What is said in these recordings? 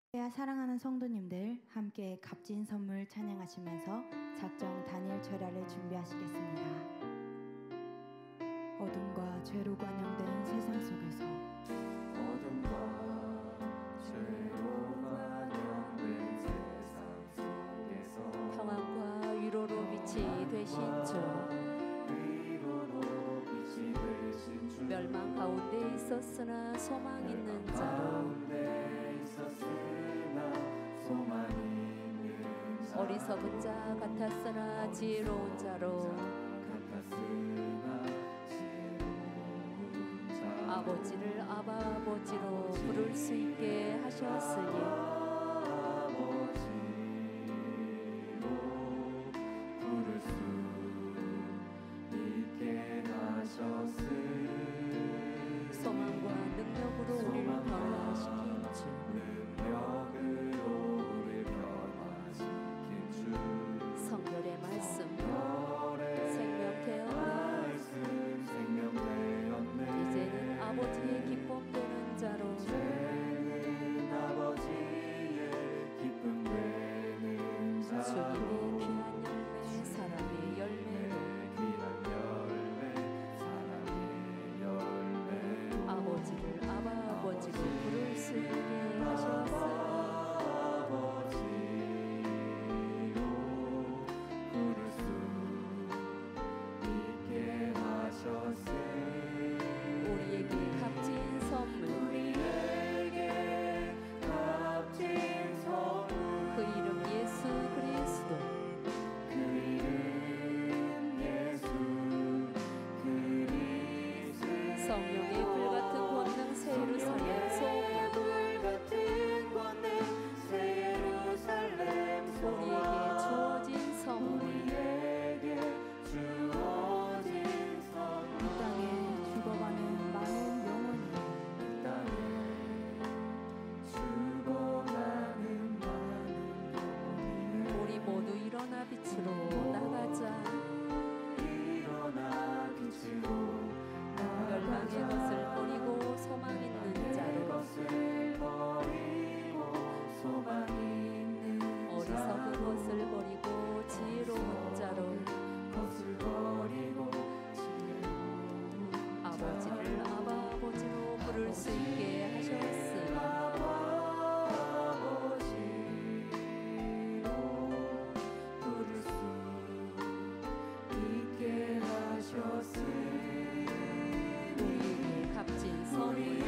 사랑하는 성도님들, 함께 값진 선물 찬양하시면서 작정 단일 절야를 준비하시겠습니다. 어둠과 죄로 관영된 세상 속에서 평안과 위로로 빛이 되신 주, 멸망 가운데 있었으나 소망 있는 자로, 어리석은 자 같았으나 지혜로운 자로, 아버지를 아바 아버지로 부를 수 있게 하셨으니 소망과 능력으로 우리를 변화시킨 주, 성결의 말씀 생명 되었네. 이제는 아버지의 기쁨 되는 자로, 주님의 귀한 열매 사랑의 열매로 아버지를 아바 아버지로 부를 수 있게 하셨으니 우리에게 값진 선물, 그 이름 예수 그리스도, 성령의 불같은 권능 새 예루살렘 소망, 우리에게 주어진 선물, 이 땅에 죽어가는 많은 영혼이 우리 모두 일어나 빛으로 나가자. 멸망의 것을 버리고 소망 있는 자로, 어리석은 것을 버리고 지혜로운 자로, 아버지를 아바 아버지로 부를 수 있게 하셨으니 우리에게 값진 선물,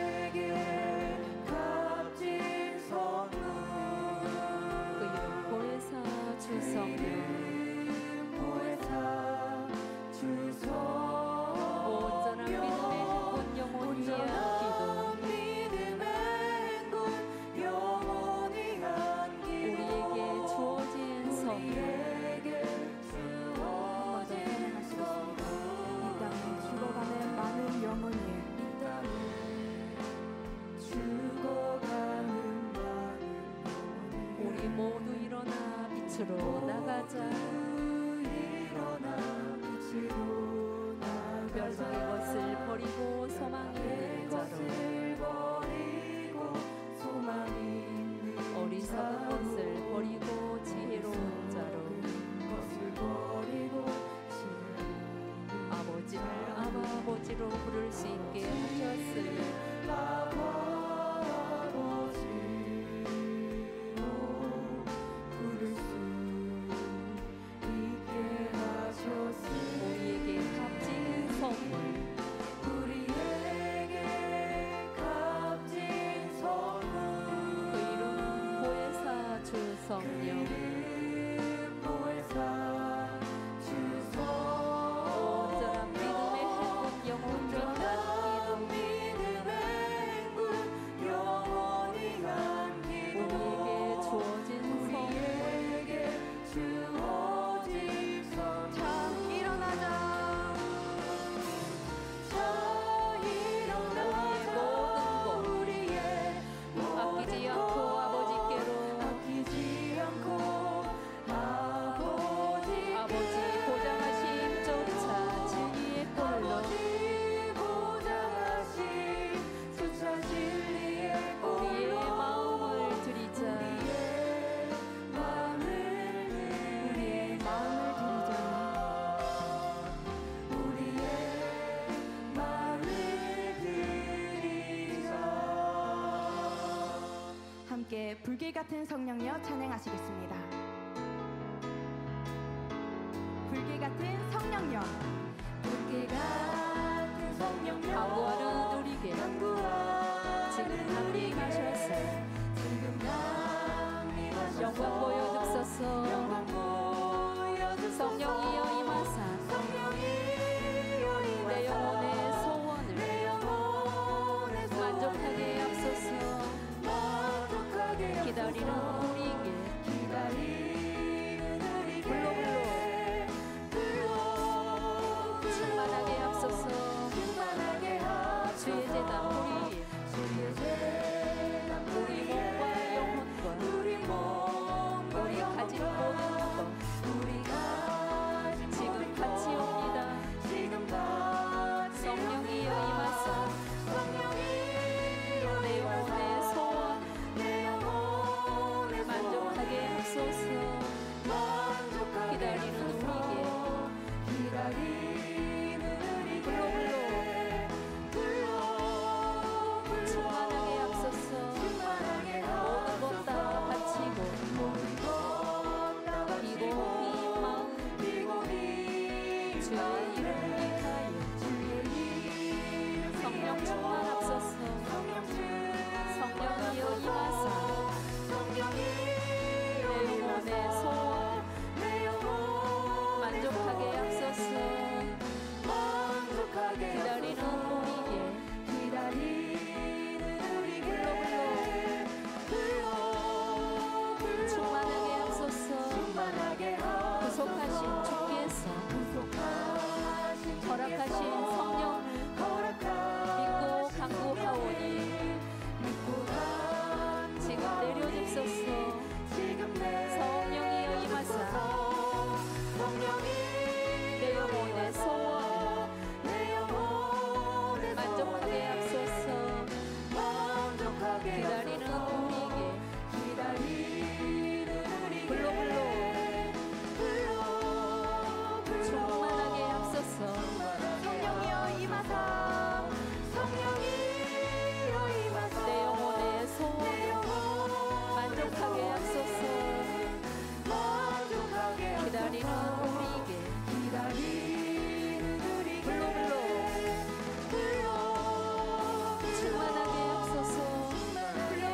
그 이름 보혜사 주성령, 온전한 믿음의 행군 영원히 안기도, 우리에게 주어진 선물, 이 땅에 죽어가는 많은 영혼이 우리 모두 일어나 빛으로 나가자. 멸망의 것을 버리고 소망 있는 자로, 어리석은 것을 버리고 지혜로운 자로, 아버지를 아바 아버지로 부를 수 있게 하셨으니 우리에게 값진 선물, 그 이름 보혜사 주성령, 온전한 믿음의 행군 영원히 안기도, 우리에게 주어진 선물, 자 일어나자. 우리의 모든 것 아끼지 않고 아버지께로 함께 불길 같은 성령이여 찬양하시겠습니다. 불길 같은 성령이여. 불길 같은 성령여 강구하는 우리에게 지금 강림하셔서 영광 보여줍소서. 성령이여 임하사 내 영혼의 소원을 만족하게 하소서. 기다리는 우리에게 불러 충만하게 하소서. 주의 제단 우리 몸과 영혼과 우리 가진 모든 것 지금 같이 옵니다. 성령이여 임하사 내 영혼의 소원 만족하게 하소서. 기다리는 우리에게 충만하게 하소서. 모든 것 다 바치고 비고 마음 주의 이름 위하여 성령 충만하소서. 성령이여 임하사 내 영혼의 소원 만족하게 하소서. 기다리는 우리에게 충만하게 하소서. 구속하신 주께서 허락하신 성령을 믿고 강구하오니 지금 내려주소서. 성령이여 임하사 내 영혼의 소원을 만족하게 하소서. 기다리는 우리에게 불러 충만하게 하소서. 성령이여 임하사 내 영혼의 소원 만족하게 하소서. 기다리는 우리에게 불러 충만하게 하소서.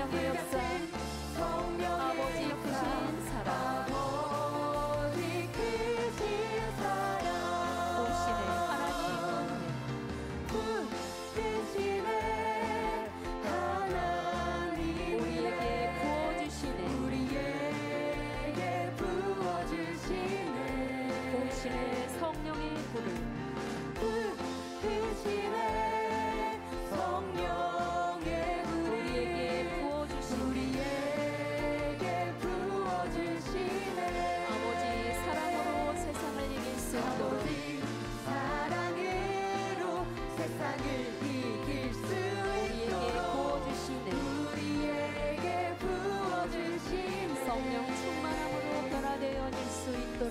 성령의 역사 아버지 크신 사랑 보시네 하나님 우리에게 부어주시네 보시네 성령의 불을 아버지 사랑으로 세상을 이길 수 있도록 우리에게 부어주시네 성령 충만함으로 변화되어질 수 있도록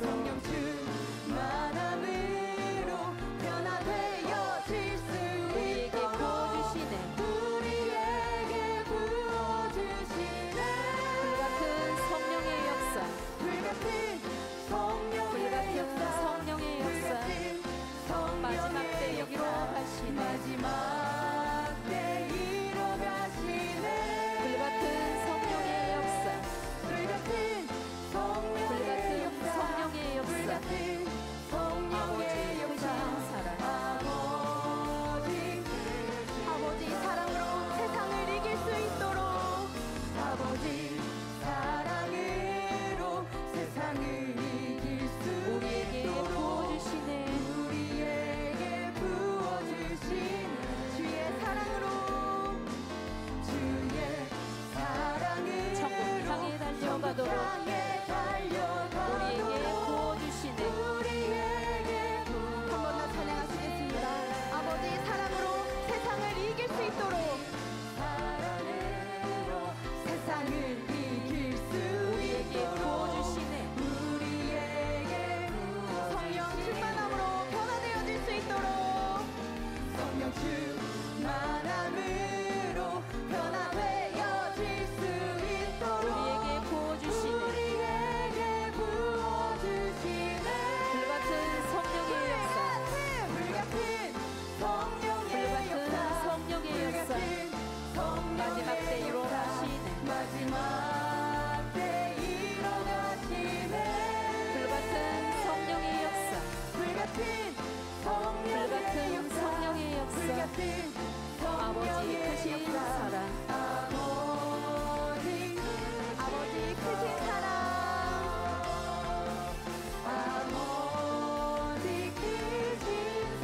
아버지 크신 사랑 아버지 크신 사랑 아버지 크신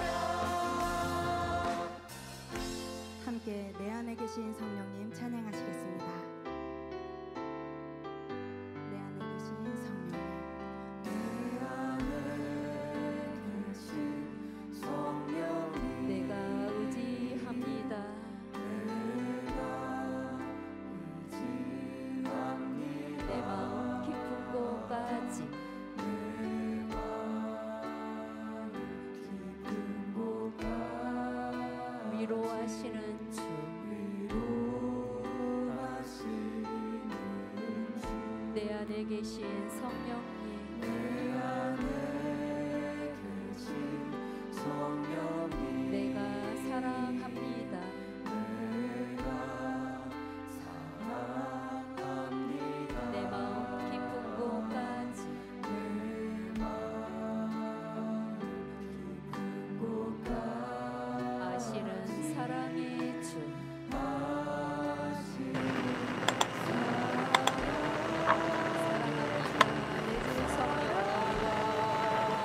사랑 함께 내 안에 계신 성령님 찬양하시겠습니다. 내 안에 계신 성령님 내가 의지합니다. 내 마음 깊은 곳까지 위로하시는 주 내 안에 계신 성령님 내가 사랑합니다. 내 마음 깊은 곳까지 아시는 사랑의 주 사랑합니다. 내 주 성령님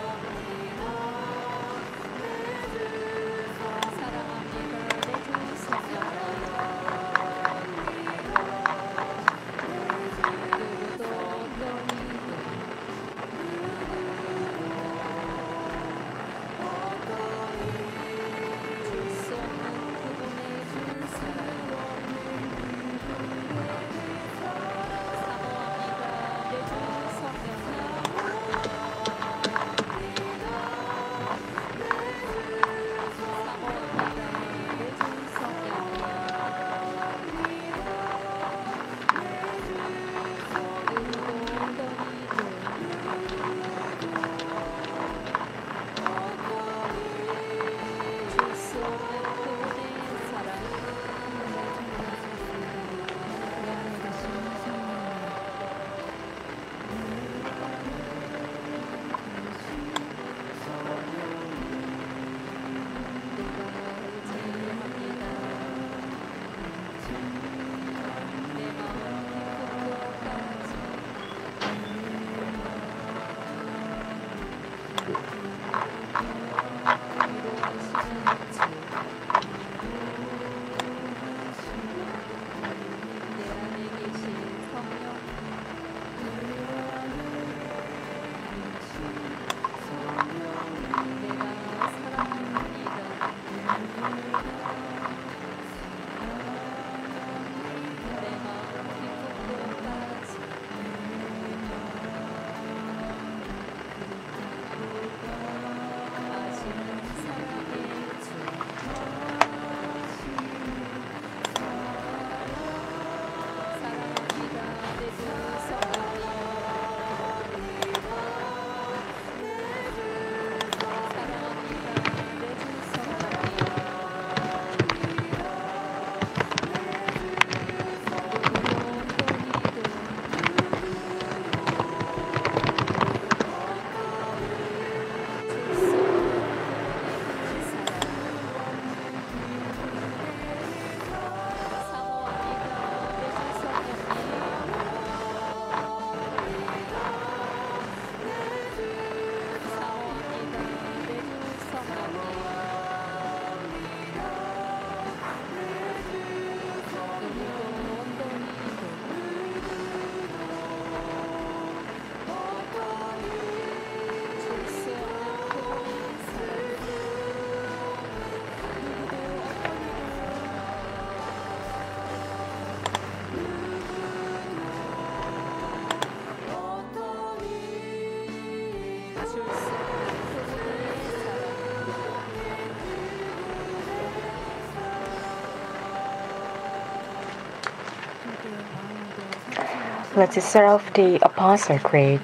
Let's start off the Apostle Creed.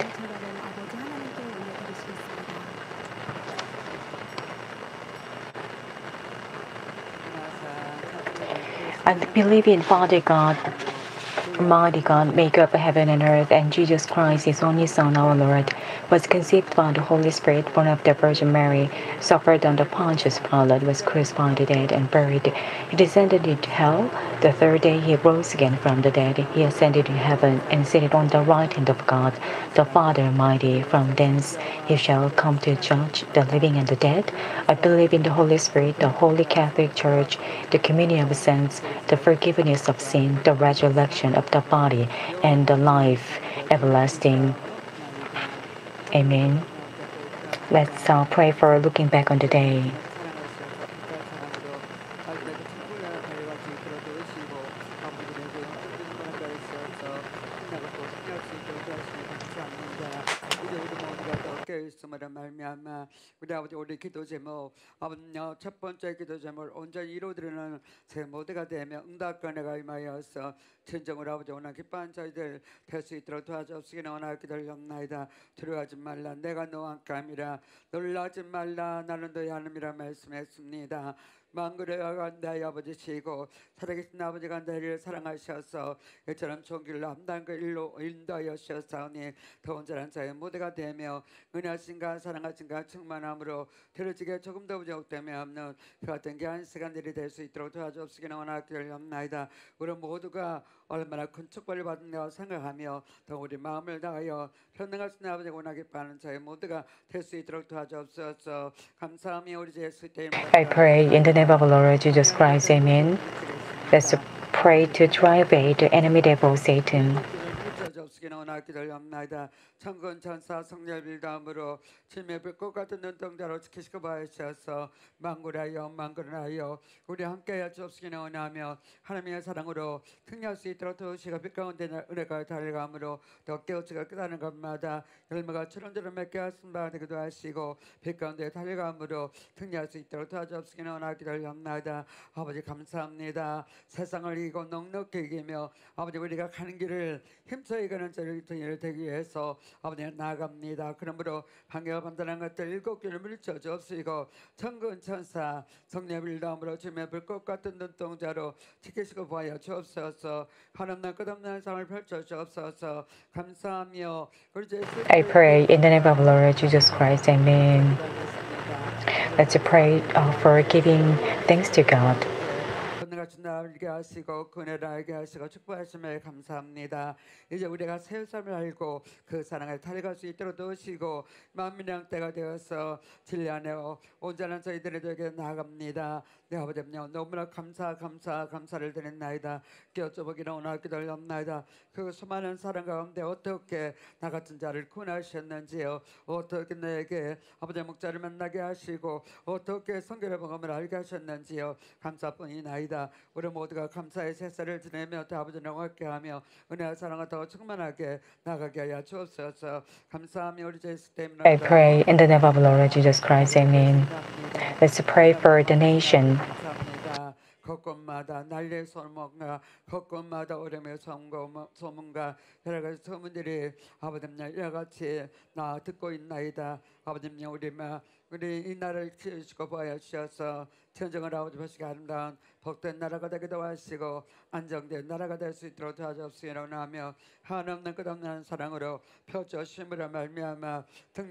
I believe in Father God, Almighty God, maker of heaven and earth, and Jesus Christ, his only Son, our Lord, was conceived by the Holy Spirit, born of the Virgin Mary, suffered under Pontius Pilate, was crucified, dead, and buried. He descended into hell. The third day he rose again from the dead. He ascended to heaven and seated on the right hand of God, the Father Almighty. From thence he shall come to judge the living and the dead. I believe in the Holy Spirit, the Holy Catholic Church, the communion of saints, the forgiveness of sin, the resurrection of the body, and the life everlasting. Amen. Let's pray for looking back on the day. 우리 아버지 우리 기도 제목 아버지요 첫 번째 기도 제목을 온전히 이루어드리는 제 모두가 되며 응답권에가 임하여서 진정으로 아버지 오늘 기뻐한 저희들 될 수 있도록 도와주시기는 원하여 기도하옵나이다. 두려워하지 말라 내가 너와 함께함이라 놀라지 말라 나는 너희 하나님이라 말씀했습니다. 만군의 여호와의 아버지시고 살아계신 아버지가 너희를 사랑하셔서 이처럼 종길로 함당한 그 일로 인도하셨사오니 더 온전한 자의 모두가 되며 은혜하신가 사랑하신가 충만함으로 들어지게 조금 더 부족되며 없는 그 같은 귀한 시간들이 될 수 있도록 도와주옵시기는 원하옵나이다. 우리 모두가 얼마나 큰 축복을 받는다고 생각하며 더 우리 마음을 다하여 현능하신 아버지가 원하게 바라는 저희 모두가 될 수 있도록 도와주옵소서. 감사하며 우리 주 예수 이름으로 I pray in the name of our Lord Jesus Christ. Amen. Let's pray to drive away the enemy devil Satan. 천군 천사 성령 빌다음으로 침에 불꽃 같은 눈동자로 지키시고 봐주셔서 만군하여 만군하여 우리 함께하여 주옵시기는 원하며 하나님의 사랑으로 승리할 수 있도록 도우시고 빛 가운데 은혜가 달려감으로 더 깨우치고 깨닫는 것마다 열매가 추론대로 맺게 하신 바 되기도 하시고 빛 가운데 달려감으로 승리할 수 있도록 도와주옵시기는 원하옵나이다. 아버지 감사합니다. 세상을 이기고 넉넉히 이기며 아버지 우리가 가는 길을 힘써 이기는 저희를 되기 위해서 아버지 나아갑니다. 그러므로 방해와 판단한 것들 일곱 개를 물리쳐 주옵시고 천군 천사 성령 빌다음으로 주님의 불꽃 같은 눈동자로 지키시고 보아여 주옵소서. 한없는 끝없는 삶을 펼쳐 주옵소서. 감사하며 우리 주 예수 I pray in the name of our Lord Jesus Christ. Amen. Let's pray for giving thanks to God. 같이 나알게 하시고 그네를 알게 하시고 축복하심에 감사합니다. 이제 우리가 새 삶을 알고 그 사랑을 달려갈 수 있도록 도우시고 만민의 때가 되어서 진리 안에 온전한 저희들에게 나아갑니다. 네 아버지요 너무나 감사를 드렸나이다. 깨어줘보기는 원하기도 합나이다. 그 수많은 사랑 가운데 어떻게 나 같은 자를 구원하셨는지요. 어떻게 내게 아버지 목자를 만나게 하시고 어떻게 성결의 복음을 알게 하셨는지요. 감사뿐이나이다. 우리 모두가 감사의 제사를 지내며 또 아버지를 영광케 하며 은혜와 사랑을 더 충만하게 나가게 하여 주옵소서. 감사하며 우리 예수 때문에 I pray in the name of our Lord Jesus Christ. Amen. Let's pray for the nation. 감사합니다. 곳곳마다 난리의 소문과 곳곳마다 오름의 소문과 여러 가지 소문들이 아버지님 여러 같이 나 듣고 있나이다. 아버지님 우리 이 나라를 키우시고 보여 주셔서 천정을 아버지 보시기 아름다운 복된 나라가 되기도 하시고 안정된 나라가 될 수 있도록 도와주옵시기를 원하며 한없는 끝없는 사랑으로 펴주심으로 말미암아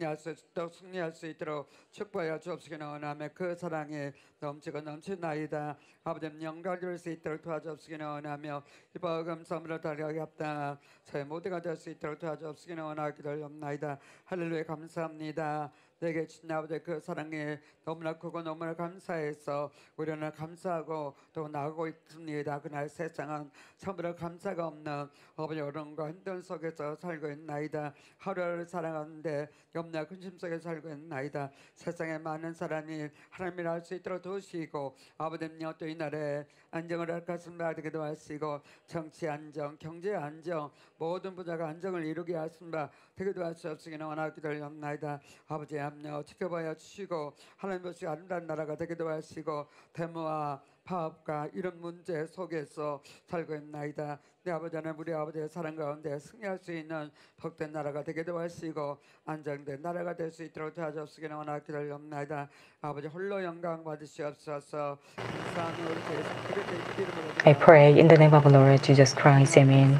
승리할 수 있도록 축복하여 주옵시기를 원하며 그 사랑이 넘치고 넘치나이다. 아버지님 영광을 줄 수 있도록 도와주옵시기를 원하며 이 복음 선물을 달려가게 합당한 저희 모두가 될 수 있도록 도와주옵시기를 원하기도 합나이다. 할렐루야 감사합니다. 내게 주신 아버지 그 사랑이 너무나 크고 너무나 감사해서 우리는 감사하고 또 나가고 있습니다. 그날 세상은 참으로 감사가 없는 아버지 어려움과 힘든 속에서 살고 있나이다. 하루하루 살아가는데 염려와 근심 속에 살고 있나이다. 세상에 많은 사람이 하나님을 알 수 있도록 도우시고 아버지님요 또 이날에 안정을 할 것을 받기도 하시고 정치 안정, 경제 안정, 모든 부자가 안정을 이루게 하신 바 되기도 할 수 없으기는 원하기도 합나이다. 아버지 함려 지켜봐야 주시고 하나님 보시고 아름다운 나라가 되기도 하시고 데모와 파업과 이런 문제 속에서 살고 있나이다. 내 아버지 하나님, 우리 아버지의 사랑 가운데 승리할 수 있는 복된 나라가 되게 도와주시고 안정된 나라가 될 수 있도록 도와주시기를 원하기 기다리옵나이다. 아버지 홀로 영광 받으시옵소서. 감사하며 우리 주 예수 그리스도의 이름으로 I pray in the name of our Lord Jesus Christ. Amen.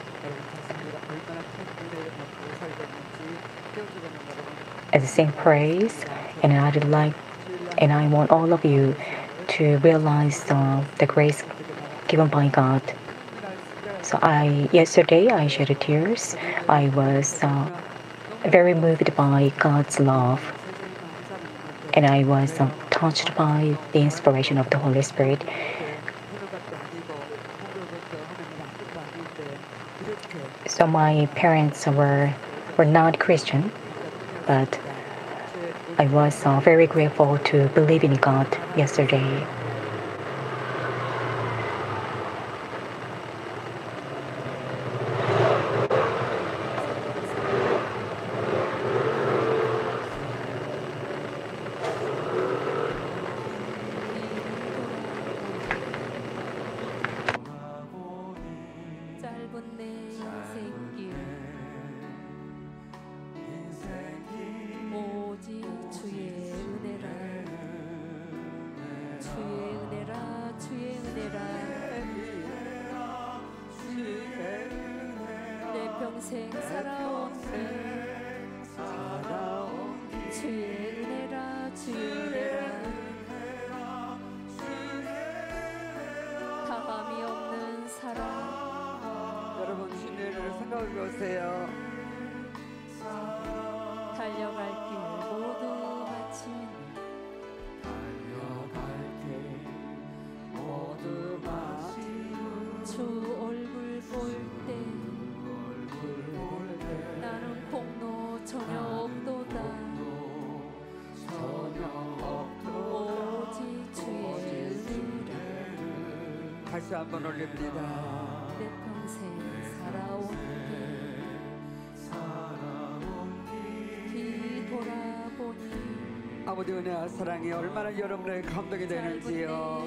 As I sing praise, and I want all of you to realize the grace given by God. So yesterday I shed tears. I was very moved by God's love, and I was touched by the inspiration of the Holy Spirit. So my parents were not Christian, but I was very grateful to believe in God yesterday. 짧은 내 인생길 오직 주의 은혜라 주의 은혜라 주의 은혜라 내 평생 살아온 길 주의 은혜라 주의 은혜라 다함이 없는 사랑 여러분 주님을 생각해 보세요. 달려갈 길 모두 마친 주 얼굴 볼 때 나는 공로 전혀 없도다 오직 주의 은혜라 다시 한번 올립니다. 내 평생 살아온 길 뒤돌아보니 아버지 은혜와 사랑이 얼마나 여러분의 감동이 되는지요.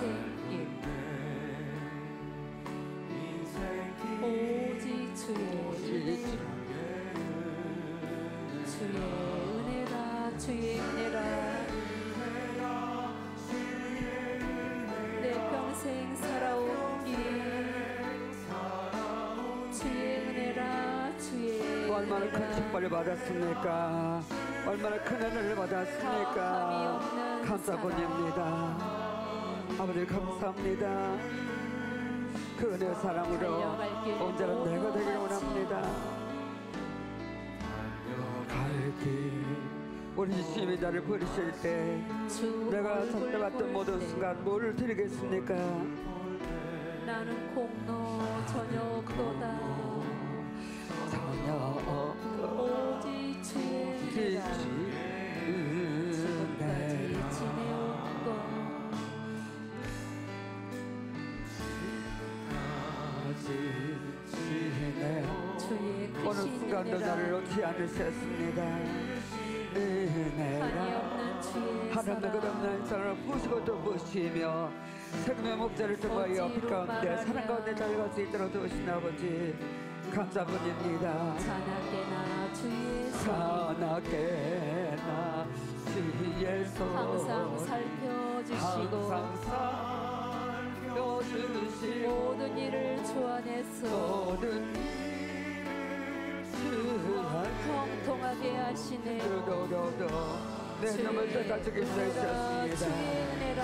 오직 주의 은혜라 주의 은혜라 내 평생 살아온 길 주의 은혜라 주의 얼마나 큰 은혜라 축복을 받았습니까? 얼마나 큰 은혜를 받았습니까? 감사합니다. 아버지 감사합니다. 그 은혜 사랑으로 언제나 내가 되기를 원합니다. 갈길 우리 주님이 나를 부르실 때 내가 선택받던 모든 순간 뭐를 드리겠습니까? 나는 공로 전혀 없도다 전혀 없도 오직 주의 은혜라 지금까지 지내온 것 주의 어느 크신 순간도 은혜라 나를 놓지 않으셨습니다. 은혜라 한이 없는 주의 하나님의 사랑 끝없는 사랑을 부시고 또 부시며 생명의 목자를 통하여 빛 가운데 사랑 가운데 달려갈 수 있도록 도우신 아버지 감사합니다. 찬하게나 주의 손 산하게나 주의 손 항상 살펴주시고 항상 살펴주시고 모든 일을 주안에서 모든 통통하게 하시네 내 눈을 떼가지고 있으셨습니다. 주의 은혜라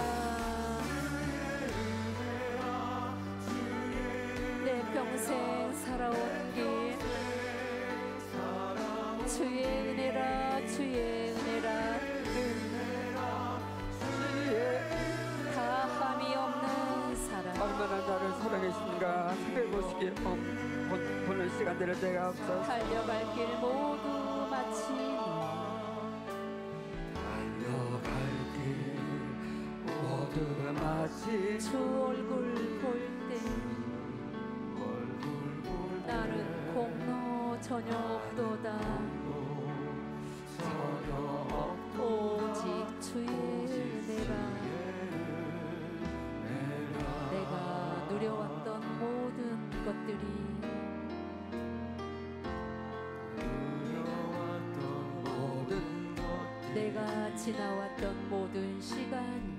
내 평생 살아온 길 주의 은혜라 주의 은혜라 다함이 없는 사랑 얼마나 나를 사랑하시는가 생각해보시기 보는 시간들을 내가 없어서 달려갈 길 모두 마치니 달려갈 길 모두 마치 주 얼굴 볼 때 나는 공로 전혀 없도다 오직 주의 은혜라 내가 지나왔던 모든 시간이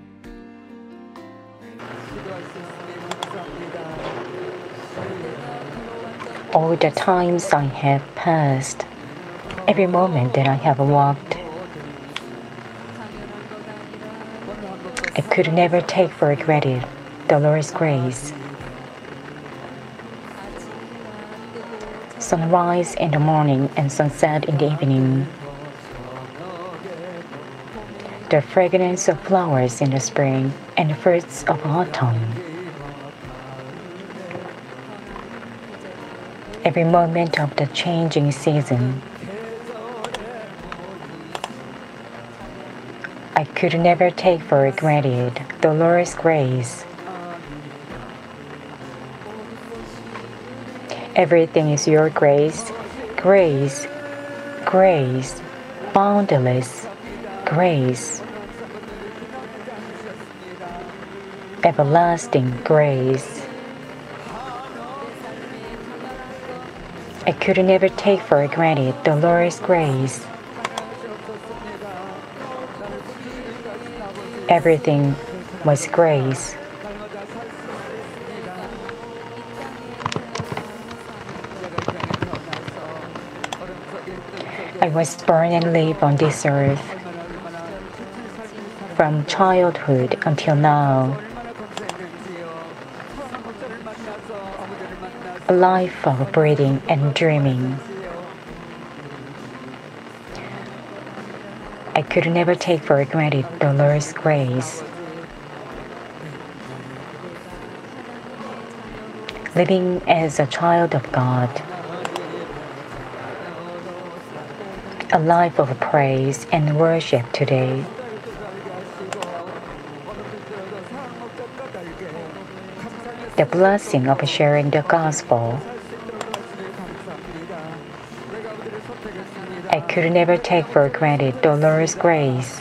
기도할 수 있으니 감사합니다. 내가 걸어왔던 All the times I have passed, every moment that I have walked, 당연한 것 아니라 I could never take for granted the Lord's grace. 아침이나 뜨고 Sunrise in the morning and sunset in the evening. The fragrance of flowers in the spring and the fruits of autumn. Every moment of the changing season. I could never take for granted the Lord's grace. Everything is your grace, grace, grace, boundless grace, everlasting grace. I could never take for granted the Lord's grace. Everything was grace. I was born and live on this earth from childhood until now. A life of breathing and dreaming. I could never take for granted the Lord's grace. Living as a child of God. A life of praise and worship today. The blessing of sharing the gospel. I could never take for granted the Lord's grace.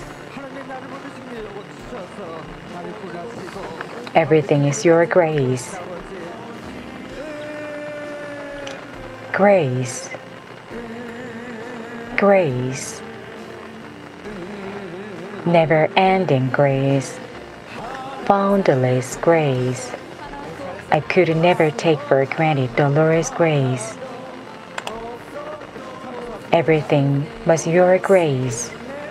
Everything is your grace. Grace. Grace. Never-ending grace. Boundless grace. I could never take for granted the Lord's grace. Everything was your grace.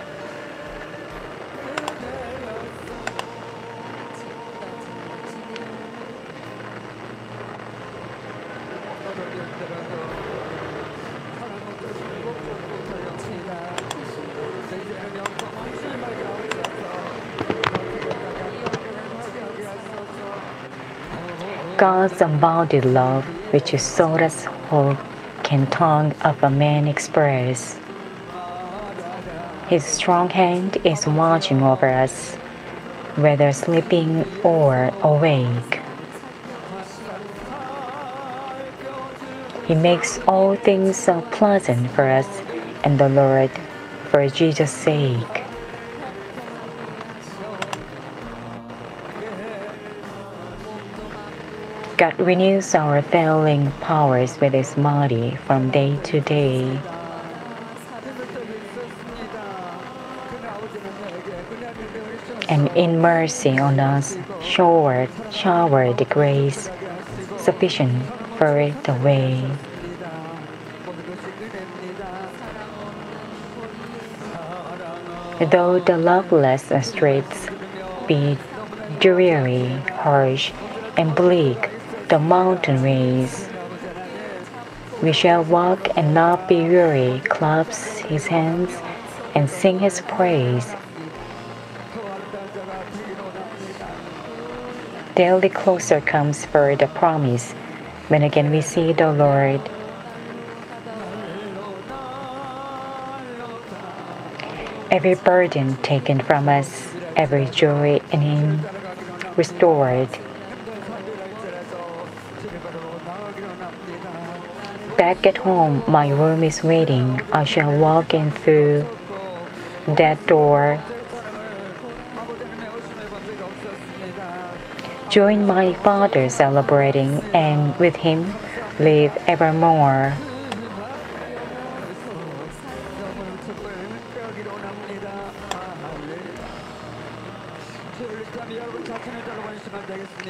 God's unbounded love, which is soulless hope, can tongue of a man express. His strong hand is watching over us, whether sleeping or awake. He makes all things so pleasant for us and the Lord, for Jesus' sake. God renews our failing powers with His mighty from day to day. And in mercy on us, showered the grace sufficient for the way. Though the loveless streets be dreary, harsh, and bleak, the mountain ways, we shall walk and not be weary, claps His hands and sing His praise. Daily closer comes for the promise, when again we see the Lord. Every burden taken from us, every joy in Him restored. Back at home, my room is waiting. I shall walk in through that door. Join my Father celebrating, and with Him live evermore.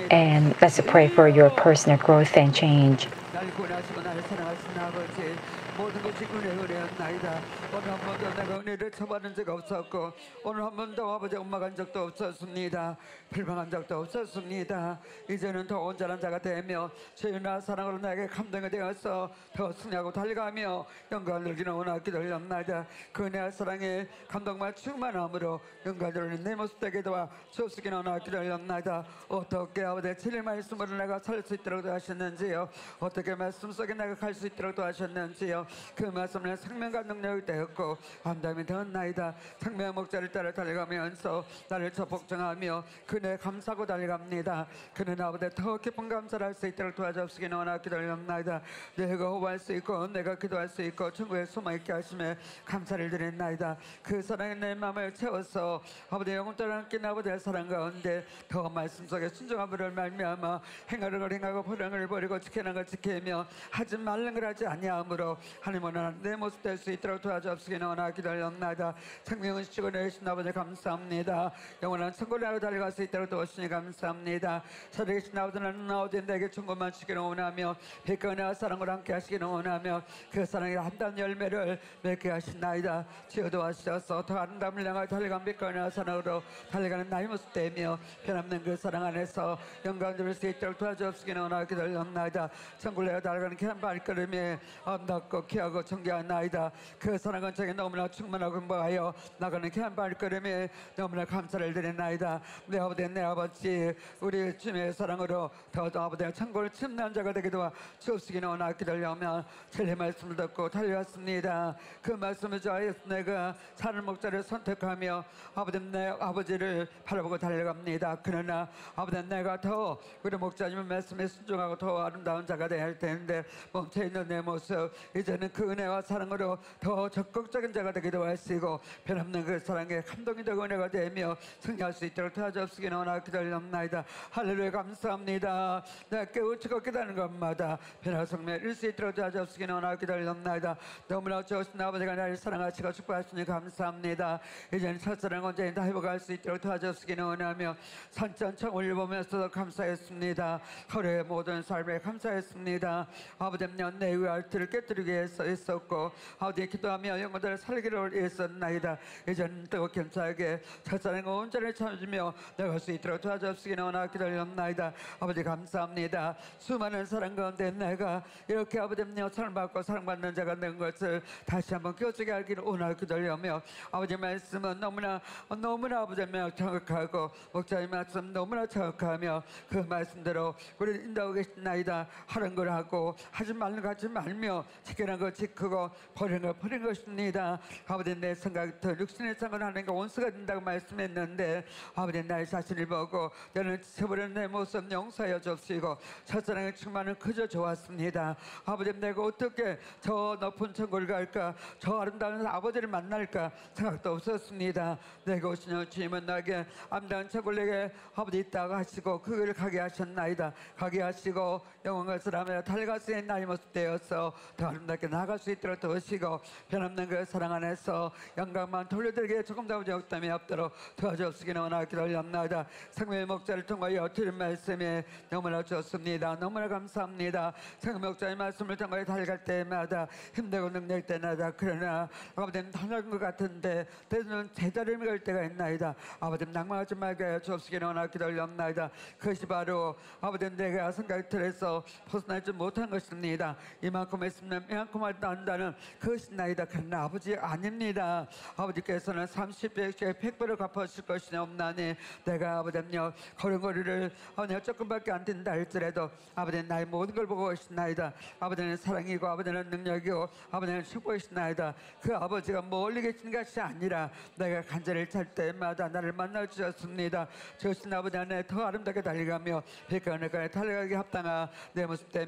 And let's pray for your personal growth and change. 날 구원하시고 나를 사랑하신 아버지, 모든 것이 은혜였나이다. 오늘 한 번도 내가 은혜를 처받은 적 없었고, 오늘 한 번도 아버지 원망한 적도 없었습니다. 불평한 적도 없었습니다. 이제는 더 온전한 자가 되며 주님의 사랑으로 나에게 감동이 되어서 더 승리하고 달려가며 영광을 누리는 원하기 기도합나이다. 그 은혜와 사랑에 감동만 충만함으로 영광을 누리는 내 모습 되게 도와 주옵시기 원하기 기도합나이다. 어떻게 아버지 진리 말씀으로 내가 살 수 있도록 하셨는지요, 어떻게 말씀 속에 내가 갈 수 있도록 하셨는지요, 그 말씀은 생명과 능력이 되었고 안담이 되었나이다. 생명의 목자를 따라 달려가면서 나를 적복정하며 그네 감사하고 달려갑니다. 그는 아버지 더 깊은 감사를 할 수 있도록 도와주옵시기 원하기 기도합나이다. 내가 호흡할 수 있고 내가 기도할 수 있고 천국에 소망있게 하심에 감사를 드렸나이다. 그 사랑이 내 마음을 채워서 아버지 영원토록 함께 아버지의 사랑 가운데 더 말씀 속에 순종함으로 말미암아 행하는 걸 행하고 버리는 걸 버리고 지키는 걸 지키며 하지 말는 걸 하지 아니함으로 하나님은 내 모습 될 수 있도록 도와주옵시기 원하기 기도합나이다. 생명은 시고 내신 아버지 감사합니다. 영원한 천국으로 달려갈 수 있도록 도와주시니 감사합니다. 살아계신 아버지는 아버지 내게 충고만 주기를 원하며 빛과 은혜와 사랑을 함께 하시기를 원하며 그 사랑의 한단 열매를 맺게 하신나이다. 주여 도와주셔서 더 아름다움을 향하여 달려간 빛과 은혜와 사랑으로 달려가는 나의 모습 되며 변함없는 그 사랑 안에서 영광 누릴 수 있도록 도와주옵시기 원하기 기도합나이다. 천국으로 달려가는 그 한 발걸음에 아름답고 귀하고 정결한 나이다. 그 사랑은 저에게 너무나 충만하고 행복하여 나가는 그 한 발걸음에 너무나 감사를 드리나이다. 내 아버지 내 아버지 우리 주님의 사랑으로 더 아버지 천국을 침략한 자가 되게 도와 주옵시기 원하기 기도하며 진리 말씀을 듣고 달려왔습니다. 그 말씀을 좋아해서 내가 사는 목자를 선택하며 아버지 내 아버지를 바라보고 달려갑니다. 그러나 아버지 내가 더 우리 목자님의 말씀에 순종하고 더 아름다운 자가 되어야 할 텐데 멈춰있는 내 모습 이제는 그 은혜와 사랑으로 더 적극적인 자가 되게 도와주시고 변함없는 그 사랑에 감동이 되고 은혜가 되며 승리할 수 있도록 도와주옵시기 원하기 기도합나이다. 할렐루야 감사합니다. 내가 깨우치고 깨닫는 것마다 변화와 성매를 이룰 수 있도록 도와주옵시기 원하기 기도합나이다. 너무나 좋으신 아버지가 나를 사랑하시고 축복하시니 감사합니다. 이제는 첫사랑 온전히 다 회복할 수 있도록 도와주옵시기 원하며 산천청 올려보면서도 감사했습니다. 하루의 모든 삶에 감사했습니다. 아버지 내 의알들을 깨뜨리기 위해서 있었고 아버지 기도하며 영혼들을 살기를 위해서나이다. 이제는 뜨겁고 겸사하게 첫사랑과 온전히 찾으며 나갈 수 있도록 도와주옵시기 원하기 기도합나이다. 아버지 감사합니다. 수많은 사랑 가운데 내가 이렇게 아버지 사랑받고 사랑받는 자가 된 것을 다시 한번 껴주게 하기를 원하기 기도하며 아버지 말씀은 너무나 아버지 정확하고 목자의 말씀 너무나 정확하며 그 말씀대로 우리 인도하고 계신나이다. 하는 걸 하고 하지 말는 거 하지 말며 지키는 거 지키고 버리는 거 버리는 것입니다. 아버지 내 생각부터 육신의 생각을 하는 게 원수가 된다고 말씀했는데 아버지 나의 자신을 보고 너는 지쳐버리는 내 모습 용서하여 주옵시고 첫사랑의 충만은 그저 좋았습니다. 아버지 내가 어떻게 저 높은 천국을 갈까 저 아름다운 아버지를 만날까 생각도 없었습니다. 내가 오시는 주님은 나에게 아름다운 천국을 내게 아버지 있다고 하시고 그걸 가게 하셨나이다. 가게 하시고 영원한 것을 하며 달려갈 수 있는 나의 모습 되어서 더 아름답게 나아갈 수 있도록 도우시고 변함없는 그 사랑 안에서 영광만 돌려드리기에 조금 더 부족함이 없도록 도와주옵시기 원하기 기도합나이다. 생명의 목자를 통하여 드린 말씀에 너무나 좋습니다. 너무나 감사합니다. 생명의 목자의 말씀을 통하여 달려갈 때마다 힘들고 능력일 때마다 그러나 아버지는 당연한 것 같은데 때로는 제자리를 갈 때가 있나이다. 아버지 낭만하지 말게 하여 주옵시기 원하기 기도합나이다. 그것이 바로 아버지 내가 생각들에서 벗어나지 못한 것입니다. 이만큼 했으면 이만큼 한다는 그것이나이다. 그러나 아버지 아닙니다. 아버지께서는 30배, 100배를 갚아주실 것이 없나니 내가 아버지는요 걸음걸이를 내가 조금밖에 안 된다 할지라도 아버지는 나의 모든 걸 보고 계시나이다. 아버지는 사랑이고 아버지는 능력이고 아버지는 축복이시나이다. 그 아버지가 멀리 계신 것이 아니라 내가 간절히 찰 때마다 나를 만나 주셨습니다. 주신 아버지 안에 더 아름답게 달려가며 빛과 은혜가 달려가게 합당한 내 모습 되면 더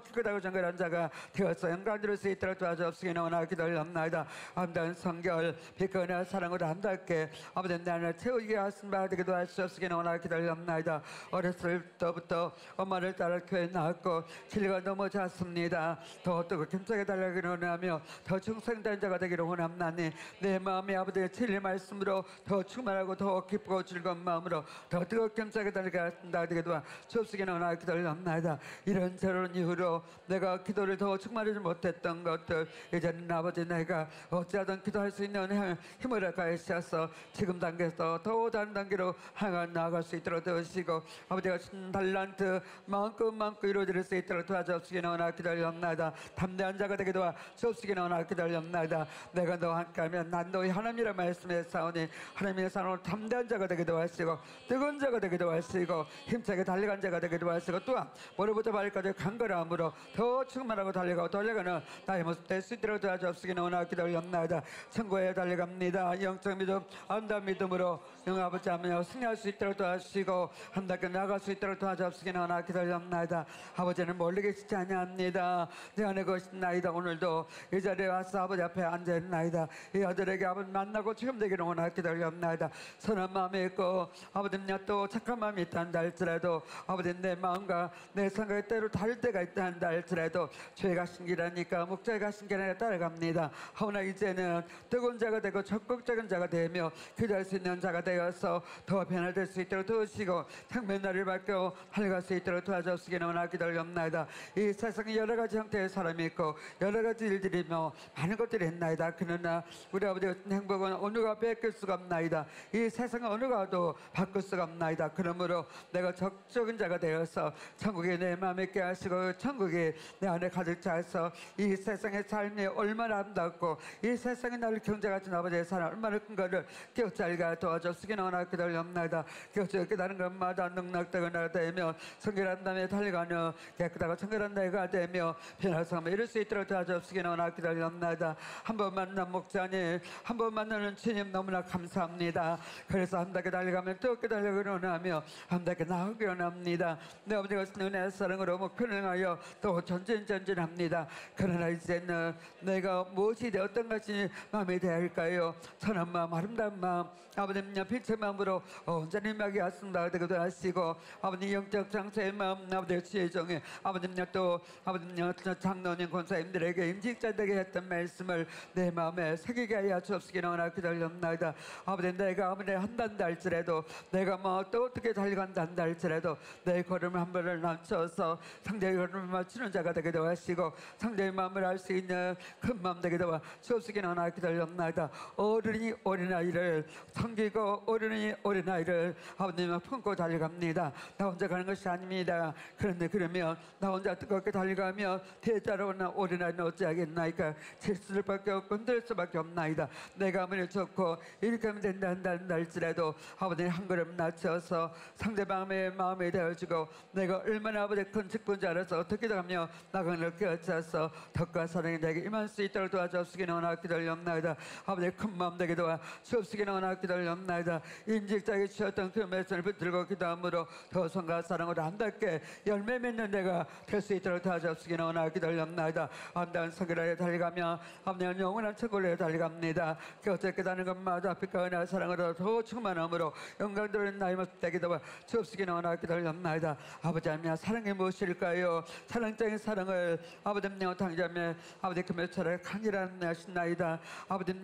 크다고 정결한 자가 되어서 영광 수 있도록 도와주옵시기 너무나 기도합나이다. 아름다운 성결 빛과 사랑으로 함께 아버지 나를 채우게 하신 바 되기도 하시옵시기 너무나 기도합나이다. 어렸을 때부터 엄마를 따라 교회에 나왔고 진리가 너무 잤습니다. 더 뜨겁게 힘차게 달려가기를 원하며 더 충성된 자가 되기를 원합나니 내 마음이 아버지의 진리 말씀으로 더 충만하고 더 기쁘고 즐거운 마음으로 더 뜨겁게 힘차게 달려가다 되기도 하시옵시기 너무나 기도합나이다. 이런 새로운 이후로 내가 기도를 더 충만하지 못했던 것들 이제는 아버지 내가 어찌하든 기도할 수 있는 힘을 가하셔서 지금 단계에서 더 다른 단계로 나아갈 수 있도록 도우시고 아버지가 신 달란트 마음껏 이루어질 수 있도록 도와주옵시기 너무나 기도합나이다. 담대한 자가 되기도 하시옵시기 너무나 기도합나이다. 내가 너와 함께하면 난 너희 하나님이라 말씀에 싸우니 하나님의 사랑으로 담대한 자가 되기도 하시고 뜨거운 자가 되기도 하시고 힘차게 달려간 자가 되기도 하시고 또한 머리부터 발까지 간절함으로 더 충만하고 달려가고 달려가는 나의 모습 될 수 있도록 도와주옵시기 너무나 기도합나이다. 천국에 달려갑니다. 영적 믿음 아름다운 믿음으로 영 아버지 하며 승리할 수 있도록 도와주시고 함께 나아갈 수 있도록 도와주옵시기 너무나 기도합나이다. 아버지는 멀리 계시지 아니합니다. 내 안에 것이나이다. 오늘도 이 자리에 와서 아버지 앞에 앉아있나이다. 이 아들에게 아버지 만나고 체험되기를 원하 기도합나이다. 선한 마음이 있고 아버지냐 또 착한 마음이 있다는다 할지라도 아버지 내 마음과 내 생각이 때로 다를 때가 있다는다 할지라도 죄가 신기라니까 목자가 신기라니까 따라갑니다. 하오나 이제는 뜨거운 자가 되고 적극적인 자가 되며 기도할 수 있는 자가 되어서 더 변화될 수 있도록 도우시고 생명 나를 밝혀 달려갈 수 있도록 도와주시기 너무나 기도합나이다. 이 세상에 여러 가지 형태의 사람이 있고 여러 가지 일들이며 많은 것들이 있나이다. 그러나 우리 아버지 같은 행복은 어느가 뺏길 수가 없나이다. 이 세상은 어느가도 바꿀 수가 없나이다. 그러므로 내가 적적인 자가 되어서 천국에 내 마음에 있게 하시고 천국이 내 안에 가득 차서 이 세상의 삶이 얼마나 아름답고 이 세상에 나를 경제같은 아버지의 사랑 얼마나 큰 거를 깨우쳐 알게 도와주시기 너무나 기도합나이다. 깨우쳐 깨달은 것마다 능력되거나 되며 성결한 다음에 달려가며 깨끗하고 청결한 나이가 되며 변화성을 이룰 수 있도록 도와주시기 너무나 기도합나이다. 한 번 만난 목자님 한 번 만나는 주님 너무나 감사합니다. 그래서 함께 달려가면 뜨겁게 달려가기를 원하며 함께 나아가기를 원합니다. 내 아버지가 은혜의 사랑으로 목표를 향하여 또 전진합니다. 그러나 이제는 내가 무엇이 어떤 것이 마음에 대할까요? 선한 마음 아름다운 마음 아버님 빛의 마음으로 온전히 막이 왔습니다. 되기도 하시고 아버님 영적 장차의 마음 아버지 주의 종에 아버님 또 아버님 장로님 권사님들에게 임직자되게 했던 말씀을 내 마음에 새기게 하여 주옵시기 너무나 기도합나이다. 아버지 내가 아무리 한단다 할지라도 내가 뭐 또 어떻게 달려간다 한다 할지라도 내 걸음을 한 번을 낮춰서 상대의 걸음을 맞추는 자가 되기도 하시고 상대의 마음을 알 수 있는 큰 마음 되기도 하시옵시기 너무나 기도합나이다. 어른이 어린아이를 섬기고 어른이 어린아이를 아버님을 품고 달려갑니다. 나 혼자 가는 것이 아닙니다. 그런데 그러면 나 혼자 뜨겁게 달려가며 대자로는 어린아이는 어찌하겠나이까. 실수를 밖에 없고 흔들 수밖에 없나이다. 내가 아무리 좋고 이렇게 하면 된다 한다 할지라도 아버님 한 걸음 낮춰서 상대방의 마음에 대어주고 내가 얼마나 아버지 큰 직분줄 알아서 어떻게든 하며 나가는 깨어쳐서 덕과 사랑이 내게 임할 수 있도록 도와주옵시기 너무나 기도합나이다. 아버지 큰 마음 되게 도와주옵시기 너무나 기도합나이다. 임직자에게 주셨던 그 말씀을 붙들고 기도함으로 더 성과 사랑으로 함께 열매 맺는 내가 될 수 있도록 도와주옵시기 너무나 기도합나이다. 아름다운 성결하게 달려가며 아버님 영원한 천국에 달려갑니다. 곁에 깨닫는 것마다 빛과 은혜와 사랑으로 더 충만함으로 영광들은 나의 모습 되게 도와주옵시기 너무나 기도합나이다. 아버지 하나님 사랑이 무엇일까요? 사랑장의 사랑을 아버지님 당자며 아버지 그 몇차례 강이라는 하신나이다. 아버지님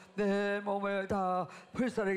내 몸을 다 불사르게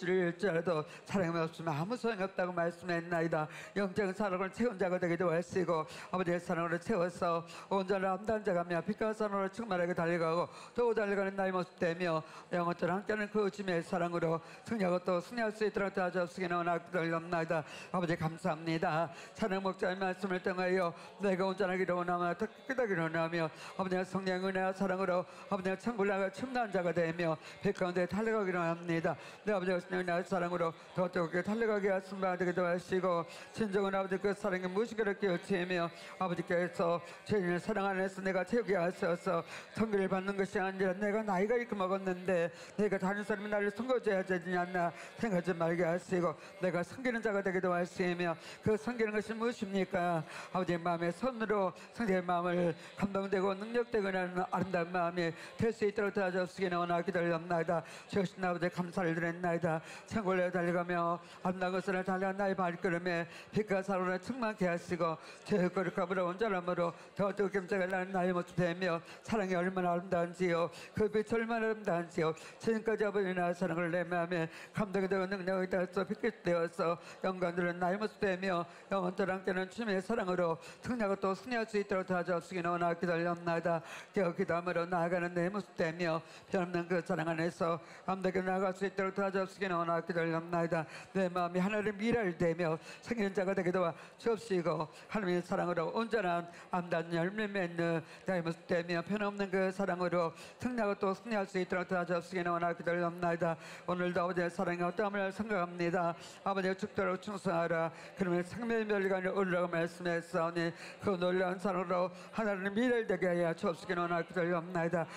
낼지라도 사랑이 없으면 아무 소용이 없다고 말씀했나이다. 영적인 사랑을 채운 자가 되기도 하시고 아버지의 사랑으로 채워서 온전한 암단 자가며 빛과 사랑으로 충만하게 달려가고 또 달려가는 나의 모습 되며 영원토록 함께하는 그 주님의 사랑으로 승리하고 또 승리할 수 있도록 도와주옵시기 너무나 기도합나이다. 아버지 감사합니다. 사랑 목자의 말씀을 통하여 내가 온전하기를 원하며 깨닫기를 원하며 아버지의 성령 은혜와 사랑으로 아버지의 천국을 향해 충만한 자가 되며 빛 가운데 달려가기를 원합니다. 내 아버지의 은혜와 사랑으로 더 뜨겁게 달려가게 하심을 되기도 하시고 진정한 아버지 그 사랑의 무시기를 깨우치며 아버지께서 죄인을 사랑 안에서 내가 채우게 하셔서 성기를 받는 것이 아니라 내가 나이가 이렇게 먹었는데 내가 다른 사람이 나를 섬겨줘야 되지 않나 생각하지 말게 하시고 내가 섬기는 자가 되기도 하시며 그 섬기는 것이 무엇입니까? 아버지의 마음에 선 손으로 성도의 마음을 감동되고 능력되고 하는 아름다운 마음이 될 수 있도록 도와주시기 원하고 기다렸나이다. 주신 아버지 감사를 드렸나이다. 천국을 달려가며 아름다운 것을 달려간 나의 발걸음에 빛과 사랑으로 충만케 하시고 죄의 거룩함으로 온전함으로 더 뜨겁게 나는 나의 모습 되며 사랑이 얼마나 아름다운지요 그 빛이 얼마나 아름다운지요 지금까지 아버지 나의 사랑을 내 마음에 감동이 되고 능력이 되어서 빛이 되어서 영광들은 나의 모습 되며 영원토록 함께는 주님의 사랑으로 승리하고 또 승리할 수 있도록 도와주시기는 원하고 기다렸나이다. 기도함으로 나아가는 내 모습 되며 변없는 그 사랑 안에서 아름답게 나아갈 수 있도록 도와주시기는 원하고 기다렸나이다. 내 마음이 하나님의 미래를 되며 생기는 자가 되게 도와 주옵시고 하나님의 사랑으로 온전한 아름다운 열매 맺는 나의 모습 되며 변없는 그 사랑으로 승리하고 또 승리할 수 있도록 도와주시기는 원하고 기다렸나이다. 오늘도 아버지의 사랑이 어떠함을 생각합니다. 아버지의 축도로 충성하라. 그러면 생명의 멸관에 올라가 말씀했사오니 그 놀라운 사랑으로 하나님의 미래를 되게 하여 주옵시기는 원하고 기다렸나이다.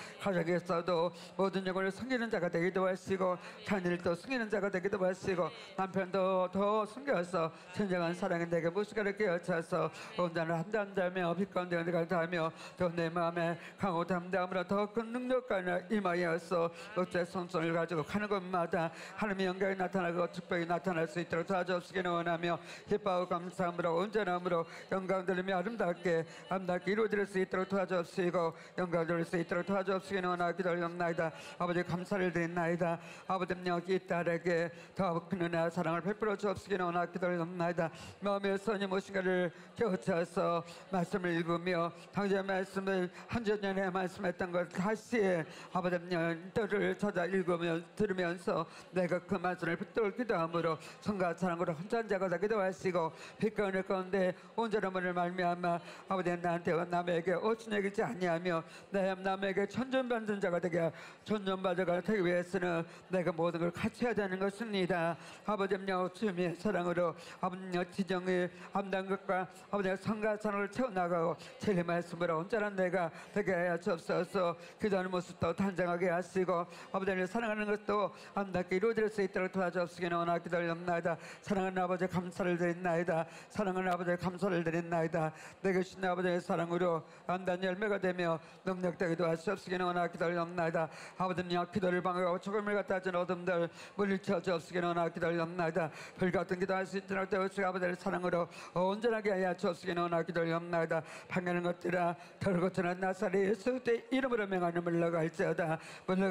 가정에서도 모든 영혼을 섬기는 자가 되기도 하시고 자녀들도 섬기는 자가 되기도 하시고 남편도 더 섬겨서 진정한 사랑이 내게 무시가를 깨어쳐서 온전한 한단자며 빛 가운데 가다하며 또 내 마음에 강호 담담으로 더 큰 능력과 임하여서 어째 손손을 가지고 가는 곳마다 하나님의 영광이 나타나고 축복이 나타날 수 있도록 도와주시기를 원하며 기뻐하고 감사함으로 온전함으로 영광 들리며 아름답게 이루어질 수 있도록 도와주시고 영광 들릴 수 있도록 도와주시기를 원하고 기다렸나이다. 아버지 감사를 드린나이다. 아버지 여기 이 딸에게 더 큰 은혜와 사랑을 베풀어 주옵시기를 원하고 기다렸나이다. 마음의 선이 무엇인가를 깨우쳐서 말씀을 읽으며 당시의 말씀을 한전 전에 말씀했던 것 다시 아버지 뜻을 찾아 읽으며 들으면서 내가 그 말씀을 붙들고 기도함으로 성과 사랑으로 혼자한 자가 되기도 하시고 빛과 은혜 가운데 온전함을 말미암아 아버지 나한테 남에게 어찌 여기지 아니하며 내 남에게 천전받는 자가 되게 천전받은 자가 되기 위해서는 내가 모든 걸 갖춰야 되는 것입니다. 아버지여 주님의 사랑으로 아버지여 지정의 아름다운 것과 아버지의 성과 사랑을 채워나가고 진리 말씀으로 온전한 내가 되게 하여 주옵소서. 기도하는 모습도 단정하게 하시고 아버지를 사랑하는 것도 아름답게 이루어질 수 있도록 도와주옵시기는 원하고 기다렸나이다. 사랑하는 아버지 감사를 드린나이다. 사랑하는 아버지 감사를 드린나이다. 내게 주신 아버지의 사랑으로 아름다운 열매가 되며 능력되기도 하시옵시기는 원하고 기다렸나이다. 아버지여 기도를 방해하고 죽음을 갖다 준 어둠들 물리쳐 주옵시기는 원하고 기다렸나이다. 불같은 기도할 수 있도록 되어주시고 아버지의 사랑으로 온전하게 하여 주옵시기는 원하고 기다렸나이다. 방해하는 것들아 덜고쳐는 나사렛 예수 때 이름으로 명하는 물러갈지어다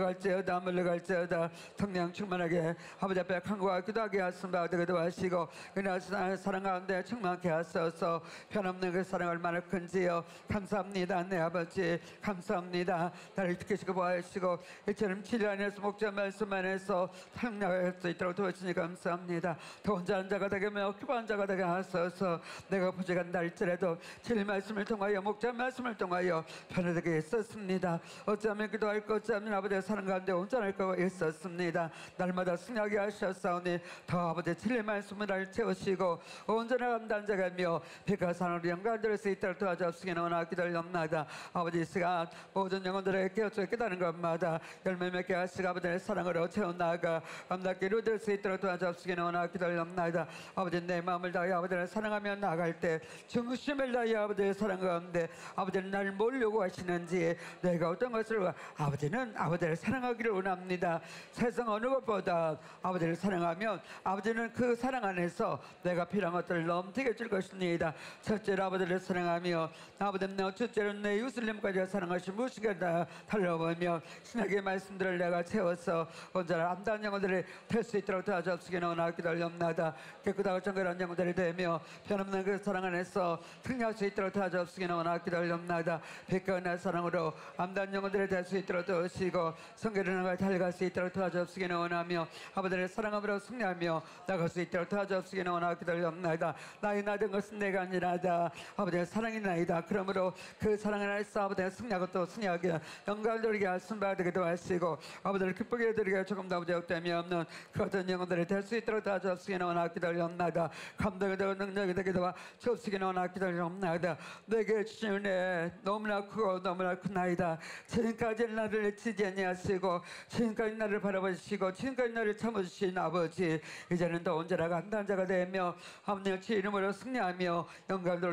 성령 충만하게 아버지 앞에 간구와 기도하게 하신 바 되기도 하시고 그날 사랑 가운데 충만케 하소서. 변없는 그 사랑 얼마나 큰지요. 감사합니다. 내 아버지 감사합니다. 나를 지키시고 보호하시고 이처럼 진리 안에서 목자 말씀 안에서 상냥할 수 있도록 도와주시니 감사합니다. 더 온전한 자가 되게 하며 기뻐한 자가 되게 하소서. 내가 부족한다 할지라도 진리 말씀을 통하여 목자 말씀을 통하여 편하게 있었습니다. 어쩌면 기도할 것 어쩌면 아버지의 사랑 가운데 온전할 거 있었습니다. 날마다 승리하게 하셨사오니 더 아버지 진리 말씀을 채우시고 온전한 감당 자가며 빛과 사랑으로 영광 드릴 수 있도록 도와주시기는 원하고 기다렸나이다. 아버지 이 시간 모든 영혼들에게 깨어져 깨닫는 것마다 열매 맺게 하시고 아버지의 사랑으로 채워나가 감당하게 이루어질 수 있도록 도와주시기는 원하고 기다렸나이다. 아버지 내 마음을 다하여 아버지를 사랑하며 나아갈 때 중심을 다하여 아버지의 사랑 가운데 아버지는 나를 뭘 요구하시는지 내가 어떤 것을 아버지는 아버지를 사랑하기를 원합니다. 세상 어느 것보다 아버지를 사랑하면 아버지는 그 사랑 안에서 내가 필요한 것들을 넘치게 줄 것입니다. 첫째로 아버지를 사랑하며 아버지는 첫째로 내 이웃을님까지 사랑하신 무엇인가 달려보며 신학의 말씀들을 내가 채워서 온전한 아름다운 영혼들이 될 수 있도록 도와주시기는 원하고 기다렸나이다. 깨끗하고 정결한 영혼들이 되며 변없는 그 사랑 안에서 승리할 수 있도록 도와주시기는 원하고 기다렸나이다. 빛과 은혜의 사랑으로 아름다운 영혼들이 될 수 있도록 도우시고 성결한 영혼을 달려갈 수 있도록 도와주시기는 원하며 아버지를 사랑함으로 승리하며 나갈 수 있도록 도와주시기는 원하고 기다렸나이다. 나의 나된 것은 내가 아니라다. 아버지의 사랑이 나이다. 그러므로 그 사랑 안에서 아버지의 승리하고 또 승리하게 영광을 돌리게 하신 바 되기도 하시고 아버지를 기쁘게 드리게 조금 더 부족됨이 없는 그 어떤 영혼들이 될 수 있도록 도와주시기는 원하고 기다렸나이다. 감동이 되고 능력이 되기도 주옵시기는 원하고 기다렸나이다. 내게 주신 은혜 너무나 크고 너무나 큰 나이다. 지금까지 나를 지지 아니하시고 지금까지 나를 바라보시고 지금까지 나를 참으신 아버지 이제는 더 온전하고 안단 자가 되며 아버지의 이름으로 승리하며 영광을 돌리는 원하고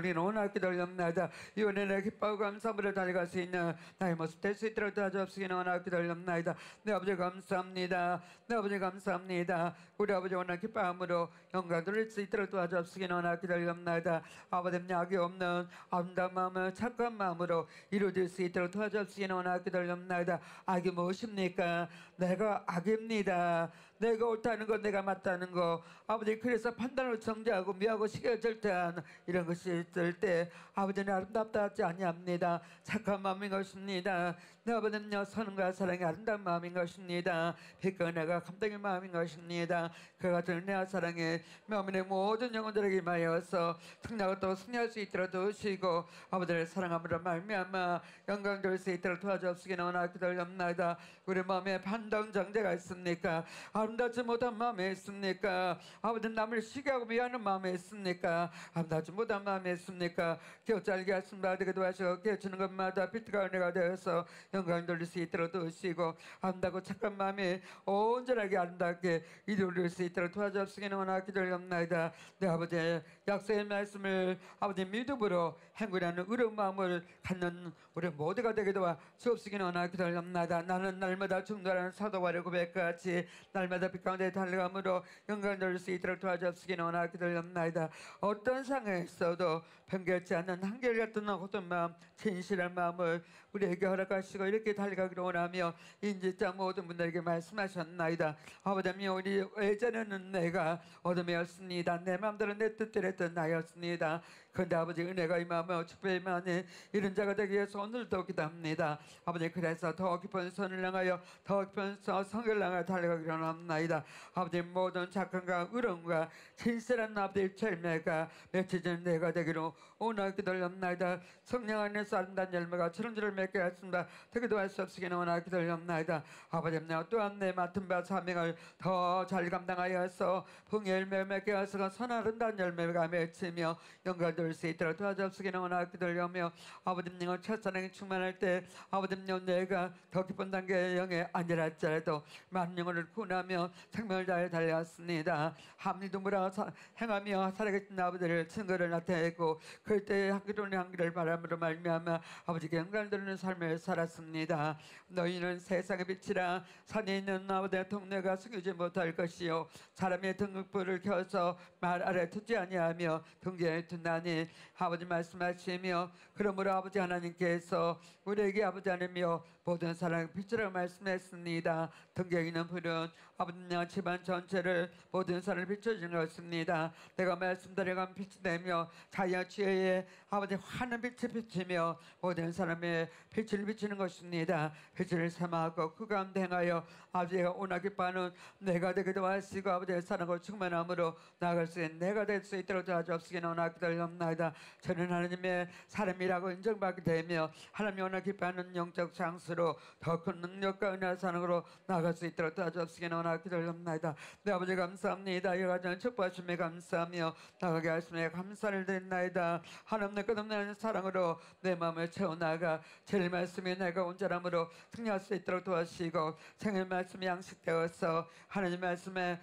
원하고 기도합니다. 이번에 내 기뻐하고 감사함으로 달려갈 수 있는 나의 모습 될 수 있도록 도와주옵시기를 원하고 기도합니다. 내 아버지 감사합니다. 내 아버지 감사합니다. 우리 아버지 원하는 기뻐함으로 영광 돌릴 수 있도록 도와주옵시기를 원하고 기도합니다. 아버지 악이 없는 아름다운 마음을 착한 마음으로 이루어질 수 있도록 도와주옵시기를 원하고 기도합니다. 악이 무엇입니까? 내가 악입니다. 내가 옳다는 것, 내가 맞다는 것, 아버지 그래서 판단을 정죄하고 미하고 시기가 절대한 이런 것이 있을 때 아버지는 아름답다 하지 아니합니다. 착한 마음인 것입니다. 내 아버지는요 선과 사랑이 아름다운 마음인 것입니다. 빛과 은혜가 감동의 마음인 것입니다. 그 같은 은혜와 사랑에 마음의 모든 영혼들에게 임하여서 승리하고 또 승리할 수 있도록 도우시고 아버지를 사랑함으로 말미암아 영광 돌 수 있도록 도와주옵시기를 원하고 기도합니다. 우리 마음에 판단 정죄가 있습니까? 아름답지 못한 마음에 있습니까? 아버지 남을 시기하고 미워하는 마음에 있습니까? 아름답지 못한 마음에 있습니까? 깨어짤게 하십니다. 되기도 하시고 깨어치는 것마다 빛과 은혜가 되어서 영광 돌릴 수 있도록 도우시고 아름답고 착한 마음이 온전하게 아름답게 이루어질 수 있도록 도와주옵시기를 원하고 기도합니다. 내 아버지의 약속의 말씀을 아버지 믿음으로 행군하는 의로운 마음을 갖는 우리 모두가 되게 도와 주옵시기를 원하고 기도합니다. 나는 날마다 충돌하는 사도와의 고백같이 날마다 빛 가운데 달려감으로 영광 돌릴 수 있도록 도와주옵시기를 원하고 기도합니다. 어떤 상황에서도 변결치 않는 한결같은 어떤 마음, 진실한 마음을 우리에게 허락하시고 이렇게 달려가기로 원하며 인지장 모든 분들에게 말씀하셨나이다. 아버지 우리 예전에는 내가 어둠이었습니다. 내 마음대로 내 뜻대로 했던 나였습니다. 그런데 아버지 은혜가 임하며 축복이 임하니 이런 자가 되기 위해서 오늘도 기도합니다. 아버지 그래서 더 깊은 선을 향하여 더 깊은 성결을 향하여 달려가기로 합나이다. 아버지 모든 착함과 의로움과 진실한 아버지의 열매가 맺혀지는 내가 되기로 오늘 기도합나이다. 성령 안에서 아름다운 열매가 천원지를 맺게 하였습니다. 되기도 할 수 없으기는 오늘 기도합나이다. 아버지 또한 내 맡은 바 사명을 더 잘 감당하여서 풍의 열매 맺게 하여서 선한 아름다운 열매가 맺히며 영광 돌릴 수 있도록 도와주옵시기는 원하고 기도하며 아버지님은 첫사랑이 충만할 때 아버지님 내가 더 깊은 단계의 영에 아니라 할지라도 많은 영혼을 구원하며 생명을 다해 달려왔습니다. 함일도 무라 행하며 살아계신 아버지를 증거를 나타내고 그때 학기론의 향기를 바람으로 말미암아 아버지께 영광 돌리는 삶을 살았습니다. 너희는 세상의 빛이라 산에 있는 아버지의 동네가 숨기지 못할 것이요 사람의 등불을 켜서 말 아래 두지 아니하며 등대에 둔다니 아버지 말씀하시며 그러므로 아버지 하나님께서 우리에게 아버지 하나님이여 모든 사랑의 빛이라고 말씀했습니다. 등경에 있는 불은 아버지님 집안 전체를 모든 사랑을 비춰주는 것입니다. 내가 말씀드려간 빛이 되며 자녀 지혜에 아버지 환한 빛이 비치며 모든 사람의 빛을 비추는 것입니다. 빛을 삼아하고 그 가운데 행하여 아버지가 오나 기뻐하는 내가 되기도 하시고 아버지의 사랑으로 충만함으로 나아갈 수 있는 내가 될 수 있도록 도와주옵시기를 원하고 기도합니다. 저는 하나님의 사람이라고 인정받게 되며 하나님이 오나 기뻐하는 영적 장수로 더 큰 능력과 은혜와 사랑으로 나아갈 수 있도록 도와주옵시기를 원하고 기도합니다. 네 아버지 감사합니다. 이 가정을 축복하심에 감사하며 나가게 하심에 감사를 드립나이다. 하나님의 끝없는 사랑으로 내 마음을 채워나가 제일 말씀이 내가 온전함으로 승리할 수 있도록 도와주시고 생일 말씀이 양식되어서 하나님 말씀에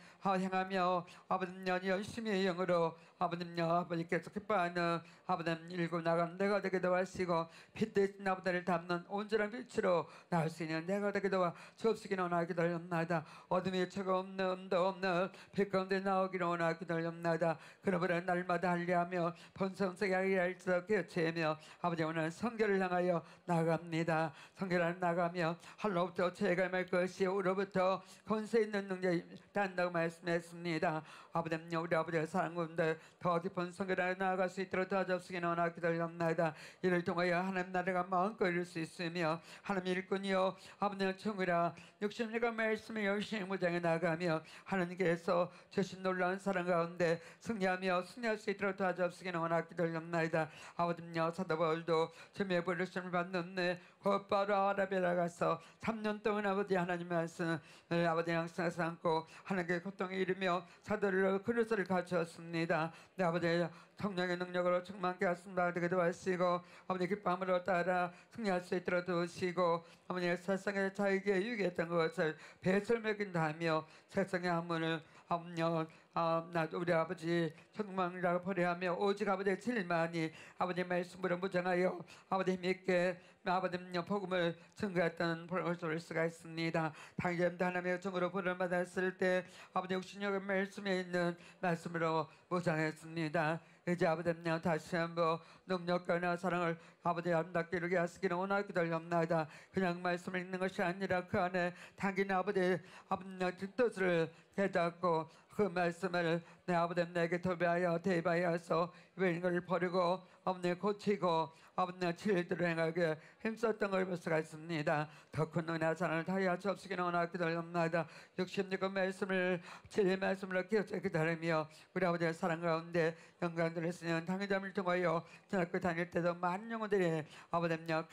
행하며 아버님 열심히 영으로 아버님 아버지께서 기뻐하는 아버님 일고 나가는 내가 되기도 하시고 빛 대신 아버지를 담는 온전한 빛으로 나올 수 있는 내가 되기도 하 주옵시기를 원하기도 합니다. 어둠이 처가 없는 음도 없는 빛 가운데 나오기를 원하기도 합니다. 그러므로 날마다 할례하며 본성성에 할례할수록 깨우치며 아버지 오늘 성결을 향하여 나갑니다. 성결을 나가며 할로부터 죄가 말 것이 우로부터 권세 있는 능력이 단다고 말씀했습니다. 아버지 우리 아버지의 사랑 가운데 더 깊은 성결에 나아갈 수 있도록 도와주옵시기를 원하기도 합니다. 이를 통하여 하나님 나라가 마음껏 이룰 수 있으며 하나님 일꾼이요 아버지의 청이라 60년간 말씀을 열심히 무장해 나가며 하나님께서 주신 놀라운 사랑 가운데 승리하며 승리할 수 있도록 도와주옵시기를 원하기도 합니다. 아버지여 사도 바울도 주님의 부르심을 받는 곧바로 아라비아에 가서 3년 동안 아버지 하나님 말씀을 아버지 항상 삼고 하나님께 고통에 이르며 사도를 그릇을 갖추었습니다. 내 아버지 성령의 능력으로 충만케 하심을 되기도 하시고 아버지 기쁨으로 따라 승리할 수 있도록 도우시고 아버지 세상에 자에게 유익했던 것을 배설 먹인다 하며 세상의 한문을 아버지 우리 아버지 천국망이라고 버리하며 오직 아버지의 진리만이 아버지 말씀으로 무장하여 아버지 힘있게 아버지님 복음을 증거했던 볼 수가 있습니다. 당시에 하나님의 종으로 부름을 받았을 때 아버지 육신력의 말씀에 있는 말씀으로 무장했습니다. 이제 아버지님 다시 한번 능력과 사랑을 아버지 아름답게 이루게 하시기를 원하기 기도합니다. 그냥 말씀을 읽는 것이 아니라 그 안에 담긴 아버지의 뜻을 깨닫고 그 말씀을 내 아버지 내게 도배하여 대입하여서 이걸 버리고 아버지 고치고 아버지 진리대로 행하게 힘썼던 걸 볼 수가 있습니다. 더 큰 은혜와 사랑을 다하여 주옵시기를 원하기 기도합니다. 66권 말씀을 진리 말씀으로 기다리며 우리 아버지의 사랑 가운데 영광들을 쓰는 당회자를 통하여 전학교 다닐 때도 많은 영혼들이 아버지님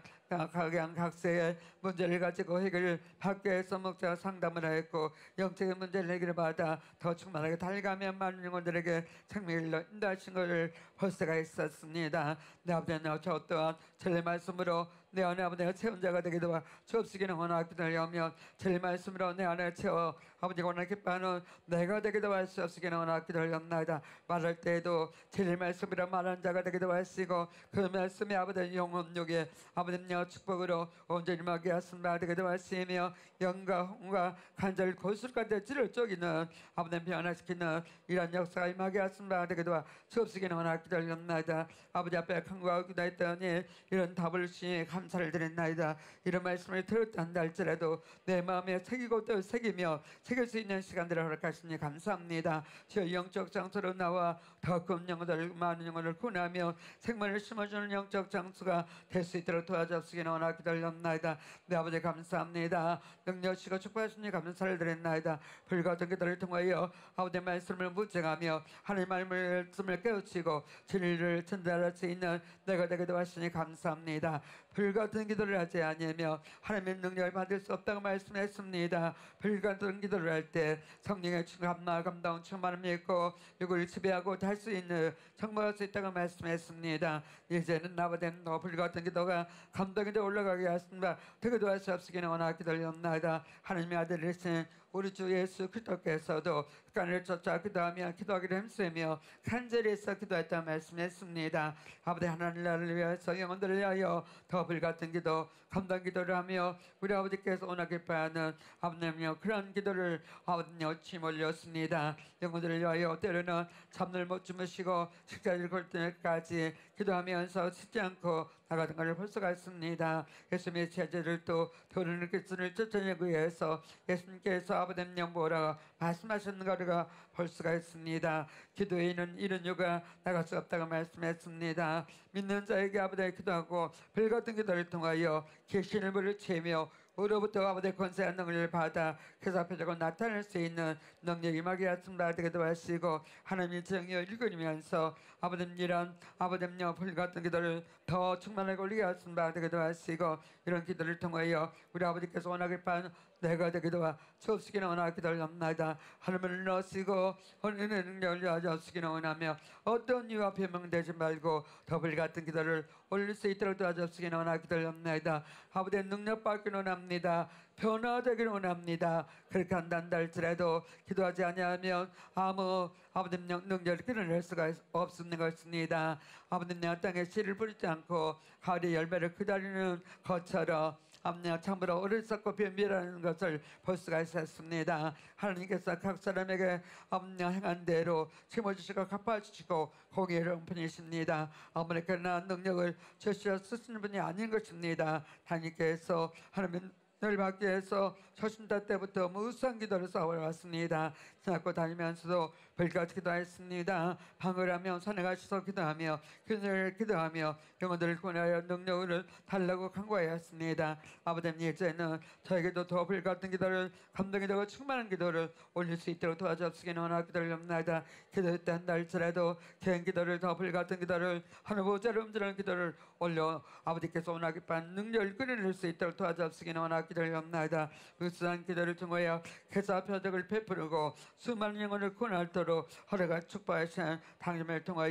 각양각색의 문제를 가지고 해결을 받기 위해서 목자가 상담을 하였고 영적인 문제를 해결을 받아 더 충만하게 달가며 많은 영혼들에게 생명을 인도하신 것을 볼 수가 있었습니다. 내 아버지는 저 또한 진리 말씀으로 내 안에 아버지가 채운 자가 되기도 주옵시기는 원하기 기도하며 진리 말씀으로 내 안에 채워 아버지가 원하기 기뻐하는 내가 되기도 할 수 없으기는 원하기 기도합니다. 말할 때에도 진리 말씀으로 말하는 자가 되기도 하시고 그 말씀이 아버지의 영혼력에 아버지의 축복으로 온전히 임하게 하신다 되기도 하시며 영과 홍과 간절 고술까지 찌를 쪼기는 아버지의 변화시키는 이런 역사가 임하게 하신다 되기도 주옵시기는 원하기 기도합니다. 아버지 앞에 간구하고 기도했더니 이런 답을 주시니 감사를 드렸나이다. 이런 말씀을 들었다 한다 할지라도 내 마음에 새기고 또 새기며 새길 수 있는 시간들을 허락하시니 감사합니다. 저 영적 장소로 나와 더 큰 영혼들 많은 영혼을 구원하며 생명을 심어주는 영적 장소가 될 수 있도록 도와주시기는 원하기 기도합나이다. 내 아버지 감사합니다. 능력시고 축복하시니 감사를 드렸나이다. 불같은 기도를 통하여 아버지의 말씀을 묵상하며 하나님의 말씀을 깨우치고 진리를 전달할 수 있는 내가 되기도 하시니 감사합니다. 불같은 기도를 하지 아니하며 하나님의 능력을 받을 수 없다고 말씀했습니다. 불같은 기도를 할 때 성령의 감나 감다운 충만함이 있고 이걸 지배하고 할 수 있는 정복할 수 있다고 말씀했습니다. 이제는 아버지는 더 불같은 기도가 감동이 되어 올라가게 하십니다. 되기도 할 수 없으기는 원하기 기도합니다. 하나님의 아들이신 우리 주 예수 그리스도께서도 간을 쫓아 기도하며 기도하기를 힘쓰며 간절히 해서 기도했다 말씀했습니다. 아버지 하나님 나라를 위하여서 영혼들을 위하여 더 불같은 기도 감당 기도를 하며 우리 아버지께서 원하기 기뻐하는 아버님여 그런 기도를 아버님여 침올렸습니다. 영혼들을 위하여 때로는 잠을 못 주무시고 식사를 걸 때까지 기도하면서 쉬지 않고 나가던 것을 볼 수가 있습니다. 예수님의 제자를 또 도르는 그리스도를 쫓아내기 위해서 예수님께서 아버님 영보라 말씀하시는 것을 볼 수가 있습니다. 기도에는 이런 이유가 나갈 수 없다고 말씀했습니다. 믿는 자에게 아버지의 기도하고 불같은 기도를 통하여 계시를 부르치며 우로부터 아버지의 권세한 능력을 받아 계사표적으로 나타낼 수 있는 능력이 임하게 하심을 되기도 하시고 하나님의 정의를 읽으면서 아버님 이런 아버님여 불같은 기도를 더 충만하게 올리게 하심을 되기도 하시고 이런 기도를 통하여 우리 아버지께서 원하길 바는 내가 되기도 주옵시기는 원하기 기도합니다. 하나님을 넣으시고 은혜의 능력을 여주시기는 원하며 어떤 이유 앞에 명되지 말고 더 불같은 기도를 올릴 수 있도록 도와주시기는 원하기 기도합니다. 아버지의 능력 받기는 원합니다. 변화되기를 원합니다. 그렇게 한단다 할지라도 기도하지 아니하면 아무 아버님 능력을 끌어낼 수가 없는 것입니다. 아버님 내 땅에 씨를 뿌리지 않고 가을의 열매를 기다리는 것처럼 아버님 참으로 어리석고 변비라는 것을 볼 수가 있었습니다. 하나님께서 각 사람에게 아버님 행한 대로 심어주시고 갚아주시고 공의로운 분이십니다. 아버님 그러나 능력을 주시어 쓰시는 분이 아닌 것입니다. 하나님께서 하나님 늘 받기 위해서 초신자 때부터 무수한 기도를 쌓아왔습니다. 지나고 다니면서도 불같이 기도했습니다. 방을 하며 산에 가셔서 기도하며 그들을 기도하며 영혼들을 구원하여 능력을 달라고 간구하였습니다. 아버님 이제는 저에게도 더 불같은 기도를 감동이 되고 충만한 기도를 올릴 수 있도록 도와주시기는 원하기 기도합니다. 기도했다 한다 할지라도 개인 기도를 더 불같은 기도를 하늘 보좌를 움직이는 기도를 올려 아버지께서 원하기 반 능력을 끌어낼 수 있도록 도와주시기는 원하기 기도합니다. 무수한 기도를 통하여 회사 표적을 베푸고 수많은 영혼을 구원하도록 허락을 축복하시는 당님을 통하여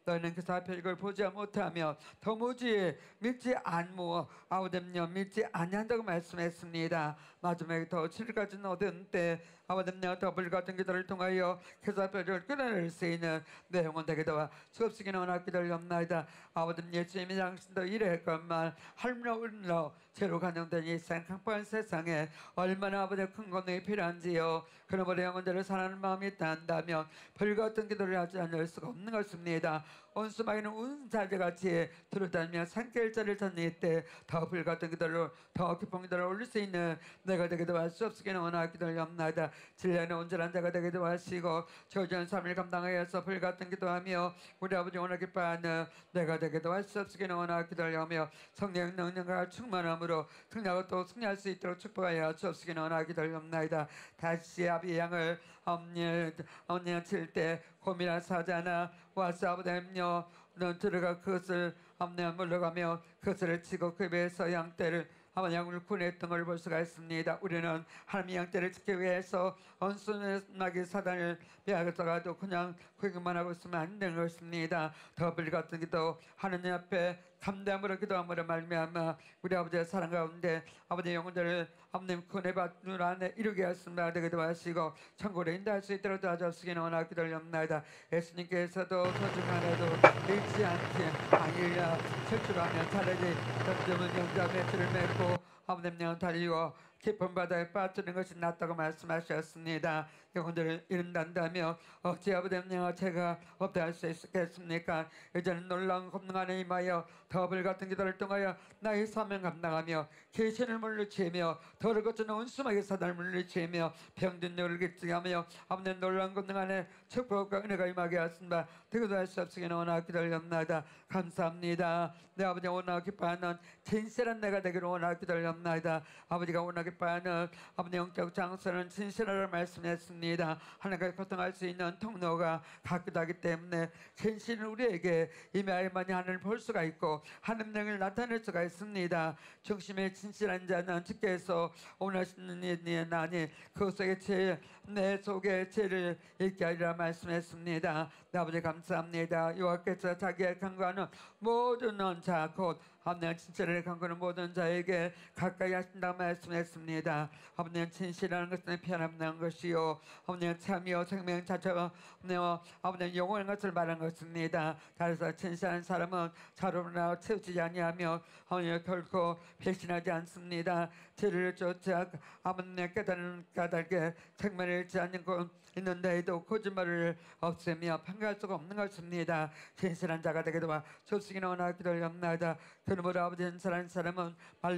너희는 그 앞에 이걸 보지 못하며 도무지 믿지 않무 아버지여 믿지 아니한다고 말씀했습니다. 마지막에 더 7가지 얻은 때 아버지여 더블 같은 기도를 통하여 계사표를 끊어낼 수 있는 내용은 되게 도와 주옵시기는 원하기 기도합나이다. 아버지님 예수님이 당신도 이랬건만 할머니로 죄로 간영된 이 생각한 세상에 얼마나 아버지의 큰 권능이 필요한지요. 그러므로 영혼들을 사랑하는 마음이 있다면 불같은 기도를 하지 않을 수가 없는 것입니다. 온수마이는 운사제같이 들어다니며 산길자를 찾는 때 더 불같은 기도를 더 깊은 기도를 올릴 수 있는 내가 되기도 할 수 없으기는 원하기 기도를 합나이다. 진리는 온전한 자가 되기도 하시고 저주한 삶을 감당하여서 불같은 기도하며 우리 아버지 원하기 기뻐하는 내가 되기도 할 수 없으기는 원하기 기도를 하며 성령 능력과 충만함으로 승리하고 또 승리할 수 있도록 축복하여 주옵시기는 원하기 기도를 합나이다. 다시 아비 양을 언니 칠때 고민한 사자나 와서 아버지여 넌 들어가 그것을 앞내 물러가며 그것을 치고 그 배에서 양떼를 아마 양을 구했던 걸 볼 수가 있습니다. 우리는 하나님의 양떼를 지키기 위해서 온순하게 사단을 빼앗아가도 그냥 구경만 하고 있으면 안 되는 것입니다. 더 불같은 기도 하느님 앞에 담대함으로 기도함으로 말미암아 우리 아버지의 사랑 가운데 아버지의 영혼들을 아버님 구원받는 안에 이루게 하였습니다. 되기도 하시고 천국으로 인도할 수 있도록 도와주시기는 원하기 기도합나이다. 예수님께서도 소중하나도 잃지 않게 아니라 철출하며 차라리 점점은 영감의 줄을 맺고 아버님 영 달리고 깊은 바다에 빠뜨리는 것이 낫다고 말씀하셨습니다. 영혼들을 잃는다며 어찌 아버지여 제가 없다 할 수 있겠습니까? 이제는 놀라운 권능 안에 임하여 더 불같은 기도를 통하여 나의 사명 감당하며 귀신을 물리치며 더를 거치는 온수막의 사단을 물리치며 병든 뇌를 기증하며 아버님 놀라운 권능 안에 축복과 은혜가 임하게 하였습니다. 되기도 할 수 없으기는 원하기 기도합나이다. 감사합니다. 내 아버지 원하고 기뻐하는 진실한 내가 되기를 원하기 기도합나이다. 아버지가 원하기 기뻐하는 아버지 영적 장소는 진실하라고 말씀했습니다. 하나님과 소통할 수 있는 통로가 가깝다기 때문에 진실은 우리에게 임하야만이 하늘을 볼 수가 있고 하나님 능을 나타낼 수가 있습니다. 중심의 진실한 자는 주께서 원하시는 일이 나니 그 속에 내 속에 죄를 잊게 하리라 말씀했습니다. 내 아버지 감사합니다. 여호와께서 자기의 간구하는 모든 자 곧 아버님 진실을 간구하는 모든 자에게 가까이 하신다 말씀했습니다. 아버님 진실이라는 것은 편함난 것이요 아버님 참이요 생명 자체가 아버님 영원한 것을 말한 것입니다. 따라서 진실한 사람은 자로나 채우지 아니하며 아버님 결코 배신하지 않습니다. 죄를 쫓아 아버님 까닭에 책망을 잃지 않는 것 있는데도 거짓말을 없애며 평가할 수가 없는 것입니다. 진실한 자가 되기도 와 좁시기는 원하기 기도합나이다. 그러므로 아버지는 사랑하는 사람은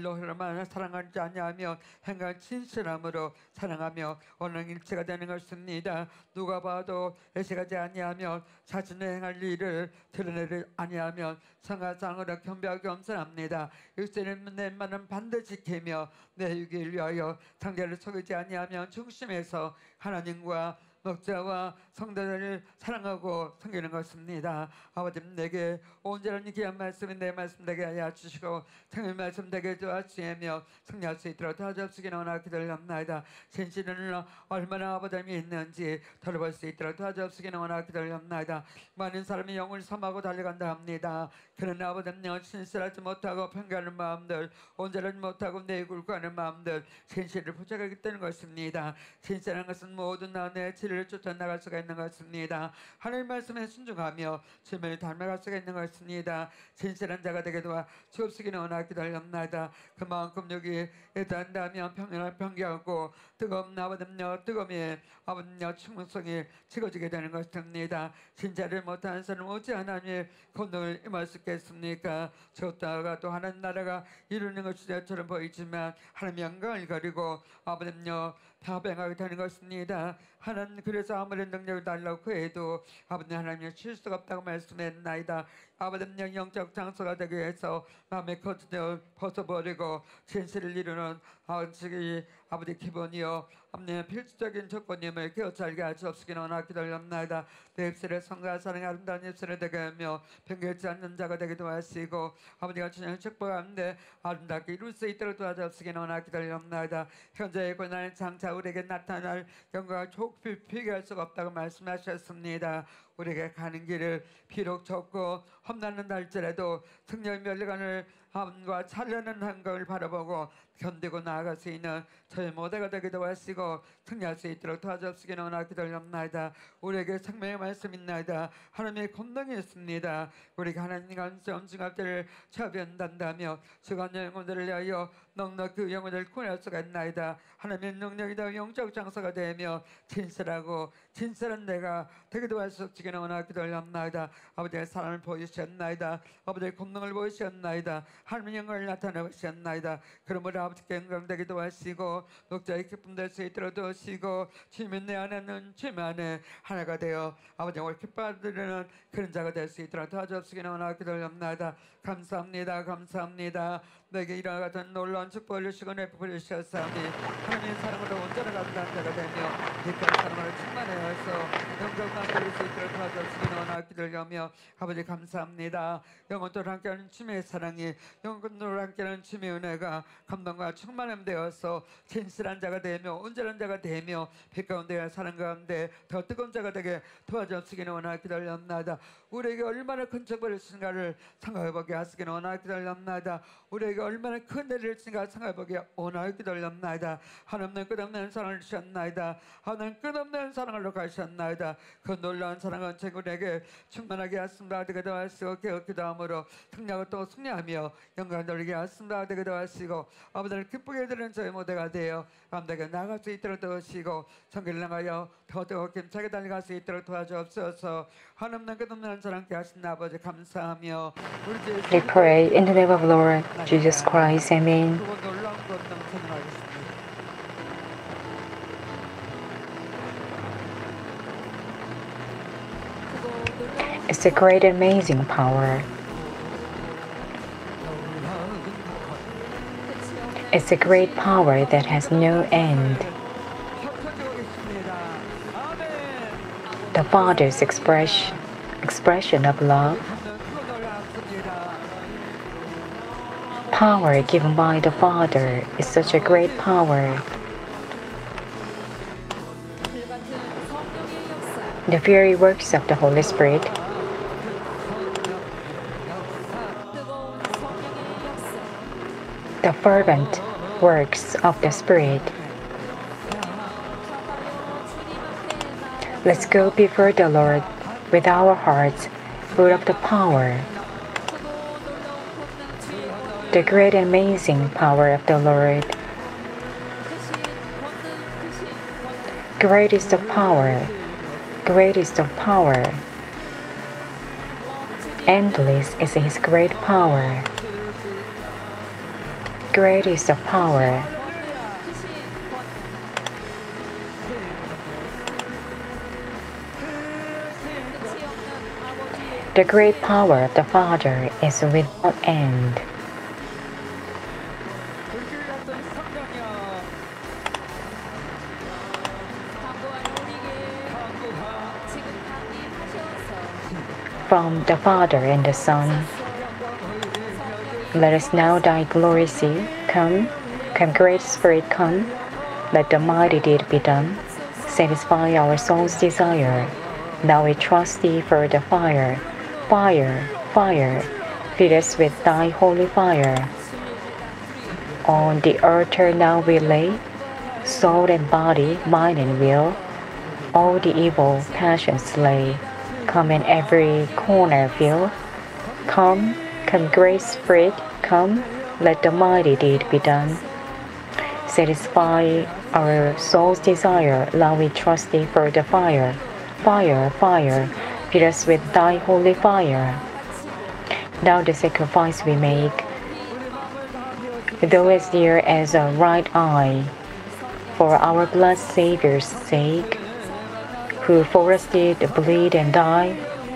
말로만 사랑하지 아니하며 행한 진실함으로 사랑하며 원하는 일체가 되는 것입니다. 누가 봐도 애식하지 아니하며 자신의 행할 일을 드러내지 아니하며 성화상으로 겸비하고 겸손합니다. 육신의 넷만은 반드시 지키며 내 유기를 위하여 상대를 속이지 아니하며 중심에서 하나님과 목자와 성도들을 사랑하고 섬기는 것입니다. 아버지님 내게 온전한 귀한 말씀이 내 말씀 되게 하여 주시고 생일 말씀 되게 도와주시며 승리할 수 있도록 도와주시기는 원하기 기도합나이다. 진실은 얼마나 아버님이 있는지 돌아볼 수 있도록 도와주시기는 원하기 기도합나이다. 많은 사람이 영을 섬하고 달려간다 합니다. 그러나 아버님 진실하지 못하고 평가하는 마음들 온전하지 못하고 내굴고하는 마음들 진실을 부족하기 때문인 것입니다. 진실한 것은 모든 나의 진리를 쫓아나갈 수가 있는 것입니다. 하나님 말씀에 순종하며 주님을 닮아갈 수가 있는 것입니다. 진실한 자가 되게 도와 주옵시기는 원하기 기도합나이다. 그만큼 여기 애단다면 평안을 평기하고 뜨거운 아버님여 뜨거움이 아버님여 충성이 지어지게 되는 것입니다. 진짜를 못하는 사람은 어찌 하나님의 권능을 임할 수 있겠습니까? 줬다가 또 하나님 나라가 이루는 것처럼 보이지만 하나님 영광을 가리고 아버님여 파병하게 되는 것입니다. 하나님 그래서 아무리 능력을 달라고 해도 아버님 하나님의 실수가 없다고 말씀했나이다. 아버님 영적 장소가 되기 위해서 마음의 거짓을 벗어버리고 진실을 이루는 아버지 기본이요 아버님 필수적인 조건임을 깨우쳐 알게 할 수 없으기는 원하기 기도합나이다. 내 입술에 성과 사랑의 아름다운 입술을 되게 하며 변개치 않는 자가 되기도 하시고 아버지가 주님을 축복하는데 아름답게 이룰 수 있도록 도와주옵시기는 원하기 기도합나이다. 현재의 고난의 장차 우리에게 나타날 영광을 좁히 비교할 수가 없다고 말씀하셨습니다. 우리에게 가는 길을 비록 좁고 험난한 날짜라도 승리의 멸관을 함과 찬란한 한강을 바라보고 견디고 나아갈 수 있는 저희 모두가 되기도 하시고 승리할 수 있도록 도와주시기는 원하기 기도합나이다. 우리에게 생명의 말씀 있나이다. 하나님의 권능이 있습니다. 우리가 하나님과 엄중할 때를 처변한다며 주간 영혼들을 위하여 넉넉 그 영혼을 구원할 수가 있나이다. 하나님의 능력이다. 영적 장사가 되며 진실하고 진실한 내가 되기도 할 수 없기는 원하기 기도합나이다. 아버지의 사랑을 보이셨나이다. 아버지의 권능을 보이셨나이다. 하나님의 영광을 나타내셨나이다. 그러므로 아버지께 영광되기도 하시고 녹자의 기쁨 될 수 있도록 도우시고 주님의 내 안에는 주님 안에 하나가 되어 아버지 영광을 기뻐하는 그런 자가 될 수 있도록 도와주시기는 원하기 기도합나이다. 감사합니다. 감사합니다. 내게 이와 같은 놀라운 축복을 주시고 내부를 주셨사오니 하나님의 사랑으로 온전한 감사한 자가 되며 기쁜 사랑으로 충만하여서 영광만 돌릴 수 있도록 도와주시기는 원하기 기도하며 아버지 감사합니다. 영원토록 함께하는 주님의 사랑이 영원토록 함께하는 주님의 은혜가 감동과 충만함 되어서 진실한 자가 되며 온전한 자가 되며 빛 가운데 사랑 가운데 더 뜨거운 자가 되게 도와주시기는 원하기 기도합니다. 우리에게 얼마나 큰 축복을 주신가를 생각해보게 하시기는 원하기 기도합니다. 우리에게 얼마나 큰 일을 주신가 생각해보게 원하기 기도합니다. 하나님은 끝없는 사랑을 주셨나이다. 하나님 끝없는 사랑을 가셨나이다. 그 놀라운 사랑은 우리에게 충만하게 하심과 되기도 하시고 기억기도 함으로 승리하고 또 승리하며 영광 돌리게 하심과 되기도 하시고 아버지를 기쁘게 해드리는 저희 모두가 되어 감독에 나갈 수 있도록 도우시고 성길을 향하여 더더욱 힘차게 달려갈 수 있도록 도와주옵소서. 하나님은 끝없는 사랑께 하신 아버지 감사하며 우리 주 We pray in the name of Lord Jesus Christ. Amen. 그거 놀라운 권능 찬양하겠습니다. It's a great and amazing power. It's a great power that has no end. The Father's expression of love, power given by the Father is such a great power. The very works of the Holy Spirit, the fervent works of the Spirit. Let's go before the Lord with our hearts full of the power. The great and amazing power of the Lord. Great is the power. Great is the power. Endless is His great power. Great is the power. The great power of the Father is without end. From the Father and the Son, let us now thy glory see. Come, come, great Spirit, come. Let the mighty deed be done. Satisfy our soul's desire. Now we trust thee for the fire. Fire, fire, feed us with thy holy fire. On the altar now we lay soul and body, mind and will. All the evil passions slay. Come in every corner fill. Come, come, great Spirit, come. Let the mighty deed be done. Satisfy our soul's desire. Now we trust thee for the fire. Fire, fire, feed us with thy holy fire. Now the sacrifice we make, though as dear as a right eye, for our blessed Savior's sake, who for us did bleed and die.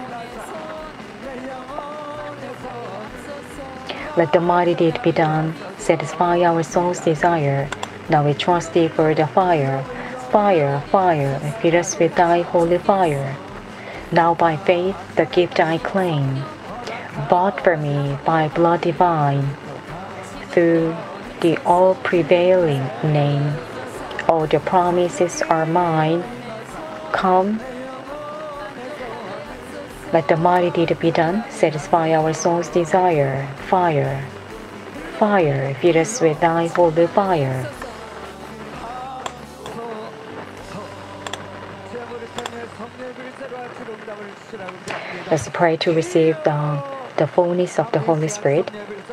Let the mighty deed be done, satisfy our soul's desire. Now we trust thee for the fire. Fire, fire, feed us with thy holy fire. Now by faith the gift I claim, bought for me by blood divine, through the all-prevailing name. All the promises are mine. Come, Let the mighty deed be done, satisfy our soul's desire. Fire, fire, feed us with thy holy fire. Let's pray to receive the fullness of the Holy Spirit.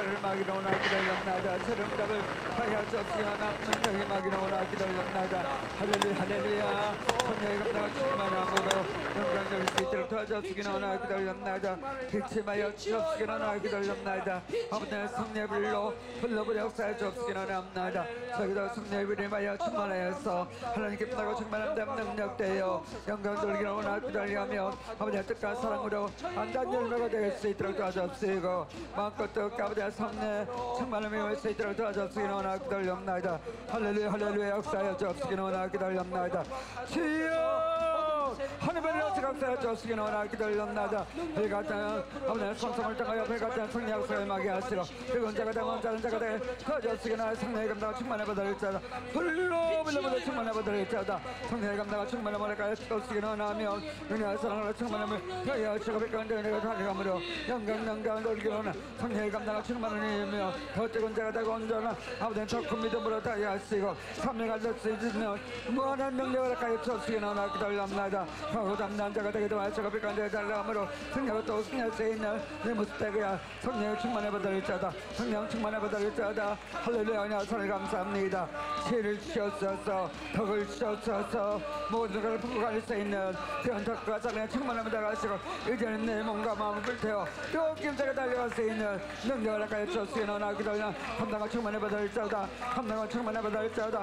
도와주시기는 기다렸나이다. 기침하여 주옵시기는 기다렸나이다. 아버지의 성령의 불로 불러버려 역사해 주옵시기는 합나이다. 저기도 성령의 불이 임하여 충만하여서 하나님께 빛나고 충만한 데 능력되어 영광 돌리기는 원하 기다리며 아버지의 뜻과 사랑으로 안전 열매가 될 수 있도록 도와주옵시고 마음껏 뜻과 아버지의 성령 충만함이 올 수 있도록 도와주옵시기는 원하 기다렸나이다. 할렐루야 할렐루야 역사해 주옵시기는 원하 기다렸나이다. 주여 하늘의 역사에 주시기는 원하 기다렸나이다. 불같은 아버지의 성성을 통하여 불같은 성령 역사에 임하게 하시고 그건 자가 되면 자는 자가 되게 도와주시기는 성령의 감당을 충만해 받을 자다. 불로 불러보다 충만해 받을 자다. 성령의 감당을 충만해 받을 주시기는 원하며 은혜와 사랑으로 충만함을 더하여 주시고 백가운데 은혜가 달려감으로 영광 돌기는 원하 성령의 감당을 충만하며 더 뜨거운 자가 되고 온전한 아버지의 더 큰 믿음으로 더하여 하시고 삼명할 수 있으며 무한한 능력을 가해 주시기는 원하 기다렸나이다. 하고 담난 자가 되게 도와주시고 백가운데 달려감으로 성령을 또 승리할 수 있는 내 모습 되고야 성령을 충만해 받을 자다. 성령 충만해 받을 자다. 할렐루야 은혜와 사랑을 감사합니다. 지혜를 주셨소서 덕을 주셨소서 모든 것을 풍부할 수 있는 그런 덕과 사랑의 충만함을 다가시고 이제는 내 몸과 마음을 불태워 뜨겁게 자가 달려갈 수 있는 능력을 가해 주시기는 원하 기다려 감당을 충만해 받을 자다. 감당을 충만해 받을 자다.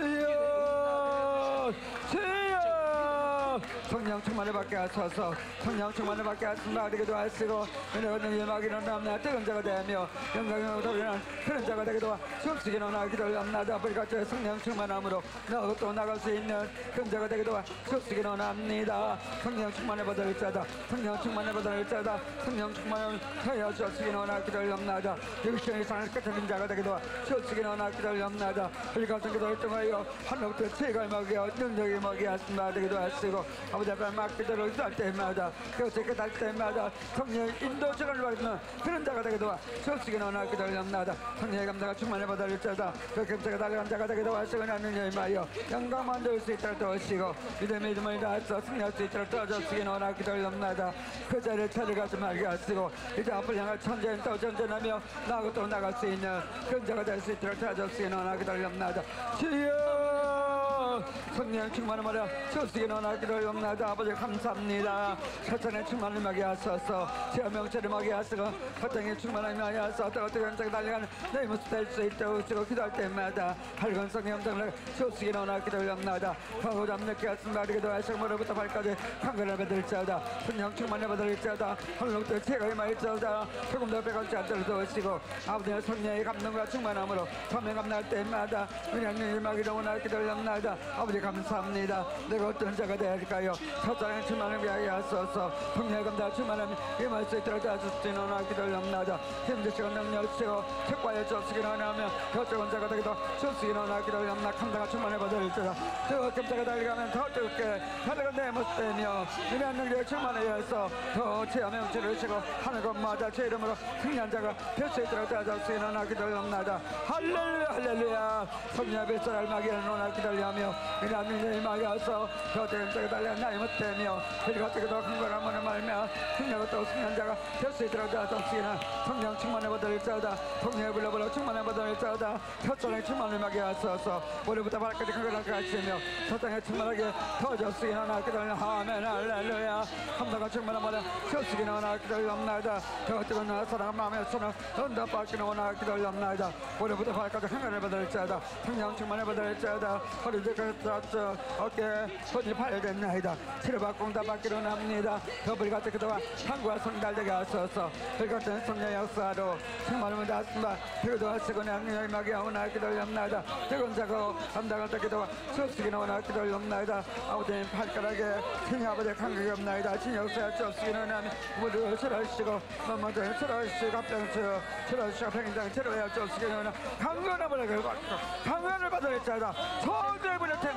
주여 성령 충만을 받게 하소서. 성령 충만을 받게 하소서. 되기도 하시고 은혜가 일막이는 남나 뜨거운 자가 되며 영광을 돌리는 그런 자가 되기도 하시기는 원하기를 합나다. 불같이 성령 충만함으로 나가고 또 나갈 수 있는 그런 자가 되기도 하시기는 원합니다. 성령 충만을 받을 자다. 성령 충만을 받을 자다. 성령 충만을 하여 주시기는 원하기를 합나다. 육신의 상을 깨뜨린 자가 되기도 하시기는 원하기를 합나다. 불같은 것을 통하여 하늘부터 체가 임하게 능력이 임하게 하시마 되기도 하시고 아버지 앞에 맡기도록 할 때마다 그것을 깨달을 때마다 성령의 인도전을 받는 그런 자가 되기도 하시기는 원하기를 합나다. 성령의 감사가 충만해 받을 자다. 그 감사가 달려간 자가 되기도 하시고 하느님의 임하여 영광 만들 수 있도록 도우시고 믿음의 믿음을 다해서 승리할 수 있도록 도와주시기는 원하기를 합나다. 그 자리를 찾아가지 말게 하시고 이제 앞을 향할 천재는 또 전전하며 나하고 또 나갈 수 있는 그런 자가 될 수 있도록 도와주시기는 원하기를 합나다. 주여 성령 충만을 말하 주시기는 원하기를 합나다. 아버지 감사합니다. 사탄의 충만을 하게 하소서. 제 명체를 하게 하시고 사탄의 충만을 하게 하소서. 어떻게 현장에 달려가는 내 모습 될 수 있도록 주시고 기도할 때마다 밝은 성령 영장을 주시기는 원하기를 합나다. 과거 잠늦게 하신다. 기도 하시고 머리부터 발까지 강건을 받을 자다. 성령 충만을 받을 자다. 하늘로부터 제가 임할 자다. 조금 더 배가지 않도록 도우시고 아버지의 성령의 감동과 충만함으로 사명 감당할 때마다 은혜는 임하기를 원하기를 합나다. 아버지 감사합니다. 내가 어떤 자가 되어야 할까요? 사장의 충만을 위하여 하소서. 성령의 감당 충만함이 임할 수 있도록 도와주시기는 원하기를 합나다. 힘주시고 능력주시고 책과에 주시기는 원하며 더 뜨거운 자가 되기도 주시기는 원하기를 합나. 감당과 충만을 받을 자다. 뜨겁게 자가 달려가면 더 뜨겁게 달려간 내 모습 되며 은혜한 능력에 충만하여서 더 체험의 영치를 주시고 하늘것마다 제 이름으로 승리한 자가 될 수 있도록 도와주시기는 원하기를 합나다. 할렐루야 할렐루야. 성령의 뱃살을 마기는 원하기를 하며 은혜한 능력에 임하여서 더 뜨거운 자가 달려간 나의 모습 되며 그리고 뜨거운 강건함을 말며 승리하고 또 승리한 자가 될 수 있도록 도와주시기는 성령 충만해 받을 자다. 성령의 불러버려 충만해 받을 자다. 혈전의 충만을 마게 하소서. 머리부터 발까지 강건하게 하시며 사장의 충만하게 도와주시기는 원하기를 아멘 할렐루야. 감사가 충만한 말에 주시기는 원하기를 합나이다. 더 뜨거운 사랑 마음에 손을 응답받기는 원하기를 합나이다. 머리부터 발까지 강건을 받을 자다. 성령 충만해 받을 자다. 허리들 깎아 어깨 손이 발렸나이다. 치료받고 응답받기를 합니다. 더 불같은 그동안 한국과 성달되게 하소서. 불같은 성령 역사로 충만을 닿습니다. 그도 하시고 내 임하게 원하기를 합나이다. 뜨거운 자고 감당할 때기도 주시기는 원하기를 합나이다. 아버지님 발가락에 신의 아버지의 감격이 없나이다. 신의 역사에 주시기는 원하며 모두 치료하시고 만만들 치료하시고 합장치료 치료하시고 평인장 치료하여 주시기는 원하며 강건함을 받을 자다. 소주의 불을 텐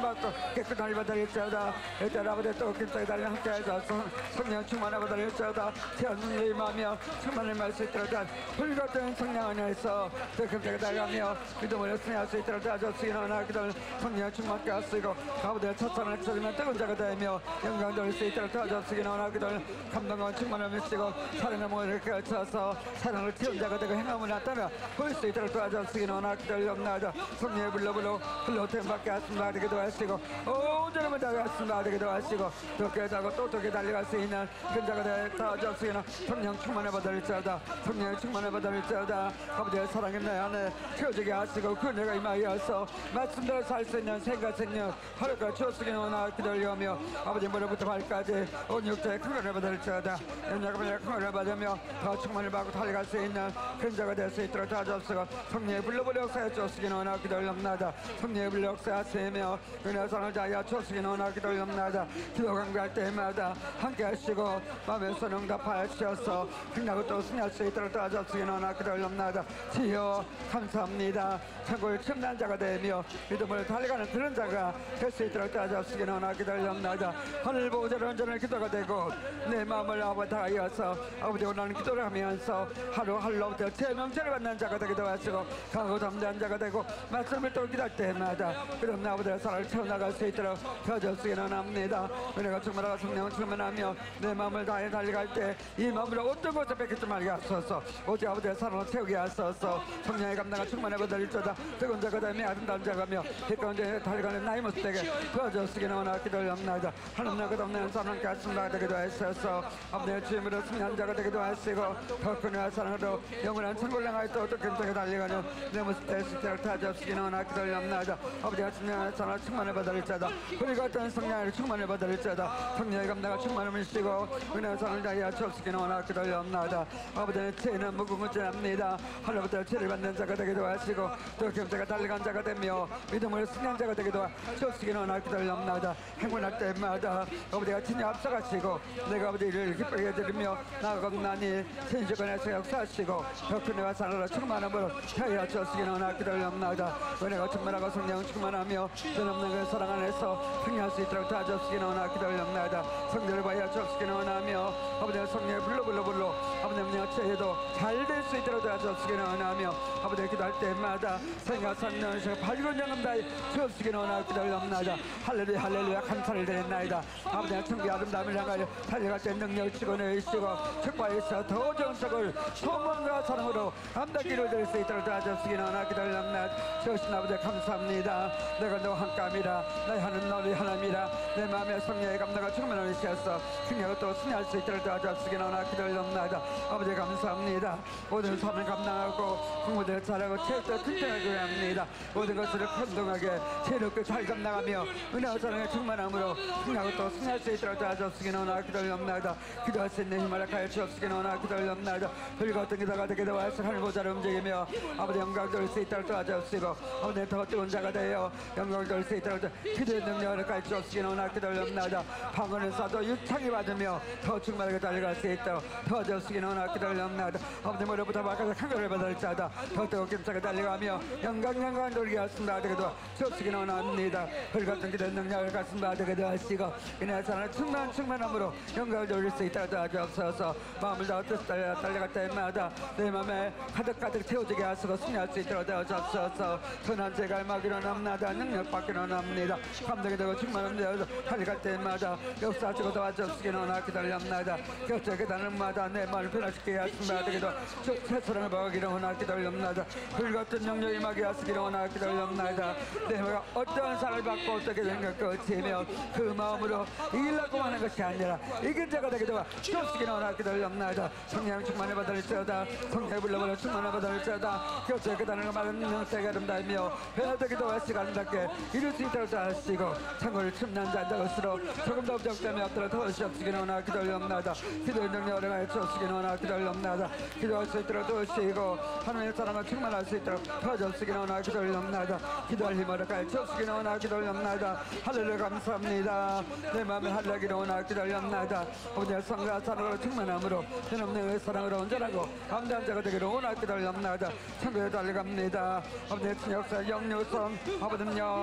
받고 깨끗한 일 받을지어다. 일단 아버지 또 기뻐 달려 함께하여 성령 충만하고 달릴지어다. 태어난 임하며 충만을 말할 수 있도록 불같은 성령 안에서 더 급하게 달려가며 믿음으로 승리할 수 있도록 도와주시기 원하나 그들 성령 충만케 하시고 아버지의 첫사랑을 찾으면 뜨거운 자가 되며 영광 돌릴 수 있도록 도와주시기 원하나 그들 감동과 충만을 미치고 사랑의 몸을 펼쳐서 사랑을 채운 자가 되고 행함을 나타나 보일 수 있도록 도와주시기 원하나 그들 영나다 성령의 불러 태움받게 하시면 되기도 하시고 온전함을 다하게 하시면 되기도 하시고 더 자고 또 달려갈 수 있는 큰 자가 도와주시기 원하나 성령 충만을 받을지어다. 성령의 충만을 받을지어다. 아버지의 사랑이 내 안에 채워지게 하시고 그 내가 임하여서 말씀대로 살 수 있는 생각 생명 하루가 주시기 원하나 기다려오며 아버지 머리부터 발까지 온 육체의 큰 은혜를 받을지어다. 연약함을 큰 은혜를 받으며 더 충만을 받고 달려갈 수 있는 큰 자가 될 수 있도록 도와주시고 성령의 불러버려 역사에 주시기 원하나 기다려옵나다. 성령의 불러 역사하시며 은혜의 사랑을 다하여 주시기 원하나 기다려옵나다. 기도 강구할 때마다 함께 하시고 마음에서 응답하시어서 빛나고 또 승리할 수 있도록 도와주시기 원하나 기다려옵나다. 주여 감사합니다. 참고의 첨단 자가 되며 믿음을 달려가는 그런 자가 될 수 있도록 도와주시기 원하나 기다려옵나다. 하늘 보호자를 온전한 기도가 되고 내 마음을 아버지 다하여서 아버지 원하는 기도를 하면서 하루하루부터 제 명철을 받는 자가 되기도 하시고 강하고 담대한 자가 되고 말씀을 또 기다릴 때마다 그런 아버지의 사랑을 채워나갈 수 있도록 도와주시기 원합니다. 은혜가 충만하고 성령을 충만하며 내 마음을 다해 달려갈 때 이 마음으로 어떤 것을 뺏기지 말게 하소서. 오직 아버지의 사랑을 채우게 하소서. 성령의 감당을 충만해 받을지어다. 뜨거운 자가 되며 아름다운 자가며 빛가운 자에 달려가는 나의 모습 되게 도와주시기 원하나 기도합니다. 하나님 나가 없는 사람께 하심을 되기도 하셔서 아버지의 주임으로 승리한 자가 되기도 하시고 더 큰 사랑으로 영원한 천국을 향하여 또 어떻게 달려가는 내 모습 될 수 있도록 도와주시기 원하나 기도합니다. 아버지가 승리한 사랑을 충만해 받을지어다. 우리 같은 성령을 충만해 받을지어다. 성령의 감당을 충만해 미시고 은혜의 사랑을 다하여 주시기 원하나 기도합니다. 아버지의 죄는 무궁무진합니다. 하늘부터 죄를 받는 자가 되기도 하시고 또 경제가 달려간 자가 되며 믿음으로 승리한 자가 되기도 하시기 원하나 기도합니다. 행운할 때마다 아버지가 친히 앞서가시고 내가 아버지를 기쁘게 해드리며 나아갑나니 신주권에서 역사하시고 더 큰 은혜와 사랑으로 충만함으로 하여 주시기 원하나 기도합니다. 은혜가 충만하고 성령 충만하며 전없는 그 사랑 안에서 승리할 수 있도록 도와주시기 원하나 기도합니다. 성전을 봐야 주시기 원하며 아버지의 성령의 불러 아버지의 죄도 잘 될 수 있도록 도와주시기 원하며 아버지의 기도할 때마다 성령 성령을 밝은 영혼 다해 주시기 원하나 기도합니다. 할렐루야 할렐루야 감사를 드렸나이다. 아버지의 천국의 아름다움을 향하여 달려갈 때 능력을 주고 내주시고 축복하여서 더 좋은 적을 소망과 사랑으로 암답기를 드릴 수 있도록 도와주시기 원하나 기도합니다. 주신 아버지 감사합니다. 내가 너와 함께함이라 나의 하는 너희 하나님이라 내 마음의 성령의 감동과 충만함을 주셔서 승리하고 또 승리할 수 있도록 도와주시기 원하나 기도합니다. 아버지 감사합니다. 모든 삶을 감당하고 공부를 잘하고 체육도 튼튼하게 합니다. 모든 것을 건동하게 새롭게 잘 감당하며 은혜와 사랑의 충만함으로 승리하고 또 승리할 수 있도록 도와주시기 원하나 기도합니다. 기도할 수 있는 힘을 가해 주시기 원하나 기도합니다. 불과 어떤 기도가 되게 도와서 하늘 보좌를 움직이며 아버지 영광 돌릴 수 있도록 도와주시고 아버지 더 뜨거운 자가 되어 영광 돌릴 수 있도록 기도의 능력을 가해 주시기 원하나 기도합니다. 방언을 쏴도 유창히 받으며 더 충만하게 달려갈 수 있도록 도와주시기 원하나 기도합니다. 아버지 머리부터 발까지 한결을 받을 자다 더 뜨겁게 힘차게 달려가며 영광 돌리게 하신다 되게도 주시기 원합니다. 불같은 기도의 능력을 가슴 되게도 하시고 그냥 사랑을 충만함으로 영광을 돌릴 수 있도록 도와주옵소서. 마음을 다 뜻 달려갈 때마다 내 마음에 가득 채워지게 하시고 승리할 수 있도록 도와주옵소서. 선한 죄가 알마기로 남나다 능력 받기로 납니다. 감동이 되고 충만함 되어서 달려갈 때마다 역사하시고 도와주시기 원하나 기도합니다. 곁에 계단을마다 내 마음을 변화시키게 하신다 되기도 최선을 보기로 원하나 기도합니다. 불같은 영역이 임하게 하시기를 원하나 기도합니다. 내가 어떠한 상을 받고 어떻게 생각하고 지며 그 마음으로 이기려고 하는 것이 아니라 이긴 자가 되기도 주시기를 원하나 기도합니다. 성령 충만을 받을지어다. 성령의 불러버려 충만을 받을지어다. 곁에 계단을 마른 영세가 아름다우며 변화되기도 하시고 아름답게 이룰 수 있도록 하시고 창고를 춤난 자인 것으로 조금 더 부족됨이 없도록 도와주시기를 원하나 기도합니다. 기도의 능력을 하여 주시기를 원하나 기도합니다. 기도할 수 있도록 도우시고 하나님의 사랑을 충만할 수 있도록 도와주시기를 원하나 기도합니다. 기도할 힘을 가해 주시기를 원하나 기도합니다. 할렐루야 감사합니다. 내 마음에 할례기를 원하나 기도합니다. 아버지의 성과 사랑으로 충만함으로 전없는 사랑으로 온전하고 감사한 자가 되기를 원하나 기도합니다. 천국에 달려갑니다. 아버지의 역사 영유성 아버지는요 우리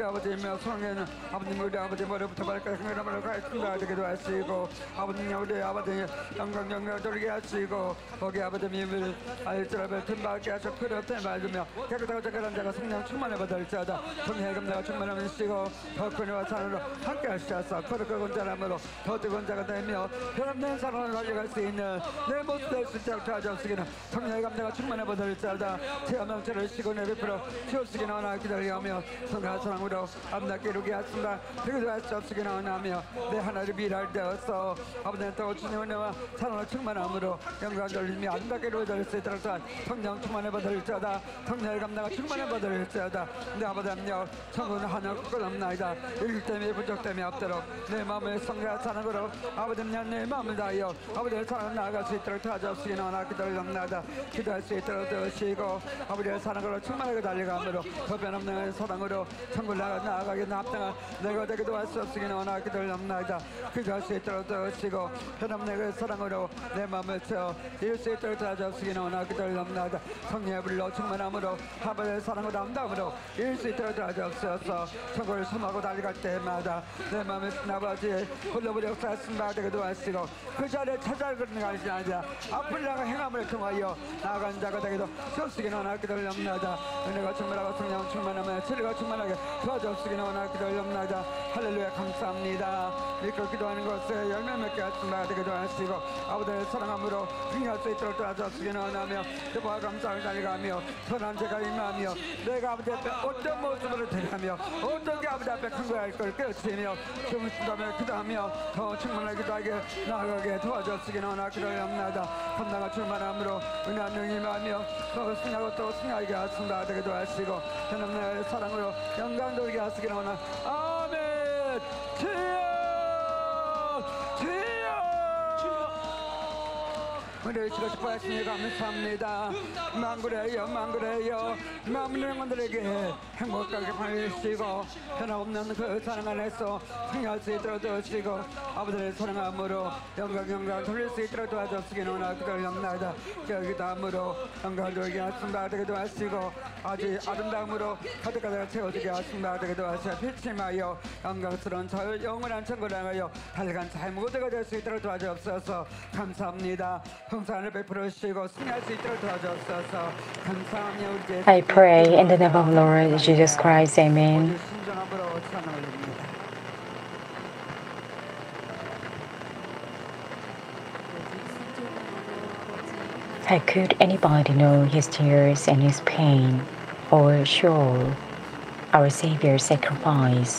아버지며 성에는 아버님 우리 아버지 머리부터 발까지 흥얼함을 가르친다 되기도 하시고 아버님 우리 아버지 영광 돌게 하시고 거기 아버지 힘을 알지라도 틈바게 하셔 그렇게 말하며 깨끗하고 깨끗한 자가 성령 충만해 받을지어다 성령의 감사가 충만하면 시고 더 그녀와 산으로 함께 하시옵소서 거룩한 자람으로 더 뜨거운 자가 되며 변함된 사랑을 달려갈 수 있는 내 모습 될 수 있도록 도와주옵시기는 성령의 감사가 충만해 받을지어다 체험명체를 시고 내 베풀어 치우시기는 원하 기다리며 성령의 사랑으로 아름답게 이루게 하신다 그리고 할 수 없으기는 원하며 내 하나를 일할 되어서 아버지는 또 주님의 은혜와 사랑을 충만함으로 영광 돌림이 아름답게 이루어질 수 있도록 성령 충만해 받을지어다 성령의 감사가 충만해 받을지어다 내 아버지여 천국은 하늘 끝없나이다 일기 때문에 부족됨이 없도록 내 마음의 성령의 사랑으로 아버지여 내 마음을 다하여 아버지의 사랑을 나아갈 수 있도록 도와주시기는 원하 기다리옵나이다 기도할 수 있도록 도우시고 아버지의 사랑으로 충만하게 달려감으로 더 변없는 사랑으로 천국을 나아가게 합당한 내가 되기도 할 수 없으기는 원하 기다리옵나이다 기도할 수 있도록 도우시고 변없는 그 사랑으로 내 마음을 채워 이룰 수 있도록 도와주시기는 원하 기다리옵나이다 성령의 불로 충만함으로 아버지의 사랑으로 암담으로 이룰 수 있도록 도와주옵소서 천국을 섬하고 달려갈 때마다 내 마음에 아버지의 홀로버려 쌓았은 바 되기도 하시고 그 자리에 찾아가는 것이 아니라 앞을 나가 행함을 통하여 나아간 자가 되기도 주옵시기는 원하 기다리옵나이다 은혜가 충만하고 성령 충만하며 진리가 충만하게 도와주옵시기는 원하 기다리옵나이다 할렐루야 감사합니다 믿고 기도하는 것에 열매 맺게 하신 바 되기도 하시고 아버지의 사랑함으로 승리할 수 있도록 도와주옵시기는 원하며 여호와 감사를 달려가며 선한 제가 임하며 내가 아버지 앞에 어떤 모습으로 대하며 어떤 게 아버지 앞에 큰거할 걸 깨우치며 주문 신다며 기도하며 더 충만하게 기도하게 나아가게 도와주옵시기는 원하 기도하옵나이다 감당과 충만함으로 은혜한 능히 임하며 더 승리하고 또 승리하게 하신 바 되기도 하시고 하나님의 사랑으로 영광 돌게 하시기는 원하 아멘 주여 우리 주가 기뻐하시니 감사합니다. 망그레요 남은 영혼들에게 행복하게 보내시고 변함없는 그 사랑 안에서 승리할 수 있도록 도와주시고 아버지의 사랑함으로 영광 돌릴 수 있도록 도와주시기는 원하 기도합나이다. 여기 다음으로 영광 돌게 하신 바 되기도 하시고 아주 아름다움으로 가득가득 채워지게 하신 바 되기도 하시고 빛임하여 영광스러운 저 영원한 천국을 향하여 달려간 잘 모두가 될 수 있도록 도와주옵소서. 감사합니다. 평산을 베풀어 주시고 승리할 수 있도록 도와주옵소서. 감사합니다. 우리 예수 I pray in the name of Lord Jesus Christ. Amen. 신전함으로 찬양을 드립니다. How could anybody know his tears and his pain, or show our Savior's sacrifice?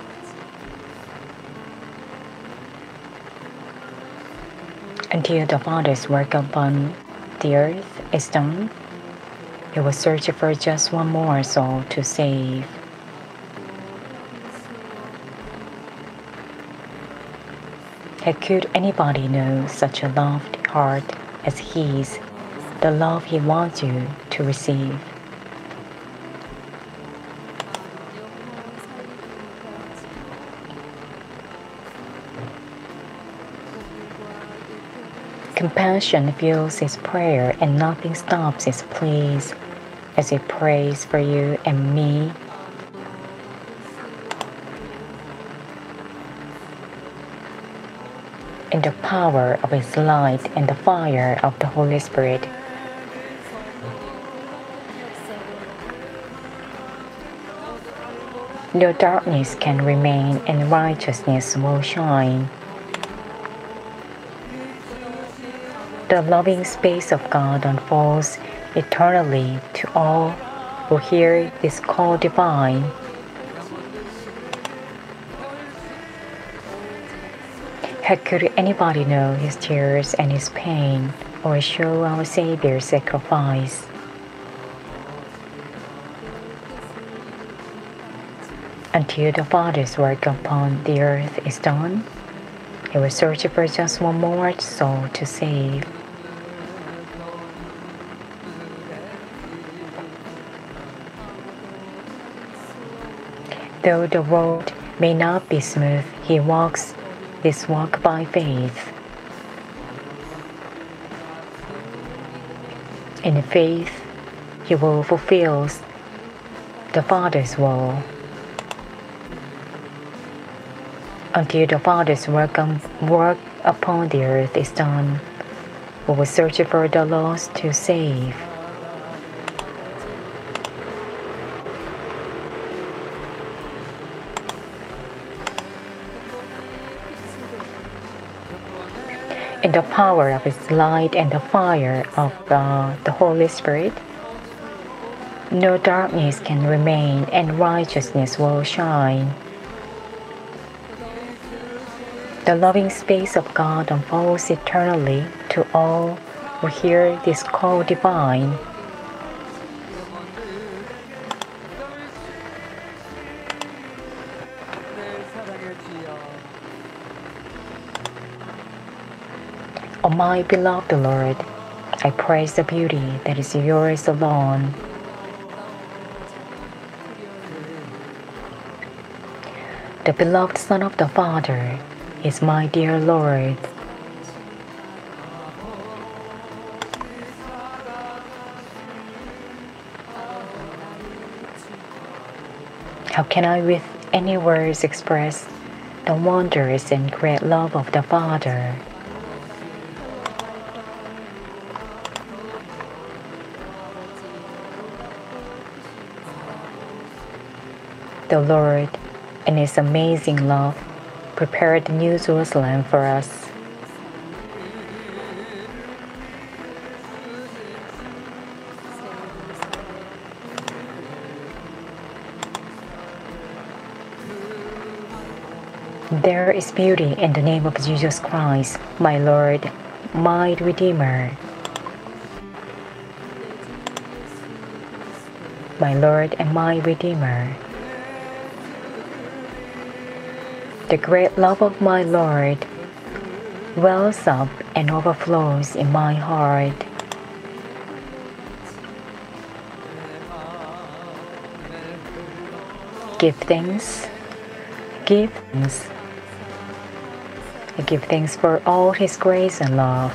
Until the Father's work upon the earth is done, He will search for just one more soul to save. How could anybody know such a loved heart as His, the love He wants you to receive? Compassion fuels His prayer, and nothing stops His pleas as He prays for you and me. In the power of His light and the fire of the Holy Spirit, no darkness can remain, and righteousness will shine. The loving space of God unfolds eternally to all who hear this call divine. How could anybody know His tears and His pain, or show our Savior's sacrifice? Until the Father's work upon the earth is done, He will search for just one more soul to save. Though the road may not be smooth, He walks this walk by faith. In faith, He will fulfill the Father's will. until the Father's work upon the earth is done. We will search for the lost to save. In the power of His light and the fire of the Holy Spirit, no darkness can remain and righteousness will shine. The loving space of God unfolds eternally to all who hear this call divine. O my beloved Lord, I praise the beauty that is yours alone. The beloved Son of the Father is my dear Lord. How can I with any words express the wonders and great love of the Father? The Lord, in His amazing love, prepared the New Jerusalem for us. There is beauty in the name of Jesus Christ, my Lord, my Redeemer. My Lord and my Redeemer. The great love of my Lord wells up and overflows in my heart. Give thanks. Give thanks. I give thanks for all His grace and love.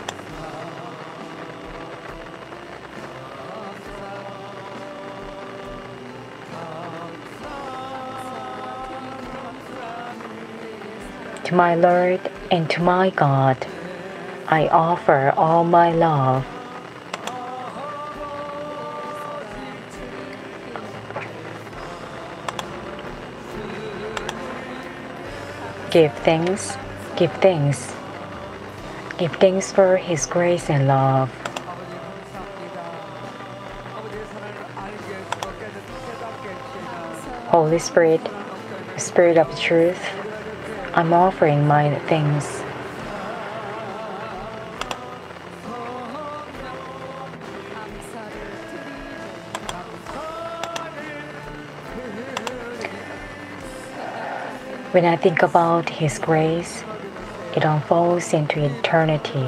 To my Lord and to my God, I offer all my love. Give thanks, give thanks. Give thanks for His grace and love. Holy Spirit, Spirit of truth, I'm offering my thanks. When I think about His grace, it unfolds into eternity.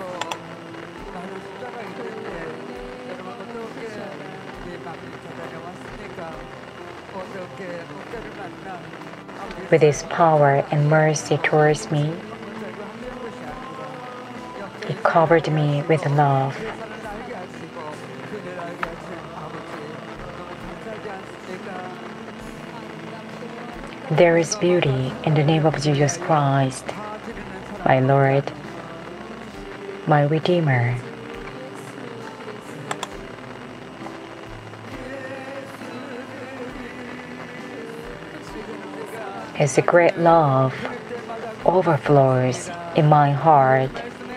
With His power and mercy towards me, He covered me with love. There is beauty in the name of Jesus Christ, my Lord, my Redeemer. His great love overflows in my heart.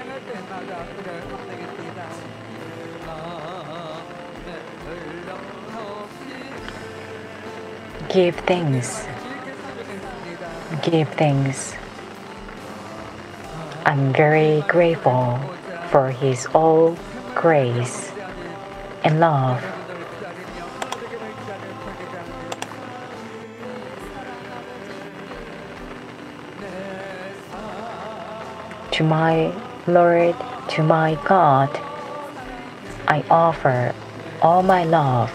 Give thanks. Give thanks. I'm very grateful for His all grace and love. To my Lord, to my God, I offer all my love.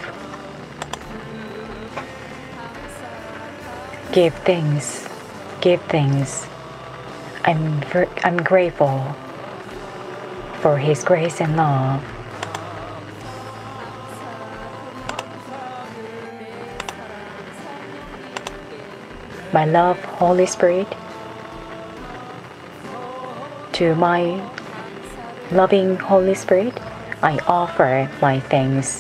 Give thanks, give thanks. I'm grateful for His grace and love. my love, Holy Spirit, to my loving Holy Spirit, I offer my thanks.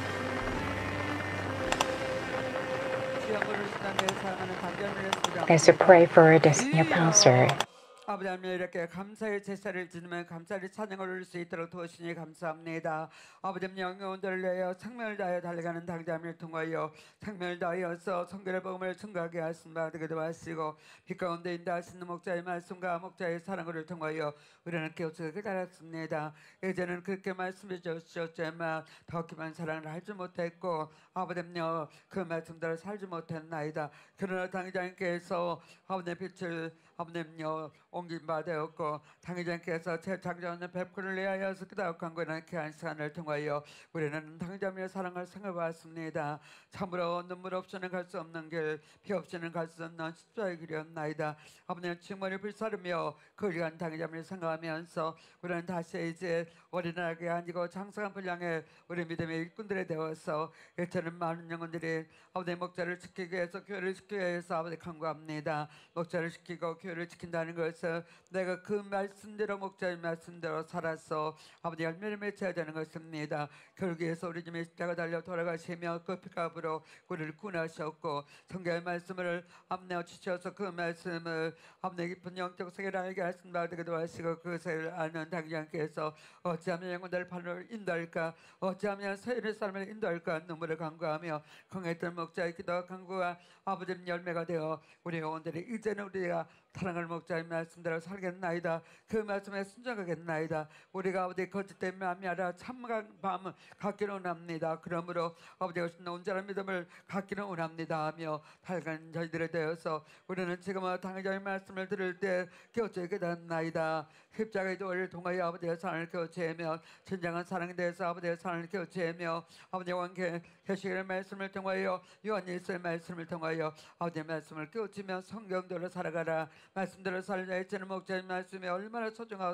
Let's pray for the senior pastor. 아버지 하나님 이렇게 감사의 제사를 지내며 감사의 찬양을 올릴 수 있도록 도우시니 감사합니다. 아버지 하나님 영혼들을 위하여 생명을 다하여 달려가는 당자를 통하여 생명을 다하여서 성결의 복음을 증거하게 하신 바 되게 도와주시고 빛 가운데 인도하시는 목자의 말씀과 목자의 사랑을 통하여 우리는 깨우치게 자랐습니다. 이제는 그렇게 말씀해 주셨지만 더 깊은 사랑을 알지 못했고 아버지 하나님 그 말씀대로 살지 못했나이다. 그러나 당자님께서 아버지의 빛을 아버님요 옮긴 바 되었고 당회장께서 재창조하는 베풀을 위하여서 그다음 광고는 귀한 시간을 통하여 우리는 당자며 사랑을 생각해봤습니다. 참으로 눈물 없이는 갈 수 없는 길, 피 없이는 갈 수 없는 십자의 길이었나이다. 아버님 충만히 불사르며 그 위한 당자며 생각하면서 우리는 다시 이제 어린아이가 아니고 장성한 분량의 우리 믿음의 일꾼들이 되어서 이제는 많은 영혼들이 아버지 목자를 지키기 위해서 교회를 지키기 위해서 아버지 간구합니다. 목자를 지키고 교회를 지킨다는 것은 내가 그 말씀대로 목자의 말씀대로 살아서 아버지 열매를 맺어야 되는 것입니다. 결국에서 우리 집에 십자가 달려 돌아가시며 그 피값으로 우리를 구원하셨고 성경의 말씀을 암내어 주셔서 그 말씀을 아버지 깊은 영적 세계를 알게 하신 바 되기도 하시고 그 세계를 아는 당장께서 어찌하면 영혼들을 발로 인도할까 어찌하면 세일의 삶을 인도할까 눈물을 간구하며 강했던 목자의 기도와 간구가 아버지 열매가 되어 우리 영혼들이 이제는 우리가 사랑을 목자의 말씀대로 살겠나이다. 그 말씀에 순종하겠나이다. 우리가 아버지 거짓된 마음이 아니라 참간 마음을 갖기를 원합니다. 그러므로 아버지가 주신 온전한 믿음을 갖기를 원합니다 하며 밝은 저희들에 대해서 우리는 지금 당회자의 말씀을 들을 때 깨우치게 되었나이다. 십자가의 도를 통하여 아버지의 사랑을 깨우치며 진정한 사랑에 대해서 아버지의 사랑을 깨우치며 아버지의 왕께 계시의 말씀을 통하여 요한일서의 말씀을 통하여 아버지의 말씀을 깨우치며 성경대로 살아가라. 말씀대로 살자. 이제는 목자의 말씀이 얼마나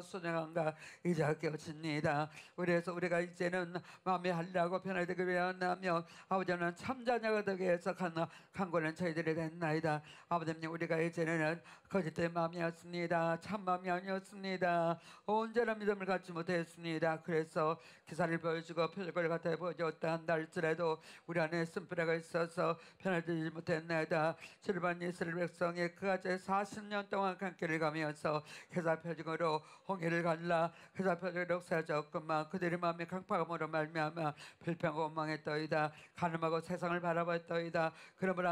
소중한가 이제 깨우칩니다. 그래서 우리가 이제는 마음이 한리하고 변화되기 위하여 아버지는 참자녀가 되기 위해서 간구는 저희들이 됐나이다. 아버지님 우리가 이제는 거짓된 마음이었습니다. 참 마음이 아니었습니다. 온전한 믿음을 갖지 못했습니다. 그래서 기사를 보여주고 표적을 갖다 보여줬다 한다 할지라도 우리 안에 쓴뿌리가 있어서 변화되지 못했나이다. 실반 이스라엘 백성이 그같이 40년 동안 강길을 가면서 기사 표적으로 홍해를 갈라 기사 표적으로 역사하였건만 그들의 마음이 강팍함으로 말미암아 불평하고 원망했더이다. 가늠하고 세상을 바라봤더이다. 그러므로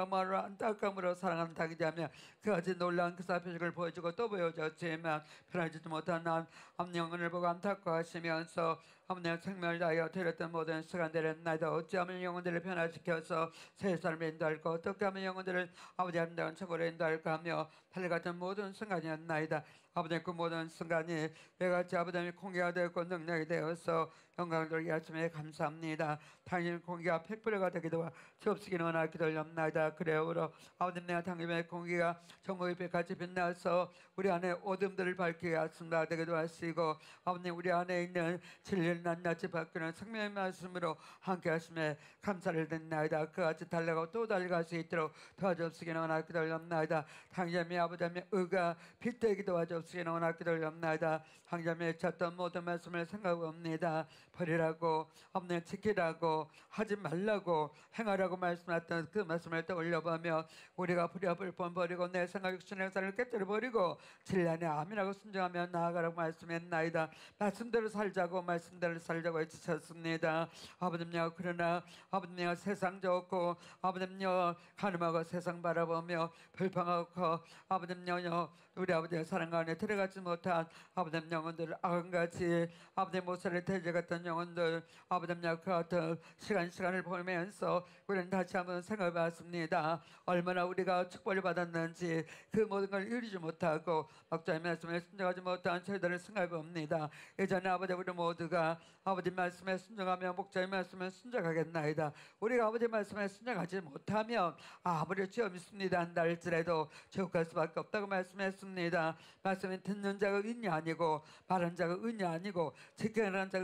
안타까움으로 사랑하는 당이자며 그같이 놀라운 기사 표적을 보여주고 또 보여줬지만 변하지도 못한 암영혼을 보고 안타까워하시면서 아버지의 생명을 다하여 드렸던 모든 시간들은 나도 어찌하면 영혼들을 변화시켜서 새 삶을 인도할까 어떻게 하면 영혼들을 아버지 아름다운 천국으로 인도할까 하며 달려갔던 모든 순간이었나이다. 아버지 그 모든 순간이 내같이 아버지의 공개가 되었고 능력이 되어서 영광을 돌리게 하심에 감사합니다. 당연히 공개가 100%가 되기도 주옵시기는 원하기 기도합나이다. 그래오로 아버님 내가 당님의 공개가 전국의 빛같이 빛나서 우리 안에 어둠들을 밝히게 하심다 되기도 하시고 아버님 우리 안에 있는 진리를 낱낱이 바꾸는 생명의 말씀으로 함께 하심에 감사를 드리나이다. 그같이 달려가고 또 달려갈 수 있도록 도와주옵시기는 원하기 기도합나이다. 당자의 아버지의 의가 빛되기도 도와주옵시기는 원하기 기도합나이다. 당자의 찾던 모든 말씀을 생각합니다. 버리라고 아버님 지키라고 하지 말라고 행하라고 말씀하셨던 그 말씀을 떠올려보며 우리가 불의합을 버리고 내 생각 육신의 행사를 깨뜨려 버리고 진리 안에 아멘하고 순종하며 나아가라고 말씀했나이다. 말씀대로 살자고 말씀대로 살자고 해주셨습니다. 아버님요 그러나 아버님요 세상 좋고 아버님요 가늠하고 세상 바라보며 불평하고 아버님요 우리 아버지의 사랑 안에 들어가지 못한 아버님 영혼들 악은같이 아버님 모세를 대적했던 영혼들 아버님 그 같은 시간을 보내면서 우리는 다시 한번 생각해봤습니다. 얼마나 우리가 축복을 받았는지 그 모든 걸 이루지 못하고 목자의 말씀에 순종하지 못한 저희들을 생각해봅니다. 예전에 아버지 우리 모두가 아버지 말씀에 순종하며 목자의 말씀에 순종하겠나이다. 우리가 아버지 말씀에 순종하지 못하면 아무리 죄 없습니다 한다 할지라도 지옥갈 수밖에 없다고 말씀했습니다. 말씀에 듣는 자가 은이 아니고 말하는 자가 은이 아니고 지켜내는 자가 은이라는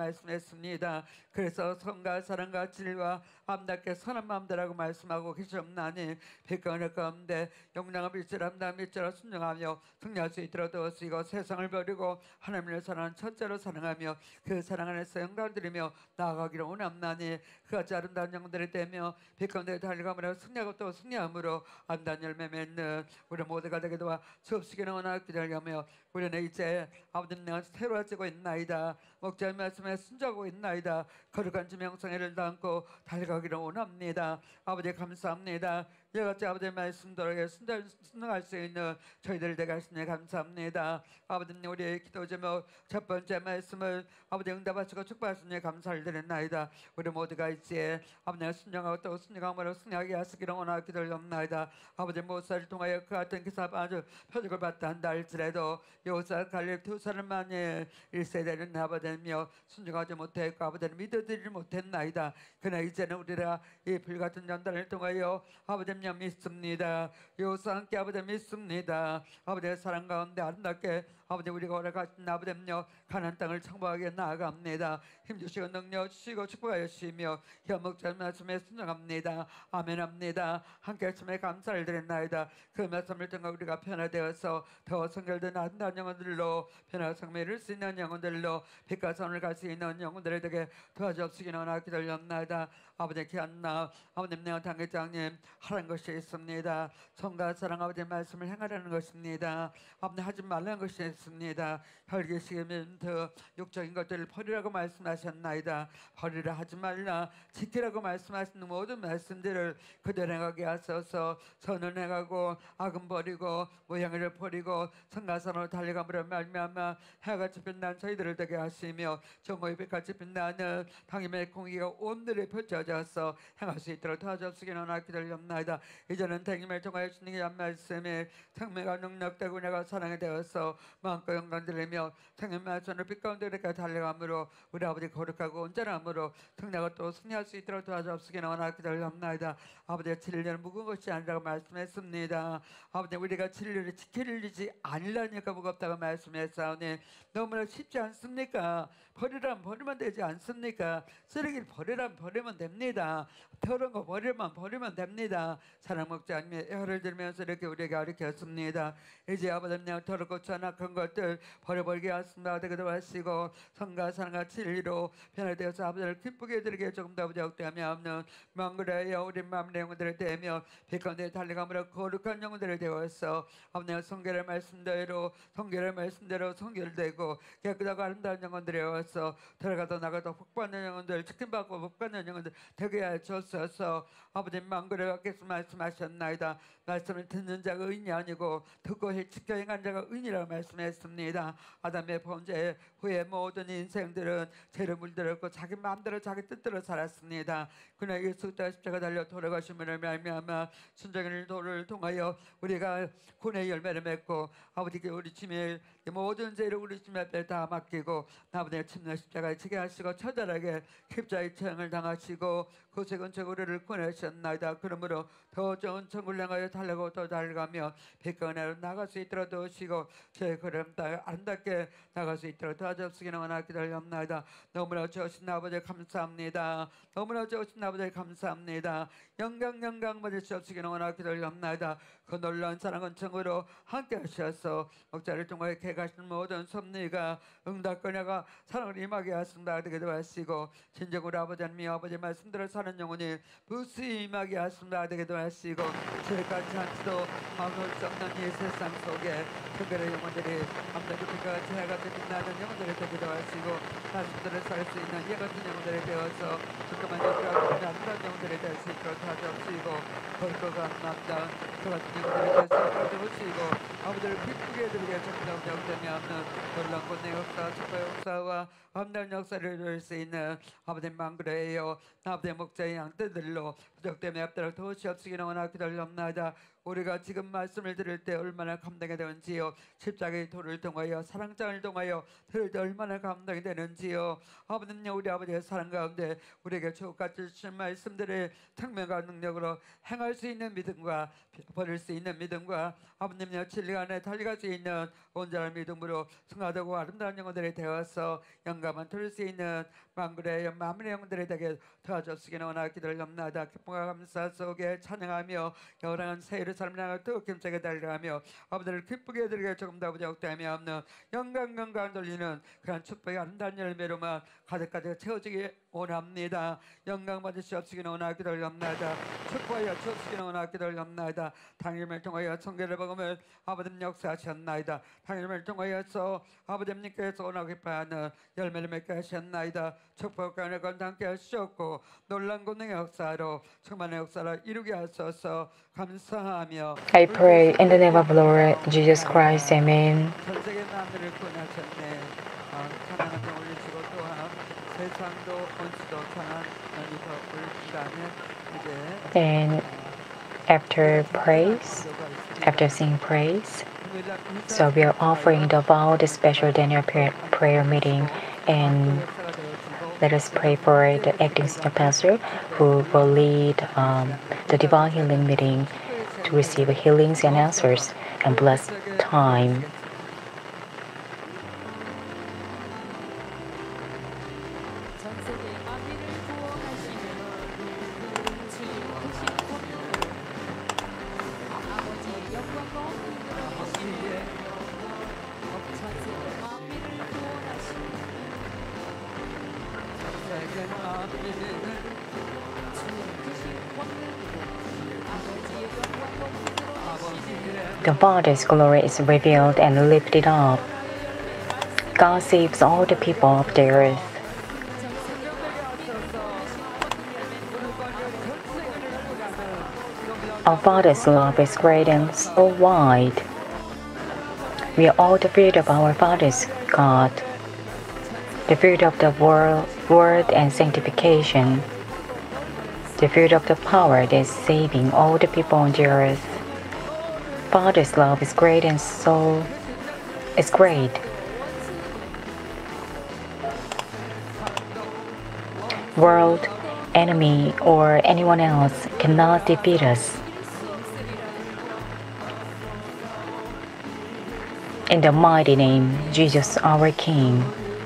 말씀했습니다. 그래서 성과 사랑과 진리와 아름답게 선한 마음대라고 말씀하고 계시옵나니 빛가운데 가운데 영광을 빛으로 빛으로 순종하며 승리할 수 있도록 도와주시고 세상을 버리고 하나님을 사랑하는 첫째로 사랑하며 그 사랑 안에서 영광을 드리며 나아가기를 원합나니 그같이 아름다운 영들이 되며 빛가운데 달려가므로 승리하고 또 승리함으로 아름다운 열매 맺는 우리 모두가 되게 도와 주옵시기를 원하기 기다리며 우리는 이제 아버님 내가 새로워지고 있나이다. 목자의 말씀에 순종하고 있나이다. 거룩한 지명성회를 담고 달려가기를 원합니다. 아버지 감사합니다. 이같이 아버지의 말씀대로 순종할 수 있는 저희들 되게 하시니 감사합니다. 아버님 우리의 기도 제목 첫 번째 말씀을 아버지 응답하시고 축복하시니 감사를 드렸나이다. 우리 모두가 이제 아버지가 순종하고 또 순종함으로 승리하게 하시기를 원하기 기도합나이다. 아버지 모사를 통하여 그 같은 기사가 아주 표적을 받다 한다 할지라도 요사 갈렙 두 사람만이 1세대는 아버지며 순종하지 못했고 아버지는 믿어드리지 못했나이다. 그러나 이제는 우리가 이 불같은 연단을 통하여 아버지며 믿습니다. 요사 함께 아버지 믿습니다. 아버지의 사랑 가운데 아름답게 아버지 우리가 오래가신 아버지여 가나안 땅을 청구하게 나아갑니다. 힘주시고 능력 주시고 축복하여 주시며 현목자의 말씀에 순종합니다. 아멘합니다. 함께 하심에 감사를 드렸나이다. 그 말씀을 통해 우리가 변화되어서 더 성결된 아름다운 영혼들로 변화 성매를 수 있는 영혼들로 빛과 선을 갈 수 있는 영혼들에게 도와주옵시기를 원하기 기다렸나이다. 아버지 기한나 아버님 내가 당회장님 하라는 것이 있습니다. 성과 사랑 아버지의 말씀을 행하라는 것입니다. 아버지 하지 말라는 것이 있습니다. 혈기식이면 더 육적인 것들을 버리라고 말씀하셨나이다. 버리라 하지 말라 지키라고 말씀하시는 모든 말씀들을 그대로 행하게 하소서. 선을 행하고 악은 버리고 모양을 버리고 성가선으로 달려감으로 말미암아 해같이 빛난 저희들을 되게 하시며 정오의 빛같이 빛나는 당임의 공의가 온늘에 펼쳐져서 행할 수 있도록 도와주옵시기를 원하기 기다렸나이다. 이제는 당임을 통하여 주님의 한 말씀에 생명과 능력되고 내가 사랑이 되어서 마음껏 영광 드리며 생명 말씀으로 빛 가운데 이렇게 달려감으로 우리 아버지 거룩하고 온전함으로 승리하고 또 승리할 수 있도록 도와주옵시기를 원하기 기다렸나이다. 아버지가 진리는 무거운 것이 아니라고 말씀했습니다. 아버지 우리가 진리를 지키려지 아니라니까 무겁다고 말씀했사오니 너무나 쉽지 않습니까? 버리라면 버리면 되지 않습니까? 쓰레기를 버리라면 버리면 됩니다. 더러운 거 버리면 됩니다. 사랑 목자님의 애를 들면서 이렇게 우리에게 가르쳤습니다. 이제 아버지님 더럽고 천악한 것들 버려버리게 하십니다. 되기도 하시고 성과 사랑과 진리로 변화되어서 아버지를 기쁘게 드리게 조금 더 부족되며 없는 망그레여 우리 마음의 영혼들을 대며 빛가운데 달려감으로 거룩한 영혼들을 되어서 아버지의 성결의 말씀대로 성결되고 깨끗하고 아름다운 영혼들이 되어서 들어가도 나가도 복받는 영혼들 치킨받고 복받는 영혼들 되게 하소서. 아버지 망그레 께서 말씀하셨나이다. 말씀을 듣는 자가 의인이 아니고 듣고 지켜 행한 자가 의인이라고 말씀했습니다. 아담의 범죄 후에 모든 인생들은 죄를 물들었고 자기 마음대로 자기 뜻대로 살았습니다. 그러나 예수 그리스도 십자가 달려 돌아가심을 말미암아 순종의 도를 통하여 우리가 구원의 열매를 맺고 아버지께 우리 짐을 모든 죄를 우리 짐 앞에 다 맡기고 아버지의 침례 십자가에 지게 하시고 처절하게 십자가의 처형을 당하시고 고세 근처 우리를 구원하셨나이다. 그러므로 더 좋은 천국을 향하여 달려고 또 달려가며 빛과 은혜로 나갈 수 있도록 도우시고 저의 걸음 따라 아름답게 나갈 수 있도록 도와주시기를 원하기 기다렸나이다. 너무나 좋으신 아버지 감사합니다. 너무나 좋으신 아버지 감사합니다. 영광 받으시옵시기를 원하기 기다렸나이다. 그 놀라운 사랑 은총으로 함께 하셔서 목자를 통하여 개가신 모든 섭리가 응답거냐가 사랑을 임하게 하신다 되기도 하시고 진정으로 아버지 하나님 아버지 말씀대로 사는 영혼이 부수히 임하게 하신다 되기도 하시고 저희까지 한치도 마음을 수 없는 이 세상 속에 특별한 영혼들이 아무래도 빛같이 해같이 빛나는 영혼들이 되기도 하시고 자신들을 살 수 있는 예 같은 영혼들이 되어서 잠깐만 여기가 아름다운 영혼들이 될 수 있도록 도와주시고 거룩과 아름다운 그 같은 영혼들이 될 수 있도록 도와주시고 아버지를 기쁘게 드리게 정령 영점이 없는 놀라운 권의 역사 축복의 역사와 아름다운 역사를 이룰 수 있는 아버지 망그레요 아버지 목자의 양떼들로 부족됨에 앞다락 도시 없으기는 원하 기다렸나이다. 우리가 지금 말씀을 들을 때 얼마나 감동이 되는지요. 십자가의 도를 통하여 사랑장을 통하여 들을 때 얼마나 감동이 되는지요. 아버님요, 우리 아버지의 사랑 가운데 우리에게 주옥같이 주신 말씀들을 생명과 능력으로 행할 수 있는 믿음과 버릴 수 있는 믿음과 아버님요, 진리 안에 달려갈 수 있는 온전한 믿음으로 승화되고 아름다운 영혼들이 되어서 영감을 들을 수 있는 만군의 만민의 영혼들이 되게 도와주시기는 원하 기도합니다. 기쁨과 감사 속에 찬양하며 영원한 새해를 삶을 뜨겁게 힘차게 달려가며 아버지를 기쁘게 드리게 조금 더 아버지 억대함이 없는 영광 돌리는 그런 축복의 아름다운 열매로만 가득가득 채워지기 원합니다. 영광 받으시옵시기는 원하 기도합니다. 축복하여 주옵시기는 원하 기도합니다. 당일을 통하여 성결을 먹으면 아버님 역사하셨나이다. 당일을 통하여서 아버님께서 원하고 기뻐하는 열매를 맺게 하셨나이다. 축복과 은혜가 함께 하시옵고 놀란 권능의 역사로 충만의 역사를 이루게 하소서. 감사하며 I pray in the name of Lord Jesus Christ. Amen. 전 세계 만민을 구원하셨네. 찬양을 좀 올리시고 또한 세상도 온수도 찬양 많이 더 올리신다면 이제 And after singing praise, so we are offering the vow, the special Daniel prayer meeting, and let us pray for the acting senior pastor who will lead the divine healing meeting to receive healings and answers and blessed time. 전 세계 만민을 구원하시는 주 크신 권능 아버지 영광과 힘으로 하시는 전 세계 만민을 구원하시는 주 크신 권능으로 아버지의 영광과 힘으로 하시는 The Father's glory is revealed and lifted up. God saves all the people of the earth. Our Father's love is great and so wide. We are all the fruit of our Father's God, the fruit of the word and sanctification, the fruit of the power that is saving all the people on the earth. Father's love is great and so is great. World, enemy, or anyone else cannot defeat us. In the mighty name, Jesus our King,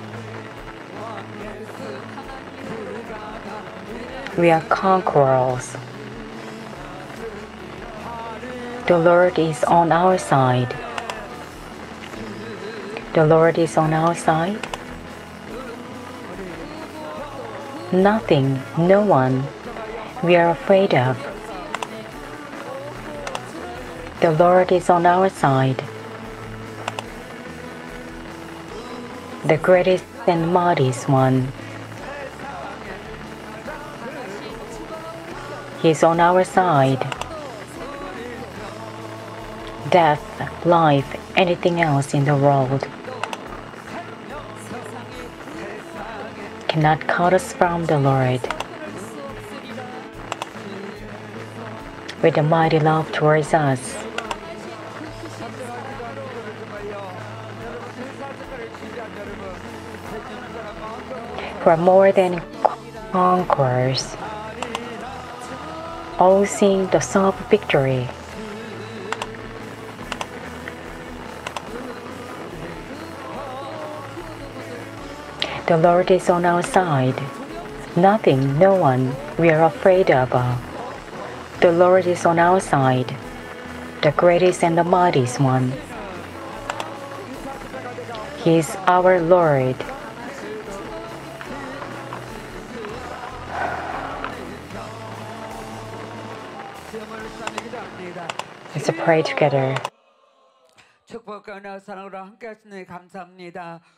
we are conquerors. The Lord is on our side. The Lord is on our side. Nothing, no one we are afraid of. The Lord is on our side. The greatest and mightiest one. He is on our side. Death, life, anything else in the world cannot cut us from the Lord. With a mighty love towards us, we're more than conquerors. All sing the song of victory. The Lord is on our side. Nothing, no one we are afraid of. The Lord is on our side, the greatest and the mightiest one. He is our Lord. Let's pray together. 축복과 은혜와 사랑으로 함께 하시니 감사합니다.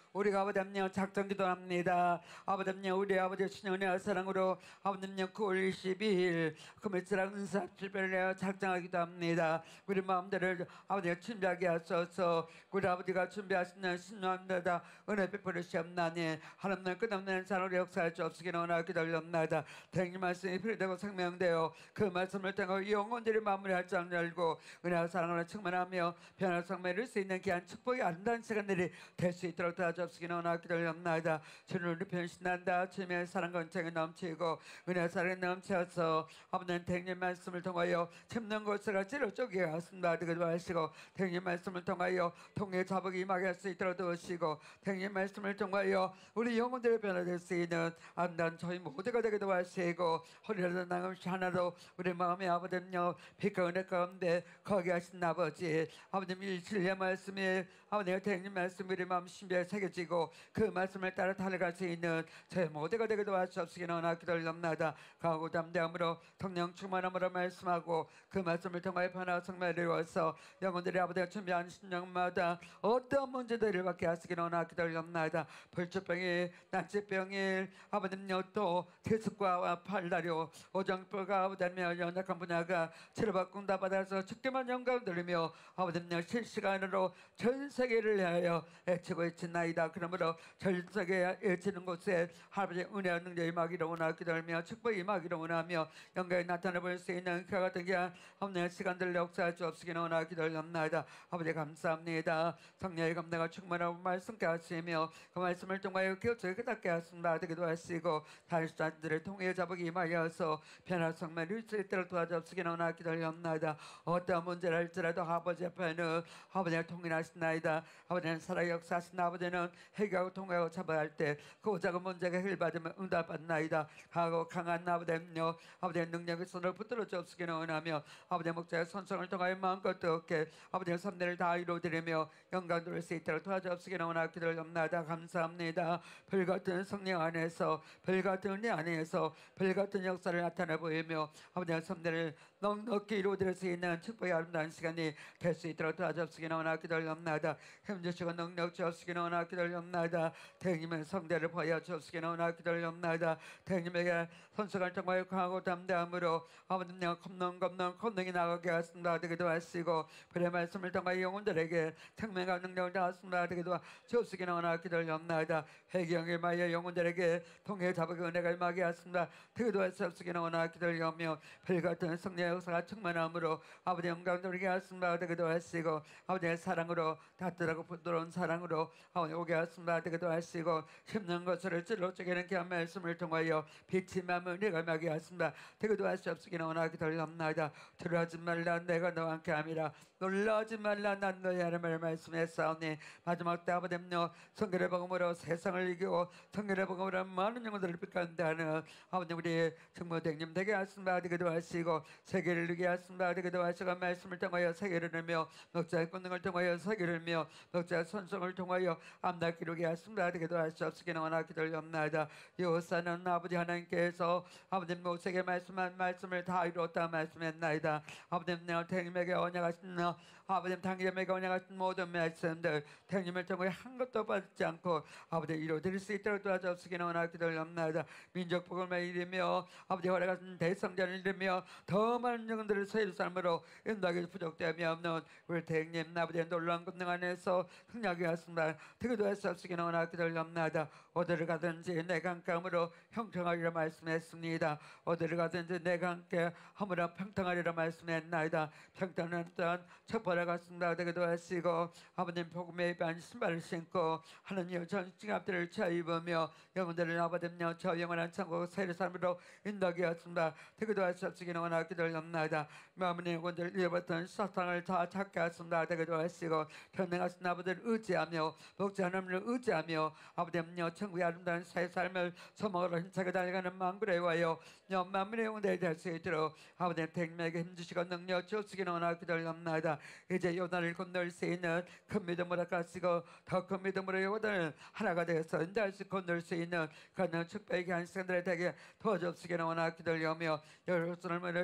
우리가 아버지님 작정 기도합니다. 아버지님 우리 아버지 신령의 사랑으로 아버지님 9월 22일 금일치랑 은사 집회를 작정하기도 합니다. 우리 마음대로 아버지가 준비하게 하소서. 우리 아버지가 준비하시는 신령합니다. 은혜 베풀으시옵나니 하나님의 끝없는 사랑으로 역사할 수 없으기는 원하기 달렵나이다. 대행님 말씀이 필요되고 생명되어 그 말씀을 통해 영혼들이 마무리할 장 열고 은혜와 사랑으로 충만하며 변화 성매를 수 있는 귀한 축복이 아름다운 시간들이 될 수 있도록 도와주옵시기는 원하기 달렵나이다. 주는 우리 변신한다. 주님의 사랑과 은총이 넘치고 은혜와 사랑이 넘쳐서 아버지는 대행님 말씀을 통하여 짚는 곳을 찌르 쪼개게 하신다. 그도 하시고 대행님 말씀을 통하여 통해 자복이 임하게 할 수 있도록 도우시고 대행님 말씀을 통하여 우리 영혼들이 변화될 수 있는 아름다운 저희 모두가 되기도 하시고 허리라도 나감시 하나도 우리 마음의 아버지는요 빛과 은혜 가운데 거기 하신 아버지 아버님 이 진리의 말씀이 아버님 대행님 말씀이 우리 마음 신비에 새겨지고 그 말씀을 따라 달려갈 수 있는 저희 모두가 되기도 하시옵시기는 원하기 달렵나이다. 강하고 담대함으로 성령 충만함으로 말씀하고 그 말씀을 통하여 변화 성매를 이루어서 영혼들이 아버지가 준비한 신령마다 어떤 문제들을 받게 하시기는 원하기 달렵나이다. 불주병이 난치병이 아버님요 또 태습과 팔다리오 오정뼈가 아버님요 연약한 분야가 치료받고 응답받아서 죽게만 영광 돌리며 아버님요 실시간으로 전 세계를 위하여 애치고 있나이다. 그러므로 전 세계에 애치는 곳에 할아버지 은혜와 능력이 임하기를 원하기 돌며 축복이 임하기를 원하며 영광이 나타나 볼 수 있는 그와 같은 귀한 없는 시간들 역사할 수 없으기는 원하기 돌렵나이다. 아버지 감사합니다. 성령의 감당과 충만하고 말씀께 하시며 그 말씀을 통하여 기어서 깨닫게 하신다 되기도 하시고 다시 자들을 통해 자복이 임하여서 변화 성매를 수 있도록 도와주옵시기는 원하기 돌렵나이다. 어떠한 문제를 할지라도 아버지 앞에는 아버지가 통일하시나이다. 아버지는 살아 역사하신 아버지는 해결하고 통하고 잡아야 할 때 그 작은 문제가 해결받으면 응답받나이다. 하고 강한 아버지는요 아버지의 능력의 손을 붙들어 주옵시기는 원하며 아버지의 목자의 선성을 통하여 마음껏 뜨겁게 아버지의 섭리를 다 이루어드리며 영광 돌릴 수 있도록 도와주옵시기는 원하기 돌렵나이다. 감사합니다. 별같은 성령 안에서 별같은 은혜 안에서 별같은 역사를 나타내 보이며 아버지의 섭리를 넉넉히 이루어드릴 수 있는 축복의 아름다운 시간이 될 수 있도록 도와주옵시기는 원하기 돌렵나이다. 힘주시고 능력 주옵시기는 원하기 돌렵나이다. 대행님의 성대를 보여 주옵시기는 원하기 돌렵나이다. 대행님에게 선수를 통하여 강하고 담대함으로 아버님의 겁는 권능이 나가게 하신다 되기도 하시고 그의 말씀을 통하여 영혼들에게 생명과 능력을 다하신다 되기도 주옵시기는 원하기 돌렵나이다. 회개형의 마여 영혼들에게 통해 자복의 은혜가 임하게 하신다 되기도 하시옵시기는 원하기 돌려며 별같은 성령의 역사가 충만함으로 아버지 영광 돌리게 하신다 되기도 하시고 아버지의 사랑으로 따뜻하고 부드러운 사랑으로 아버지 오게 하신다 되기도 하시고 힘든 것을 찔러 쪼개는 귀한 말씀을 통하여 빛이 마음을 은혜가 임하게 하신다 되기도 하시옵시기는 원하기 돌렵나이다. 두려워하지 말라 내가 너와 함께 함이라 놀라지 말라 난 너의 하나님을 말씀했사오니 마지막 때 아버지여 성결의 복음으로 세상을 이기고 성결의 복음으로 많은 영혼들을 빛간다 하는 아버지 우리 정모대님 되게 하신다 되기도 하시고 세계를 이루게 하신다 되기도 하시고 말씀을 통하여 세계를 이루며 목자의 권능을 통하여 세계를 이루며 목자의 선성을 통하여 암답게 이루게 하신다 되기도 하시옵시기는 원하기 돌렵나이다. 여호사는 아버지 하나님께서 아버님 모세에게 말씀한 말씀을 다 이루었다 말씀했나이다. 아버님 내 대님에게 언약하신 아버님 당님에게 언약하신 모든 말씀들 대님을 통해 한 것도 빠지지 않고 아버지 이루어드릴 수 있도록 도와주옵시기는 원하기 돌렵나이다. 민족 복음을 이루며 아버지 허락하신 대성전을 이루며 더 많은 영혼들을 세일 삶으로 인도하기 부족되며 없는 우리 대님 아버지의 놀라운 권능 안에서 흥하게 하신다 되기도 하시옵시기는 원하기 돌렵나이다. 어디를 가든지 내가 함께함으로 형통하리라 말씀했습니다. 어디를 가든지 내가 함께 함으로 평통하리라 말씀했나이다. 평통하는 또한 척벌에 갔습니다 되기도 하시고 아버님 복음에 입한 신발을 신고 하나님 전신 앞들을 쳐 입으며 영혼들을 아버지여 저 영원한 천국 세례 삶으로 인도하게 하십니다 되기도 하시옵시기는 원하기 돌렵나이다. 마음의 영혼들 잃어버렸던 사상을 다 찾게 하십니다 되기도 하시고 현행하신 아버지를 의지하며 목자 하나님을 의지하며 아버지여 천국의 아름다운 새 삶을 소망으로 힘차게 달려가는 망굴에 와요 만민의 영혼들이 될 수 있도록 아버지 대님에게 힘주시고 능력 주시기는 원하기 돌렵나이다. 이제 요단을 건널 수 있는 큰 믿음으로 가시고 더 큰 믿음으로 요단을 하나가 되어서 인자할수 건널 수 있는 그런 축복의 한 시간들에 되게 도와주시기는 원하기 돌려며 여러분의 문을 들을 수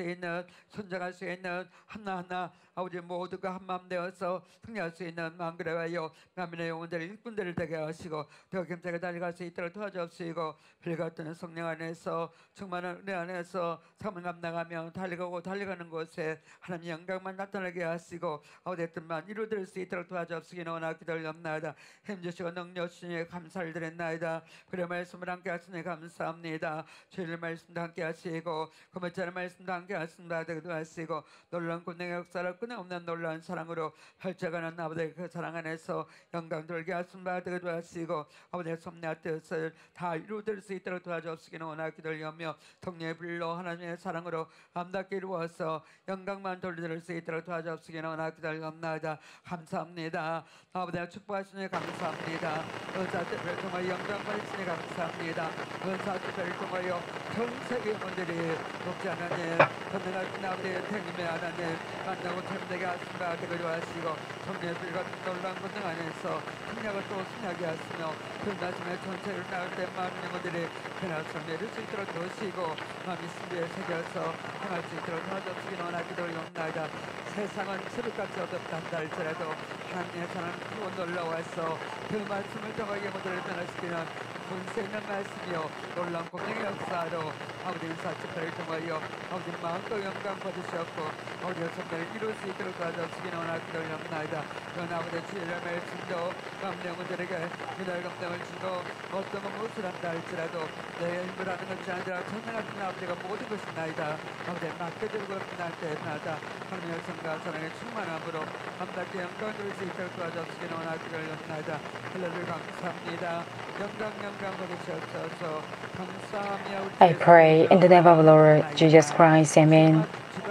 있는 순종할 수 있는 하나하나 아버지 모두가 한마음 되어서 승리할 수 있는 만그레와요 만민의 영혼들 일꾼들을 되게 하시고 더 겸손하게 달려갈 수 있도록 도와주옵시고 빌같은 성령 안에서 충만한 은혜 안에서 삶을 감당하며 달려가는 곳에 하나님 영광만 나타나게 하시고 아버지 뜻만 이루어질 수 있도록 도와주옵시기는 원하기 기도합나이다. 힘주시고 능력 주시니 감사를 드렸나이다. 그래 말씀을 함께 하시니 감사합니다. 주일 말씀도 함께 하시고 고물자의 말씀도 함께 하신다 되기도 하시고 놀라운 권능의 역사를 끊임없는 놀라운 사랑으로 펼쳐가는 아버지의 그 사랑 안에서 영광 돌게 하신다 되기도 하시고 아버지의 섭리한 뜻을 다 이루어질 수 있도록 도와주옵시기는 원하기 기도하며 성령의 불로 하나님의 사랑으로 아름답게 이루어서 영광만 돌려드릴 수 있도록 도와주옵시기는 원하기 기도합니다. 감사합니다. 아버지가 축복하시니 감사합니다. 은사 특별을 통하여 영광 받으시니 감사합니다. 은사 특별을 통하여 전 세계 영혼들이 돕지 하나님 건능하신 아버지의 태님의 하나님 만나고 참되게 하신다 되기도 하시고 성령의 불과 놀라운 권능 안에서 승리하고 또 승리하게 하시며 그 나중에 전체를 나올 때 많은 영혼들이 변화 삶에 이룰 수 있도록 도우시고 마음이 신비에 새겨서 행할 수 있도록 도와주시기는 원하기도 원나이다. 세상은 새벽같이 어둡다 한다 할지라도 하나님의 사랑은 크고 놀라워서 그 말씀을 통하여 영혼들을 변화시키는 본세 있는 말씀이요 놀라운 권능의 역사로 아버지 인사 집회를 통하여 아버지 마음껏 영광 받으셨고 아버지의 선배를 이룰 수 있도록 도와주시기는 원하기도 원나이다. 그러나 아버지 주의 말씀도 감내 영혼들에게 그날 감당을 주고 어떤 무엇을 한다 할지라도 내 힘을 하는 것이 아니라 천명하신 아버지가 모든 것이 나이다. 아버지 맡겨들고 날 때마다 하나님의 성과 사랑의 충만함으로 감당께 영광 드릴 수 있도록 도와주시기는 원하기도 원나이다. 할렐루야 감사합니다. 영광 받으셔서 감사하며 I pray in the name of Lord Jesus Christ. Amen.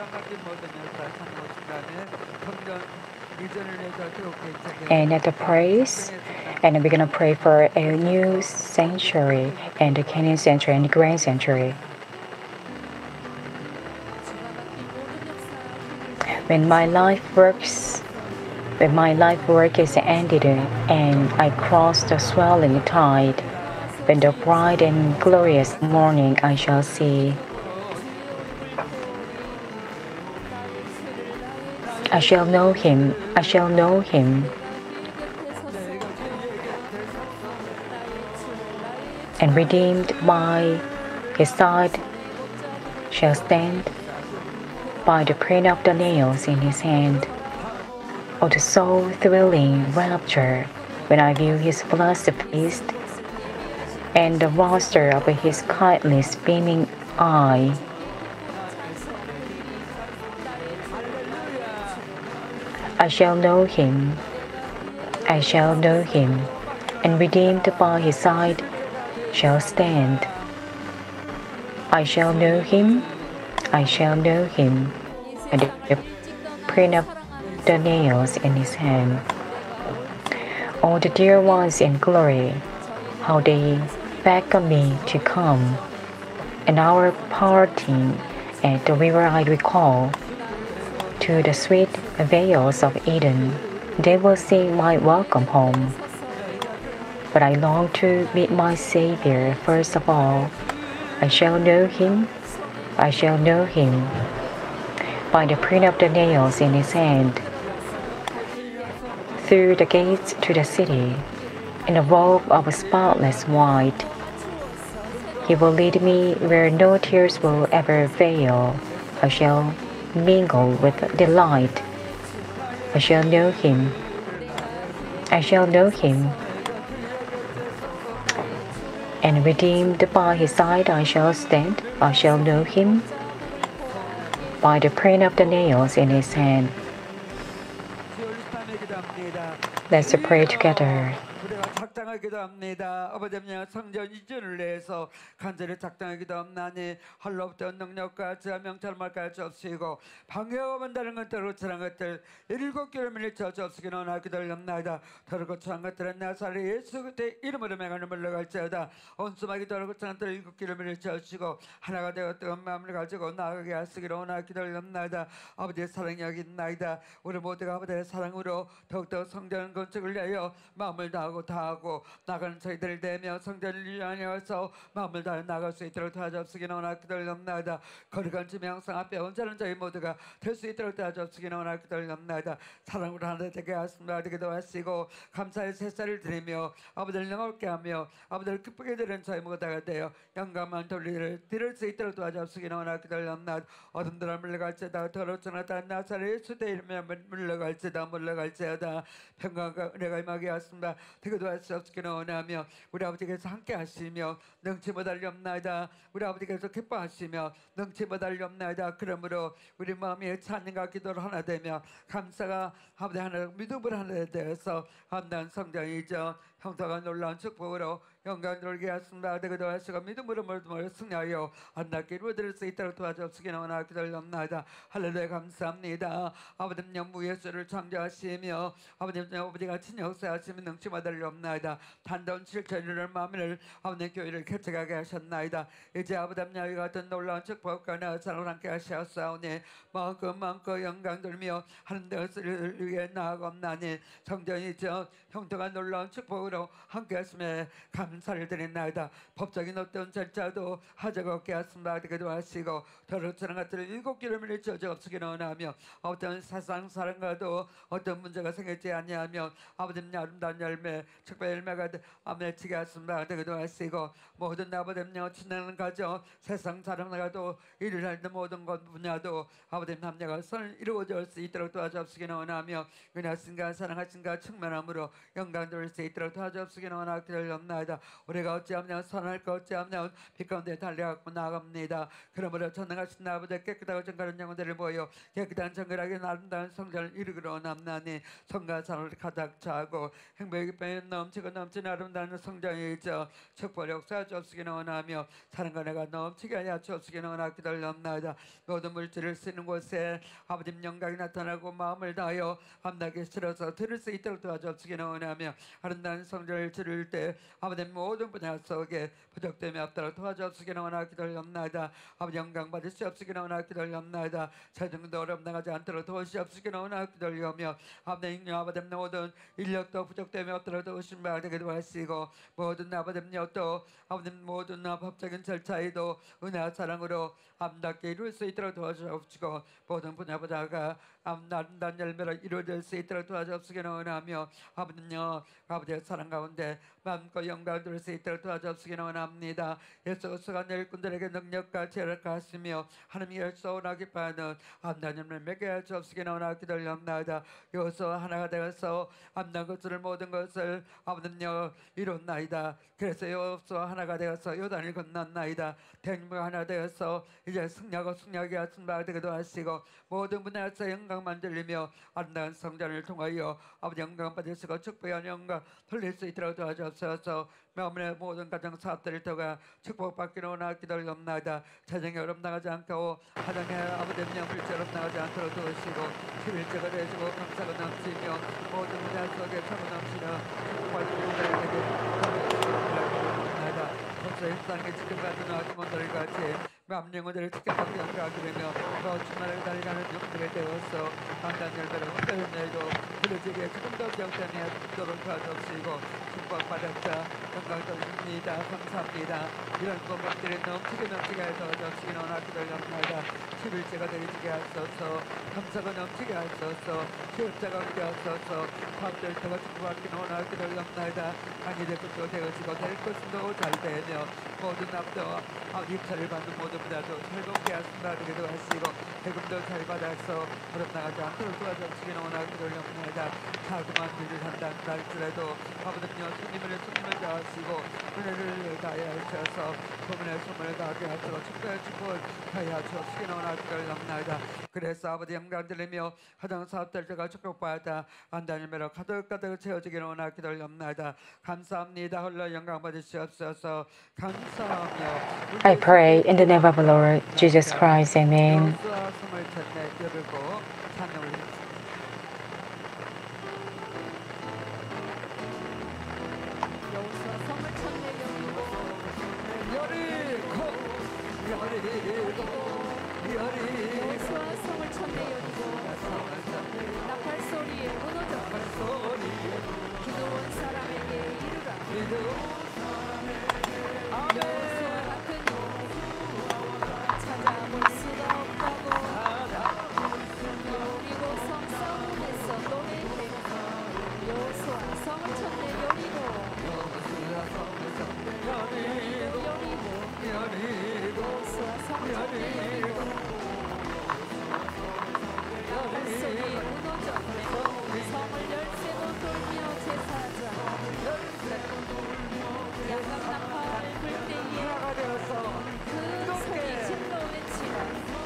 And at the praise, and we're gonna pray for a new sanctuary and the Canaan sanctuary and the Grand sanctuary. When my life work is ended and I cross the swelling tide, when the bright and glorious morning I shall see, I shall know him, and redeemed by his side shall stand by the print of the nails in his hand. Oh, the soul-thrilling rapture when I view his blessed face and the luster of his kindly beaming eye. I shall know him, and redeemed by his side shall stand. I shall know him, and the print of the nails in his hand. All the dear ones in glory, how they beckon me to come, and our parting at the river I recall. To the sweet vales of Eden, they will sing my welcome home. But I long to meet my Savior first of all. I shall know him, by the print of the nails in his hand. Through the gates to the city, in a robe of spotless white, he will lead me where no tears will ever fail. I shall mingle with delight. I shall know him, and redeemed by his side I shall stand. I shall know him, by the print of the nails in his hand. Let's pray together. 작당하기도 합니다. 아버지 하나님 성전 이전을 위해서 간절히 작당하기도 합나니 할로부터 능력과 지하 명찰말까지 주옵시고 방해가 만다는 것들 우천한 것들 7개월을 주옵시기는 원하기도 합나이다. 더럽고 우천한 것들은 나사렛 예수 그리스도의 이름으로 명하는 물러갈지어다. 온수막이 더럽고 우천한 것들 7개월을 주옵시고 하나가 되어 뜨거운 마음을 가지고 나아가게 하시기를 원하기도 합나이다. 아버지의 사랑이 여기 있나이다. 우리 모두가 아버지의 사랑으로 더욱더 성전 건축을 위하여 마음을 다하고 하고 나가는 저희들 되며 성전을 위하여서 마음을 다해 나갈 수 있도록 도와주옵시기나 원하기 기도합나이다. 거룩한 주님 항상 앞에 온전한 저희 모두가 될 수 있도록 도와주옵시기나 원하기 기도합나이다. 사랑으로 하나 되게 하십니다. 기도하시고 감사의 제사를 드리며 아버지를 영업게 하며 아버지를 기쁘게 드리는 저희 모두가 되어 영감한 돌리를 드릴 수 있도록 도와주옵시기나 원하기 기도합나이다. 어둠들아 물러갈지어다 더럽지나다 나사렛 예수의 이름에 물러갈지어다 평강과 은혜가 임하게 하십니다. 되게 도와주옵시기나 원하며 우리 아버지께서 함께 하시며 능치 못할 리 없나이다. 우리 아버지께서 기뻐하시며 능치 못할 리 없나이다. 그러므로 우리 마음이 찬양과 기도를 하나 되며 감사가 아버지 하나 믿음을 하나 되어서 한단 성장이죠. 형사가 놀라운 축복으로 영광 돌게 하십니다. 되게 도와주시고 믿음으로 모든 승리하여 안답게 이루어질 수 있도록 도와주옵시기나 원하기 기도합나이다. 할렐루야 감사합니다. 아버님 영무 예수를 창조하시며 아버님 아버지가 친역사하시며 능치 못할 리 없나이다. 단다운 실천을 마음을 아버님 교회를 개척하게 하셨나이다. 이제 아버님 야위 같은 놀라운 축복과 나 사랑을 함께 하셨사오니 마음껏 영광 돌며 하는 것을 위해 나아갑나니 성전이죠. 형통한 놀라운 축복으로 함께 하시며 감사를 드린나이다. 법적인 어떤 절차도 하자가 없게 하십니다. 되기도 하시고 더럽지는 것들을 7기름을 저주없으기나 원하며 어떤 사상 사랑과도 어떤 문제가 생기지 아니하며 아버지님 아름다운 열매 축복의 열매가 맺히게 하십니다. 되기도 하시고 모든 아버지님 지나는 가정 세상 사랑과도 일을 할 때 모든 것 분야도 아버지님 합력과 선을 이루어질 수 있도록 도와주옵시기나 원하며 은하신가 사랑하신가 충만함으로 영광 돌릴 수 있도록 도와주옵시기나 원하기 기도합나이다. 우리가 어찌하면 선할 것 어찌하면 빛 가운데 달려가고 나갑니다. 그러므로 전능하신 아버지 깨끗하고 정갈한 영혼들을 모여 깨끗한 정갈하게 아름다운 성전을 이루기로 원합나니 성과 사랑을 가득 차고 행복의 기쁨이 넘치고 넘치는 아름다운 성전이죠. 축복을 역사해 주옵시기나 원하며 사랑과 내가 넘치게 하여 주옵시기나 원하기 기도합나이다. 모든 물질을 쓰는 곳에 아버님 영광이 나타나고 마음을 다하여 함나게 실어서 들을 수 있도록 도와주옵시기나 원하며 아름다운 성전을 지를 때 아버님 모든 분야 속에 부족됨이 없도록 도와주옵시기나 원하기 기도합나이다. 아버지 영광 받으시옵시기나 원하기 기도합나이다. 재정도 어려움 나가지 않도록 도우시옵시기나 원하기 기도하며 아버님 아버님 모든 인력도 부족됨이 없도록 도우신 바 되기도 하시고 모든 아버님 또 아버님 모든 법적인 절차에도 은혜와 사랑으로 아름답게 이룰 수 있도록 도와주옵시고 모든 분야보다가 아름다운 열매로 이루어질 수 있도록 도와주옵시기나 원하며 아버님요 아버지의 사랑 가운데 마음껏 영광을 누릴 수 있도록 도와주옵시기나 원합니다. 예수 그리스도가 내 일꾼들에게 능력과 지혜를 가하시며 하나님이 열소원하 기뻐하는 아름다운 열매를 맺게 하여 주옵시기나 원하기 기도합나이다. 여호수아 하나가 되어서 아름다운 것을 모든 것을 아버님요 이뤘나이다. 그래서 여호수아 하나가 되어서 요단을 건넜나이다. 대님과 하나 되어서 이제 승리하고 승리하게 하신 바 되기도 하시고 모든 분야에서 영광만 들리며 아름다운 성전을 통하여 아버지 영광 받으시고 축복의 영광 돌릴 수 있도록 도와주옵소서. 마음의 모든 가정 사업들을 통해 축복받기를 원하기 기도합나이다. 재정이 어렵 나가지 않고 가정에 아버지의 물질 어렵 나가지 않도록 도우시고 11제가 되시고 감사가 넘치며 모든 분야 속에 평온 넘치며 축복받는 분들에게 기도합나이다. 벌써 일상에 지켜받는 아주머니들 같이 마음 영혼들을 지켜받게 하게 되며 더 주말을 달리가는 영들에 되어서 강단 열매를 흔들어내고 부르지게 지금도 병tem에 도록 도와주시고 축복받았다. 영광 돌립니다. 감사합니다. 이런 공급들이 넘치게 해서 주시기는 원하기 기도합나이다. 11제가 되게 하소서. 감사가 넘치게 하소서. 기업자가 오게 하소서. 사업들 더가 축복받기는 원하기 기도합나이다. 아니될 것도 되어지고 될 것도 잘 되며 모든 남도 입찰을 받는 모든 분야도 즐겁게 하신다 되기도 하시고 대금도 잘 받아서 어렵 나가지 않도록 도와주시기는 원하기 기도합나이다. 자그마한 일을 한다 할지라도 아버지여 손님을 다하시고 은혜를 다하여 하셔서 소문의 소문을 다하게 하시고 축복의 축복을 다하여 주시기는 원하기 기도합나이다. 그래서 아버지 영광 드리며 가정 사업들 제가 축복받아 안단 열매로 가득가득 채워지기는 원하기 기도합나이다. 감사합니다. 홀로 영광 받으시옵소서. 감사하며 I pray in the name of the Lord Jesus Christ. Amen. 여호수아 성을 찾네 열고 찬양을 여호수아 성을 찾네 여기고 여호수아 성을 찾네 여기고 나팔 소리에 무너져 기도원 사람에게 이르라 여호수아 성 천내 여리고 나팔 소리에 무너졌네 성을 열쇠로 돌며 제사장 야간 나팔을 불 때에 하나가 되어서 큰 소리 질러 외치라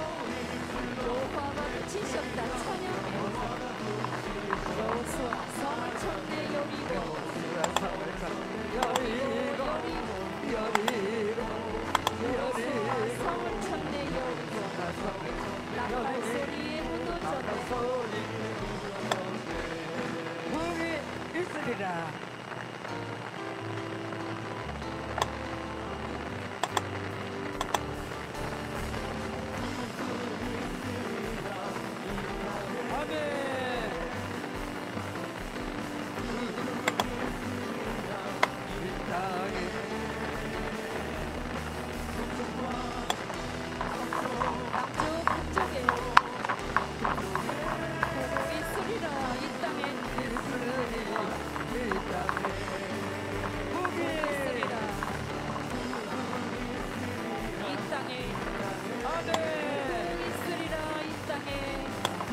여호와가 미치셨다 찬양해 여호수아 성을 천내 여리고 여호수아 성을 천내 여리고 나팔 소리에 무너졌네 흥이 있으리라. 남쪽 북쪽에 복음이 있으리라 이 땅에 복음이 있으리라 이 땅에 복음이 있으리라 이 땅에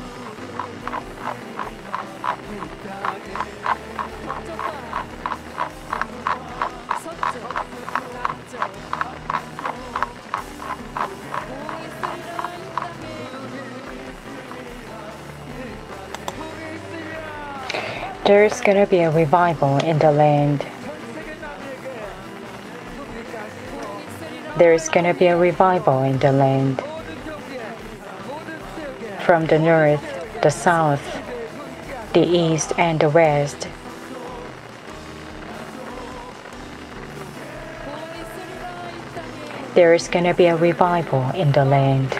동쪽과 서쪽 남쪽 복음이 있으리라 이 땅에 There's gonna be a revival in the land. There's gonna be a revival in the land. From the north, the south, the east, and the west. 복음이 있으리라 이 땅에 There's gonna be a revival in the land.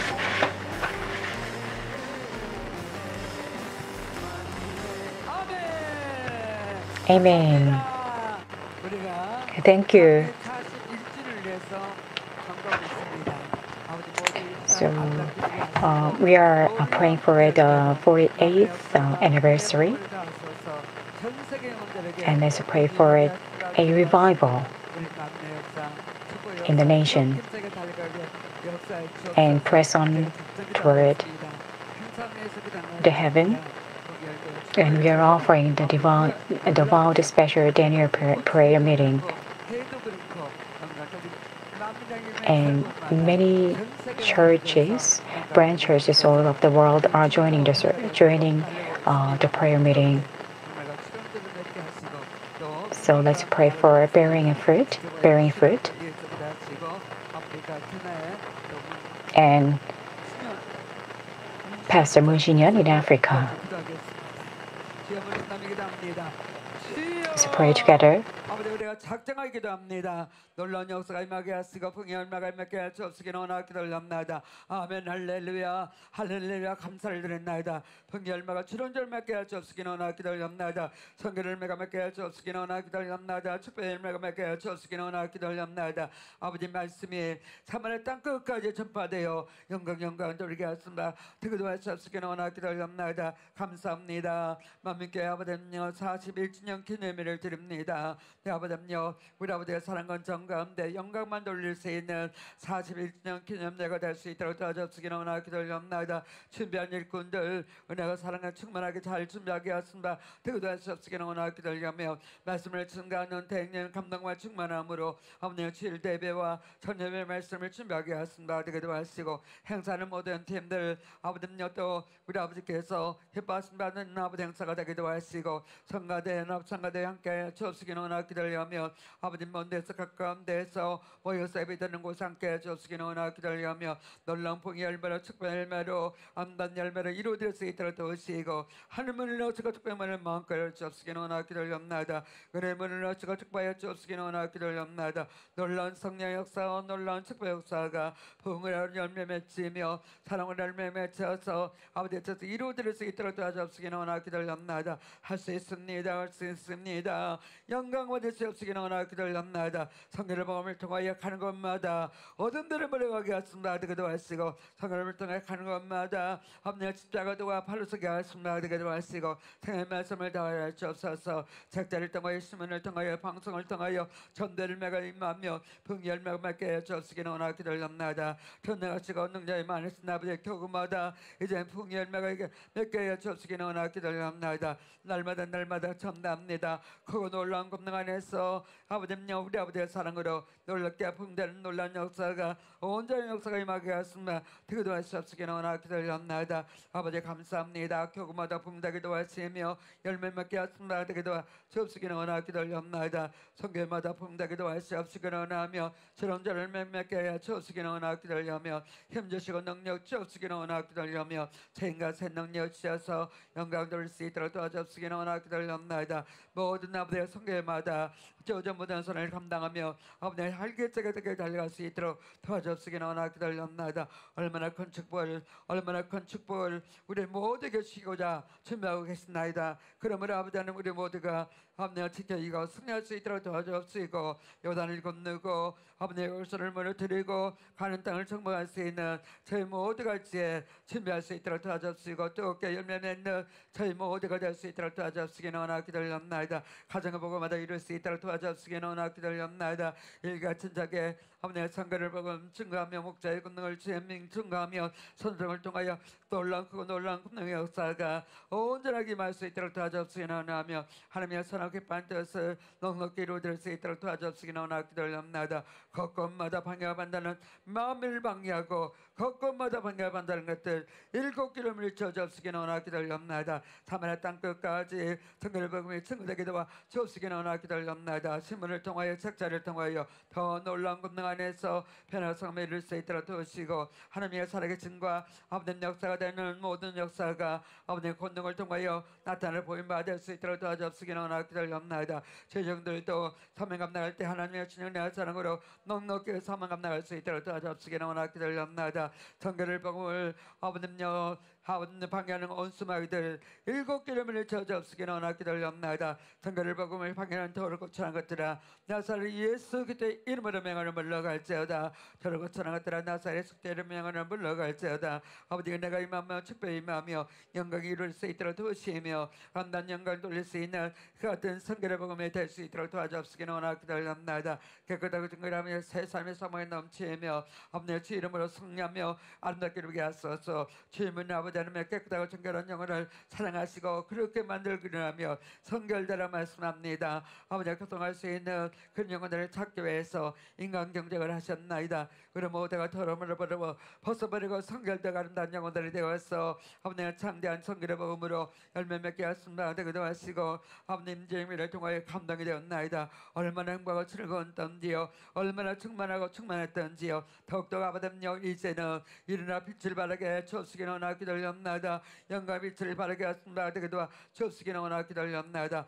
Amen. 우리가 Thank you. 41주를 위해서 점검했습니다. So, we are praying for the 48th anniversary, and let's pray for it, a revival in the nation, and press on toward the heaven. And we are offering the vow special Daniel prayer meeting. And many churches, branch churches all over the world are joining the prayer meeting. So let's pray for bearing fruit, and Pastor Moon Shin-yeon in Africa. Let's pray together. 아버지 우리가 작정하게 기도합니다. 놀라운 역사가 임하게 하시고 풍의 얼마가 임하게 할 수 없으기는 원하게 기도합니다. 아멘 할렐루야 할렐루야 감사를 드렸나이다. 풍의 얼마가 주론절 맺게 할 수 없으기는 원하게 기도합니다. 성결 얼마가 맺게 할 수 없으기는 원하게 기도합니다. 축복의 얼마가 맺게 할 수 없으기는 원하게 기도합니다. 아버지 말씀이 사마리아 땅 끝까지 전파되어 영광 돌리게 하였습니다. 듣기도 할 수 없으기는 원하게 기도합니다. 감사합니다. 만민교회 아버지여 41주년 기념일을 드립니다. 네, 아버지여 우리 아버지의 사랑과 정 가운데 영광만 돌릴 수 있는 41주년 기념대가 될 수 있도록 도와주시기를 원하게 기도합니다. 준비한 일꾼들 은혜가 사랑을 충만하게 잘 준비하게 하였습니다. 듣기도 할 수 없으기는 원하게 기도하며 말씀을 증가하는 대행님 감동과 충만함으로 아버지의 주일 대배와 전예배 말씀을 준비하게 하였습니다. 듣기도 하시고 행사하는 모든 팀들 아버지여 또 우리 아버지께서 기뻐하신 받는 아버지 행사가 되기도 하시고 성가대 납성가대 함께 주옵시기는 원하게 기도하며 아버지 먼 데서 가까운 데서 모여서 예배드리는 곳 함께 주옵시기는 원하게 기도하며 놀라운 풍의 열매로 축복의 열매로 암단 열매로 이루어질 수 있도록 도우시고 하늘문을 넣으시고 축복의 문을 마음껏 주옵시기는 원하게 기도합니다. 은혜의 문을 넣으시고 축복하여 주옵시기는 원하게 기도합니다. 놀라운 성령 역사와 놀라운 축복 역사가 부흥을 열매 맺히며 사랑을 열매 맺혀서 아버지의 뜻을 이루어질 수 있도록 도와주옵시기는 원하게 기도합니다. 할 수 있습니다. 할 수 있습니다. 영광 가운데 주옵시기는 원하고 기도합나이다. 성경을 복음을 통하여 가는 곳마다 어둠들을 멀어가게 하였습니다. 기도하시고 성경을 통하여 가는 곳마다 아버지 십자가도와 팔로 서게 하였습니다. 기도하시고 생의 말씀을 다하여 주옵소서. 책자를 통하여 신문을 통하여 방송을 통하여 전대를 매가 임하며 풍열매가 맺게 하여 주옵시기는 원하고 기도합나이다. 전능하시고 능력이 많으신 아버지 교구마다 이제 풍열매가 맺게 하여 주옵시기는 원하고 기도합나이다. 날마다 전답니다. 크고 놀라운 권능 안에서 아버지여 우리 아버지의 사랑으로 놀랍게 풍대는 놀라운 역사가 온전한 역사가 임하게 하였습니다. 기도하시옵시기는 원하고 기도합나이다. 아버지 감사합니다. 교구마다 풍대기도 하시며 열매 맺게 하였습니다. 기도하시옵시기는 원하고 기도합나이다. 성교마다 풍대기도 하시옵시기는 원하며 저런저를 맺게 하여 주옵시기는 원하고 기도하며 힘주시고 능력 주옵시기는 원하고 기도하며 죄인과 새 능력 주셔서 영광 돌릴 수 있도록 도와주옵시기는 원하고 기도합나이다. 모든 아버지의 성교마다 저전 모든 선을 감당하며 아버지의 활기차게 달려갈 수 있도록 도와주옵시기는 원하고 기도합나이다. 얼마나 큰 축복을 우리 모두에게 주시고자 준비하고 계신나이다. 그러므로 아버지 하나님 우리 모두가 아버지와 지켜 이거 승리할 수 있도록 도와주옵시고 요단을 건너고 아버지의 열선을 무너뜨리고 가는 땅을 정복할 수 있는 저희 모두가 이제 준비할 수 있도록 도와주옵시고 뜨겁게 열매 맺는 저희 모두가 될 수 있도록 도와주옵시기는 원하고 기도합나이다. 가정을 보고마다 이룰 수 있도록 도와주옵시기는 원하고 기도합나이다. 일같은 자게 아버지의 선거를 보고 증거하며 목자의 권능을 주의 증거하며 선정을 통하여 놀라운 권능의 역사가 온전하게 임할 수 있도록 도와주옵시기는 원하며 하나님의 선하고 기뻐한 뜻을 넉넉히 이루어질 수 있도록 도와주옵시기는 원하고 기도합나이다. 곳곳마다 방해가 반다는 마음을 방해하고 곳곳마다 방해가 반다는 것들 7길을 주옵시기는 원하고 기도합나이다. 사마리아 땅 끝까지 성경을 복음이 증거되게 도와 주옵시기는 원하고 기도합나이다. 신문을 통하여 책자를 통하여 더 놀라운 권능 안에서 변화성을 이룰 수 있도록 도우시고 하나님의 살아계신과 아버지의 역사가 되는 모든 역사가 아버지의 권능을 통하여 나타날 보임 받을 수 있도록 도와주옵시기는 원하고 기도합나이다. 죄정들도 사명 감당할 때 하나님의 신령의 사랑으로 넉넉히 사명 감당할 수 있도록 도와주옵시기는 원하고 기도합나이다. 성경을 복음을 아버지여 방해하는 온수마귀들 7길을 저주옵시기는 원하고 기도합나이다. 성경을 복음을 방해하는 더러고 고천한 것들아 나사렛 예수 그리스도의 이름으로 명하는 물러갈지어다. 더러고 고천한 것들아 나사렛 숙대 이름 명하는 물러갈지어다. 아버지가 내가 임하며 축복이 임하며 영광이 이룰 수 있도록 도우시며 감단 영광을 돌릴 수 있는 그 같은 성경의 복음이 될 수 있도록 도와주옵시기는 원하고 기도합나이다. 깨끗하고 증거하며 새 삶의 소망에 넘치며 아버지의 주 이름으로 승리하며 아름답게 이루게 하소서. 주님은 아버지 하나님의 깨끗하고 정결한 영혼을 사랑하시고 그렇게 만들기를 성결되라 말씀합니다. 아버지가 교통할 수 있는 그런 영혼들을 찾기 위해서 인간 경쟁을 하셨나이다. 그럼 모두가 더러움을 벗어버리고 성결되고 아름다운 영혼들이 되어서 아버지가 창대한 성결의 복음으로 열매 맺게 하였습니다. 되기도 하시고 아버님 재미를 통하여 감동이 되었나이다. 얼마나 행복하고 즐거웠던지요 얼마나 충만했던지요 더욱더 아버지여 이제는 일어나 빛을 발하게 주옵시기는 원하고 기도합나이다. 영광 빛을 발하게 하였습니다. 되기도 주옵시기는 원하고 기도합나이다.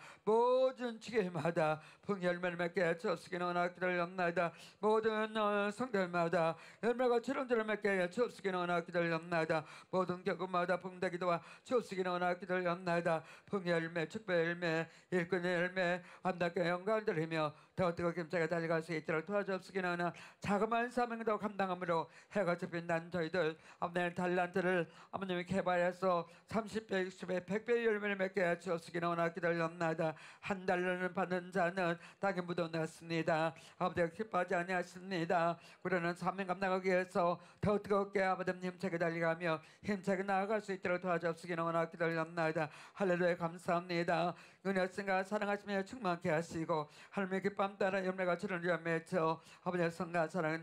모든 주교마다 풍열매를 맺게 주옵시기는 원하고 기도합나이다. 모든 성결마다 열매가 주렁주렁 맺게 주옵시기는 원하고 기도합나이다. 모든 교구마다 풍대기도와 주옵시기는 원하고 기도합나이다. 풍열매 축배열매 일꾼의 열매 아름답게 영광을 드리며 더 뜨겁게 힘차게 달려갈 수 있도록 도와주옵시기는 원하나 자그마한 사명도 감당함으로 해가 접힌다는 저희들 아버지의 달란트를 아버님이 개발해서 30배, 60배, 100배의 열매를 맺게 주옵시기는 원하고 기도합나이다. 한 달러는 받는 자는 땅에 묻어놨습니다. 아버지가 기뻐하지 아니하십니다. 우리는 사명 감당하기 위해서 더 뜨겁게 아버님 힘차게 달려가며 힘차게 나아갈 수 있도록 도와주옵시기는 원하고 기도합나이다. 할렐루야 감사합니다. 은혜였으니까 사랑하시며 충만케 하시고 하나님의 기쁨 따라 열매가 주렁주렁 맺혀 아버지의 성과 사랑을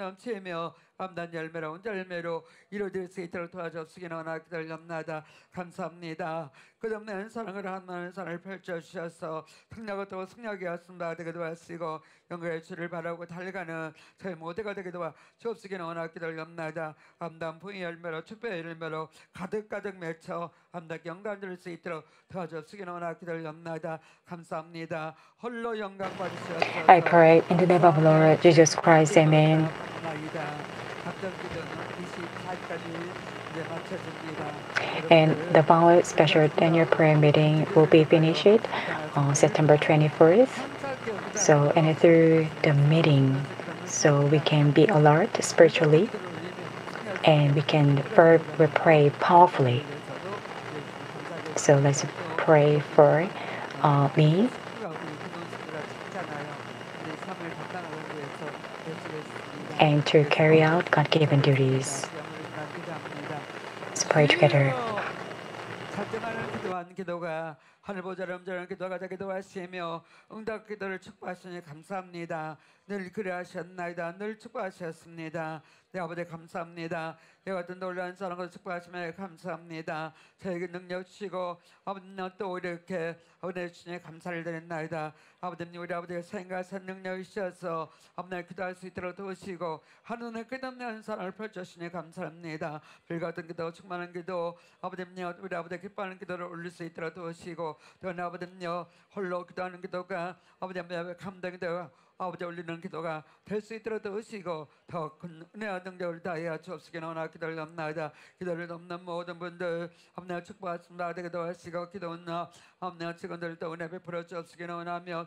넘치며 감단 열매로 온전 열매로 이루어질 수 있도록 도와주옵시기는 원하고 기도합나이다. 감사합니다. 끝없는 사랑을 하나님의 사랑을 펼쳐주셔서 승리하고 승리하게 하였습니다. 되기도 하시고 영광의 주를 바라고 달려가는 저희 모두가 되기도 주옵시기는 원하고 기도합나이다. 감단 부의 열매로 축배의 열매로 가득 맺혀 감답게 영광 드릴 수 있도록 도와주옵시기는 원하고 기도합나이다. 감사합니다. 홀로 영광 받으시옵소서. I pray in the name of Lord Jesus Christ. Amen. And the Bangladesh special Daniel prayer meeting will be finished on September 21st. So, and through the meeting, so we can be alert spiritually and we can pray powerfully. So let's pray for me and to carry out God-given duties. Let's pray together. 살때마는 기도한 기도가 하늘 보좌를 음자는 기도가 다 기도하시며 응답 기도를 축복하시니 감사합니다. 늘 그리하셨나이다. 늘 축복하셨습니다. 내 아버지 감사합니다. 이와 같은 놀라운 사랑을 축복하시며 감사합니다. 저에게 능력 주시고 아버님 또 이렇게 은혜 주시니 감사를 드렸나이다. 아버님 우리 아버지의 생각하신 능력이 주셔서 아버님 기도할 수 있도록 도우시고 하늘의 끝없는 사랑을 펼쳐주시니 감사합니다. 불같은 기도 충만한 기도 아버님요 우리 아버지 기뻐하는 기도를 올릴 수 있도록 도우시고 또한 아버님요 홀로 기도하는 기도가 아버님 감당 기도가 아버지 올리는 기도가 될 수 있도록 도우시고 더 큰 은혜와 능력을 다하여 주옵시기 원하 기도를 넘나이다. 기도를 넘는 모든 분들 아버님 축복하십니다. 기도하시고 기도는 아버님 직원들도 은혜 베풀어 주옵시기 원하며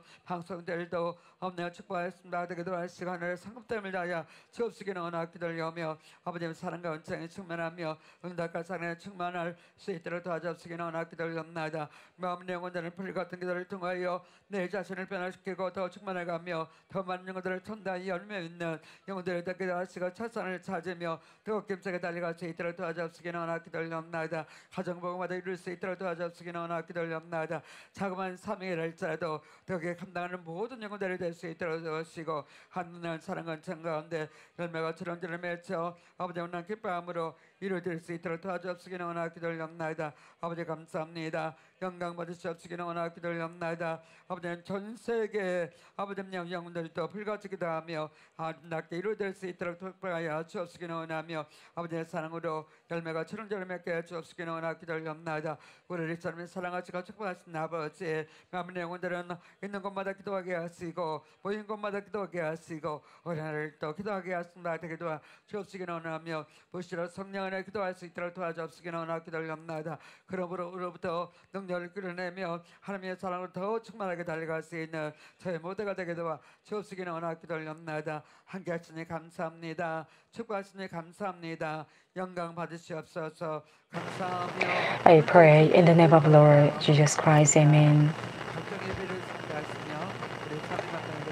방송들도 아버님 축복하십니다. 기도하시고 하늘의 상급됨을 다하여 주옵시기 원하 기도를 여며 아버님 사랑과 은총에 충만하며 응답과 사랑에 충만할 수 있도록 도와주옵시기 원하 기도를 넘나이다. 마음 영혼들을 불 같은 기도를 통하여 내 자신을 변화시키고 더 충만해가며 더 많은 영혼들을 천당히 열매 있는 영혼들을 더 기도하시고 첫산을 찾으며 더 힘차게 달려갈 수 있도록 도와주옵시기 원하 기도를 넘나이다. 가정복음마다 이룰 수 있도록 도와주옵시기 원하 기도를 넘나이다. 자그마한 사명을 할지라도 거기에 감당하는 모든 영혼들이 될 수 있도록 도와주시고 하늘의 사랑과 정 가운데 열매가 주렁주렁 맺혀 아버지 원한 기뻐함으로 이루어질 수 있도록 도와주옵시기 원하 기도를 넘나이다. 아버지 감사합니다. 영광 받으시옵시기 원하 기도를 넘나이다. 아버지 전 세계 아버지 영혼들도 불같이 기도하며 아름답게 이루어질 수 있도록 돕아야 주옵시기 원하며 아버지의 사랑으로 열매가 주렁주렁 맺게 주옵시기 원하 기도를 넘나이다. 우리를 사람을 사랑하시고 축복하신 아버지 마음의 영혼들은 있는 곳마다 기도하게 하시고 보이는 곳마다 기도하게 하시고 우리를 또 기도하게 하신다. 기도하 주옵시기 원하며 부시로 성령 안에 기도할 수 있도록 도와주옵시기 원하 기도를 넘나이다. 그러므로 우리로부터 능력을 끌어내며 하나님의 사랑으로 더 충만하게 달려갈 수 있는 저의 모두가 되게 도와 주옵시기 원하 기도를 넘나이다. 함께 하시니 감사합니다. 축복하시니 감사합니다. 영광 받으시옵소서. 감사하며 I pray in the name of Lord Jesus Christ. Amen. 각종 예배를 준비하시며 우리 참여하는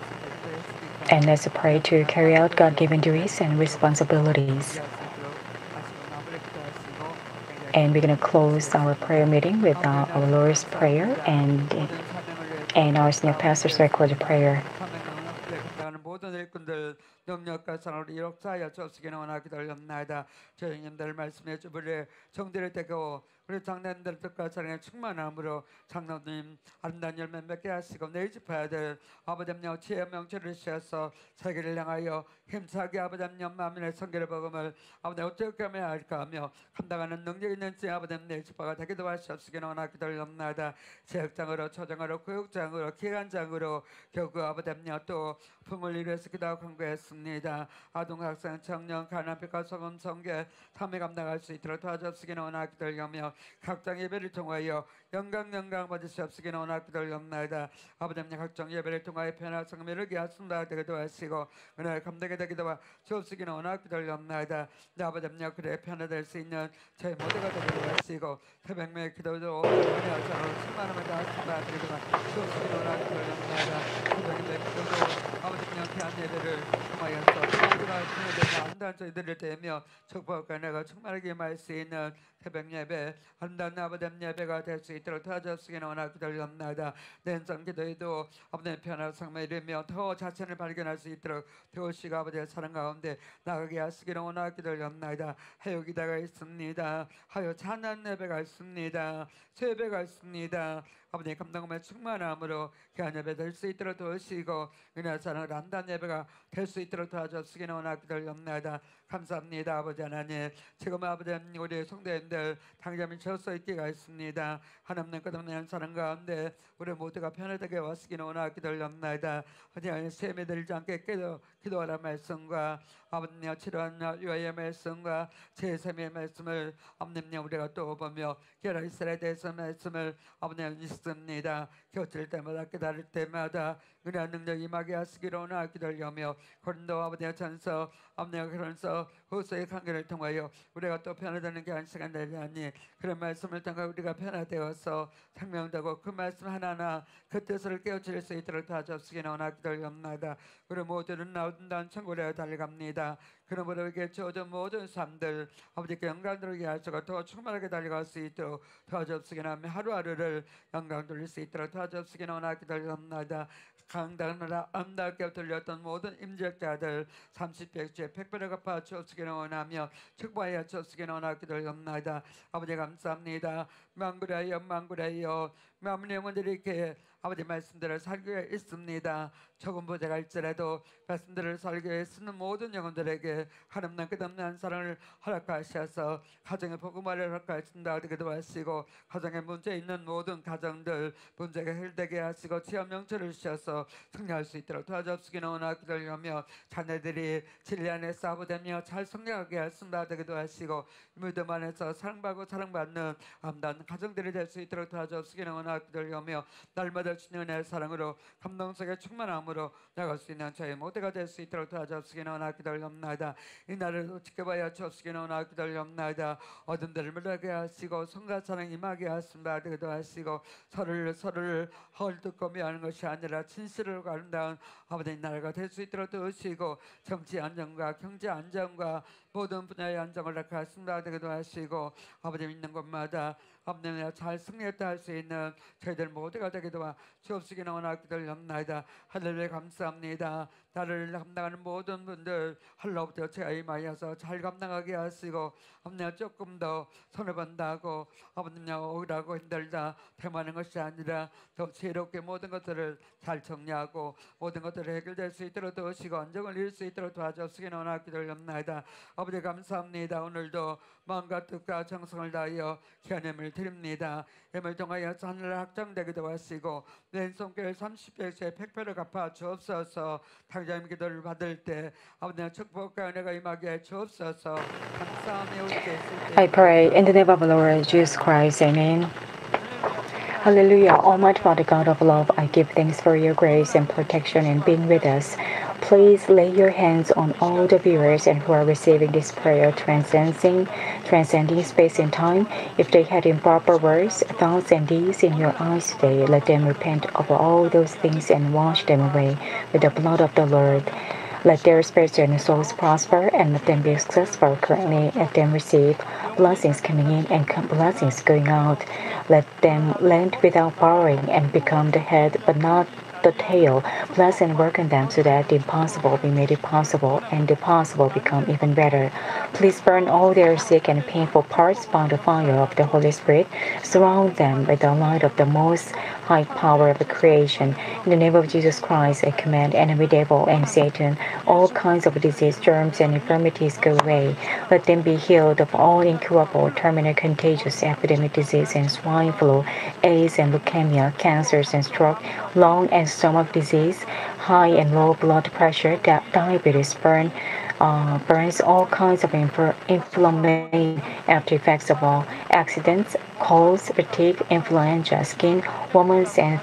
것을 And let's pray to carry out God-given duties and responsibilities. And we're going to close our prayer meeting with our Lord's Prayer and our senior pastor's recorded prayer. 모든 일꾼들 능력과 사랑으로 이룩하여 주옵시기를 원하기 돌렸나이다. 저희님들 말씀해 주부리 정들을 대고 우리 장로님들 뜻과 사랑에 충만함으로 장로님 아름다운 열매 맺게 하시고 내 집아들 아버지님 지혜 명철을 주셔서 세계를 향하여 힘차게 아버지님 만민의 성결의 복음을 아버지 어떻게 하면 할까 하며 감당하는 능력 있는 지 아버지님 내 집아가 되기도 하시옵시기를 원하기 돌렸나이다. 체육장으로 초장으로 교육장으로 기관장으로 교구 아버지님 또 품을 이루어서 기도하고 간구했습니다. 아동학생 청년 가난빛과 소금 성계 탐에 감당할 수 있도록 도와주옵시기를 원하기 돌려며 각종 예배를 통하여 영광 받으시옵시기를 원하기 돌렸나이다. 아버지님 각종 예배를 통하여 편한 성매를 기하신다 되기도 하시고 은혜를 감당하게 되기도 주옵시기를 원하기 돌렸나이다. 내 아버지님 그래 편안될 수 있는 저희 모두가 되기도 하시고 태백매의 기도도 은혜와 사랑으로 충만함을 다하신다 되기도 주옵시기를 원하기 돌렸나이다. 태백매의 기도도 아버지님 귀한 예배를 통하여서 모두가 주님께서 안다한 저희들을 대며 축복과 은혜가 충만하게 임할 수 있는 새벽 예배 아름다운 아버지님 예배가 될 수 있도록 도와주시기를 원하기 돌렸나이다. 랜선 기도에도 아버지의 편한 상을 이루며 더 자신을 발견할 수 있도록 도우시고 아버지의 사랑 가운데 나가게 하시기를 원하기 돌렸나이다. 하여 기다가 있습니다. 하여 찬양 예배가 있습니다. 예배가 있습니다. 아버지 감당함의 충만함으로 귀한 예배 될 수 있도록 도우시고 은혜와 사랑을 안다는 예배가 될 수 있도록 도와주시기를 원하기 돌렸나이다. 감사합니다. 아버지 하나님, 지금 아버지 우리 성도님들 당장에 처서 있기가 있습니다. 하나님의 끝없는 사랑 가운데 우리 모두가 편안하게 왔으기는 원하기 기도합나이다. 어디 셈에 들지 않게 기도하라 말씀과 아버님 치료한 유아의 말씀과 제셈의 말씀을 아버님 우리가 또 보며 게라 이스라엘에 대해서 말씀을 아버님 있습니다. 곁을 때마다 기다릴 때마다 은혜한 능력 임하게 하시기를 원하기 기도하며 고린도 아버지의 전서 아버님 그러면서 후서의 관계를 통하여 우리가 또 변화되는 게 한 시간 되려니 그런 말씀을 통해 우리가 변화되어서 생명되고 그 말씀 하나하나 그 뜻을 깨우칠 수 있도록 도와주시기를 원하기 기도합니다. 우리 모두는 나온다는 천국에 달려갑니다. 그러므로 우리에게 주어진 모든 삶들 아버지께 영광 돌리게 하시고 더 충만하게 달려갈 수 있도록 도와주시기를 하며 하루하루를 영광 돌릴 수 있도록 도와주시기를 원하기 기도합니다. 강단하라 암답게 들렸던 모든 임직자들 30백주에 100배를 갚아 주옵시기를 원하며 축복하여 주옵시기를 원하기 기도합니다. 아버지 감사합니다. 만구라여 마음의 영혼들이 이렇게 아버지 말씀들을 살기에 있습니다. 적은 보좌가 있더라도 말씀들을 살기에 쓰는 모든 영혼들에게 하나님의 끝없는 사랑을 허락하셔서 가정의 복음화를 허락하신다 기도하시고 가정에 문제 있는 모든 가정들 문제가 해결되게 하시고 체험 명철을 주셔서 승리할 수 있도록 도와주시기를 원하기 기도하며 자녀들이 진리 안에 싸우되며 잘 성장하게 하신다 기도하시고 믿음 안에서 사랑받고 사랑받는 아름다운 가정들이 될 수 있도록 도와주시기를 원하기 기도하며 날마다 주님의 사랑으로 감동 속에 충만함으로 나갈 수 있는 저희 모두가 될 수 있도록 도와주시기를 원하기 기도합니다. 이 날을 지켜봐야 주옵시기를 원하기 기도합니다. 어둠들을 물러가게 하시고 성과 사랑 임하게 하신다 기도하시고 서로를 헐뜯고 미하는 것이 아니라 진실을 아름다운 아버지 나라가 될 수 있도록 도우시고 정치 안정과 경제 안정과 모든 분야의 안정을 허락하신다 기도하시고 아버지 믿는 곳마다 아버님 잘 승리했다 할 수 있는 저희들 모두가 되게 도와 주옵시기를 원하기 기도합니다. 할렐루야 감사합니다. 나를 감당하는 모든 분들 할로부터 제가 임하여서 잘 감당하게 하시고 아버님 조금 더 손해본다고 아버님 오라고 힘들다 대만한 것이 아니라 더 지혜롭게 모든 것들을 잘 정리하고 모든 것들을 해결될 수 있도록 도우시고 안정을 이룰 수 있도록 도와주시기를 원하기 기도합니다. 아버지 감사합니다. 오늘도 마음과 뜻과 정성을 다하여 기한임을 드립니다. 힘을 통하여 하늘을 확장되기도 하시고 왼손길 30배에 100배를 갚아 주옵소서. 당장 기도를 받을 때 아버지의 축복과 은혜가 임하게 주옵소서. 감사하며 우리께 I pray in the name of the Lord Jesus Christ. Amen. Hallelujah. Almighty Father, God of love, I give thanks for your grace and protection and being with us. Please lay your hands on all the viewers and who are receiving this prayer, transcending space and time. If they had improper words, thoughts, and deeds in your eyes today, let them repent of all those things and wash them away with the blood of the Lord. Let their spirits and souls prosper, and let them be successful currently. Let them receive blessings coming in and blessings going out. Let them lend without borrowing and become the head but not the tail. Bless and work on them so that the impossible be made possible and the possible become even better. Please burn all their sick and painful parts by the fire of the Holy Spirit. Surround them with the light of the most high power of the creation. In the name of Jesus Christ, I command enemy devil and Satan, all kinds of disease, germs, and infirmities go away. Let them be healed of all incurable, terminal, contagious epidemic disease and swine flu, AIDS and leukemia, cancers and stroke, lung and stomach disease, high and low blood pressure, diabetes, burns, all kinds of inflammation after effects of all accidents, colds, fatigue, influenza, skin, wounds, and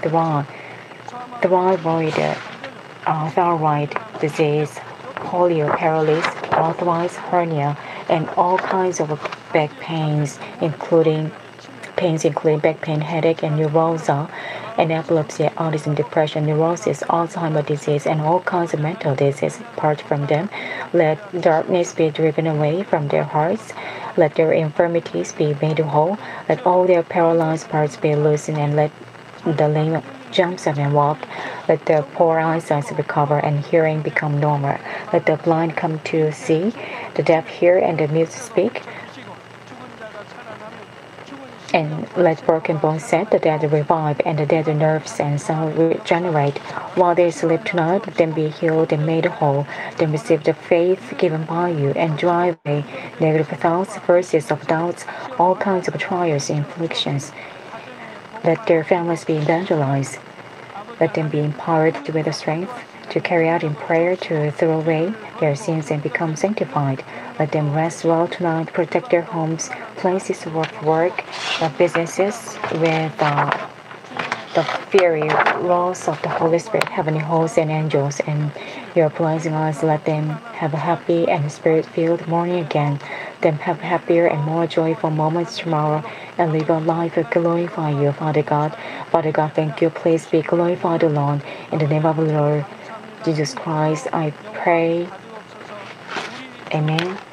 thyroid disease, polio, paralysis, arthritis, hernia, and all kinds of back pains, including back pain, headache, and neuralgia, and epilepsy, autism, depression, neurosis, Alzheimer's disease, and all kinds of mental disease. Apart from them, let darkness be driven away from their hearts. Let their infirmities be made whole. Let all their paralyzed parts be loosened, and let the lame jump up and walk. Let the poor eyesight recover and hearing become normal. Let the blind come to see, the deaf hear, and the mute speak. And let broken bones set, the dead revive, and the dead nerves and soul regenerate. While they sleep tonight, let them be healed and made whole. Then receive the faith given by you, and drive away negative thoughts, verses of doubts, all kinds of trials and afflictions. Let their families be evangelized. Let them be empowered with the strength to carry out in prayer, to throw away their sins and become sanctified. Let them rest well tonight, protect their homes, places of work, businesses with the fiery laws of the Holy Spirit, heavenly hosts and angels, and your blessing us. Let them have a happy and spirit-filled morning again. Them have happier and more joyful moments tomorrow, and live a life that glorify you, Father God. Father God, thank you. Please be glorified alone. In the name of the Lord Jesus Christ, I pray. Amen.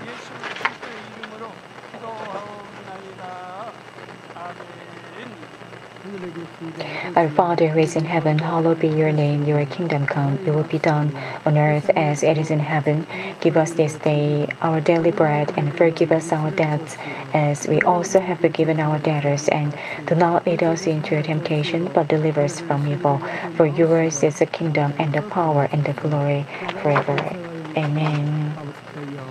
Our Father who is in heaven, hallowed be your name. Your kingdom come, your will be done on earth as it is in heaven. Give us this day our daily bread, and forgive us our debts as we also have forgiven our debtors. And do not lead us into temptation, but deliver us from evil. For yours is the kingdom and the power and the glory forever. Amen.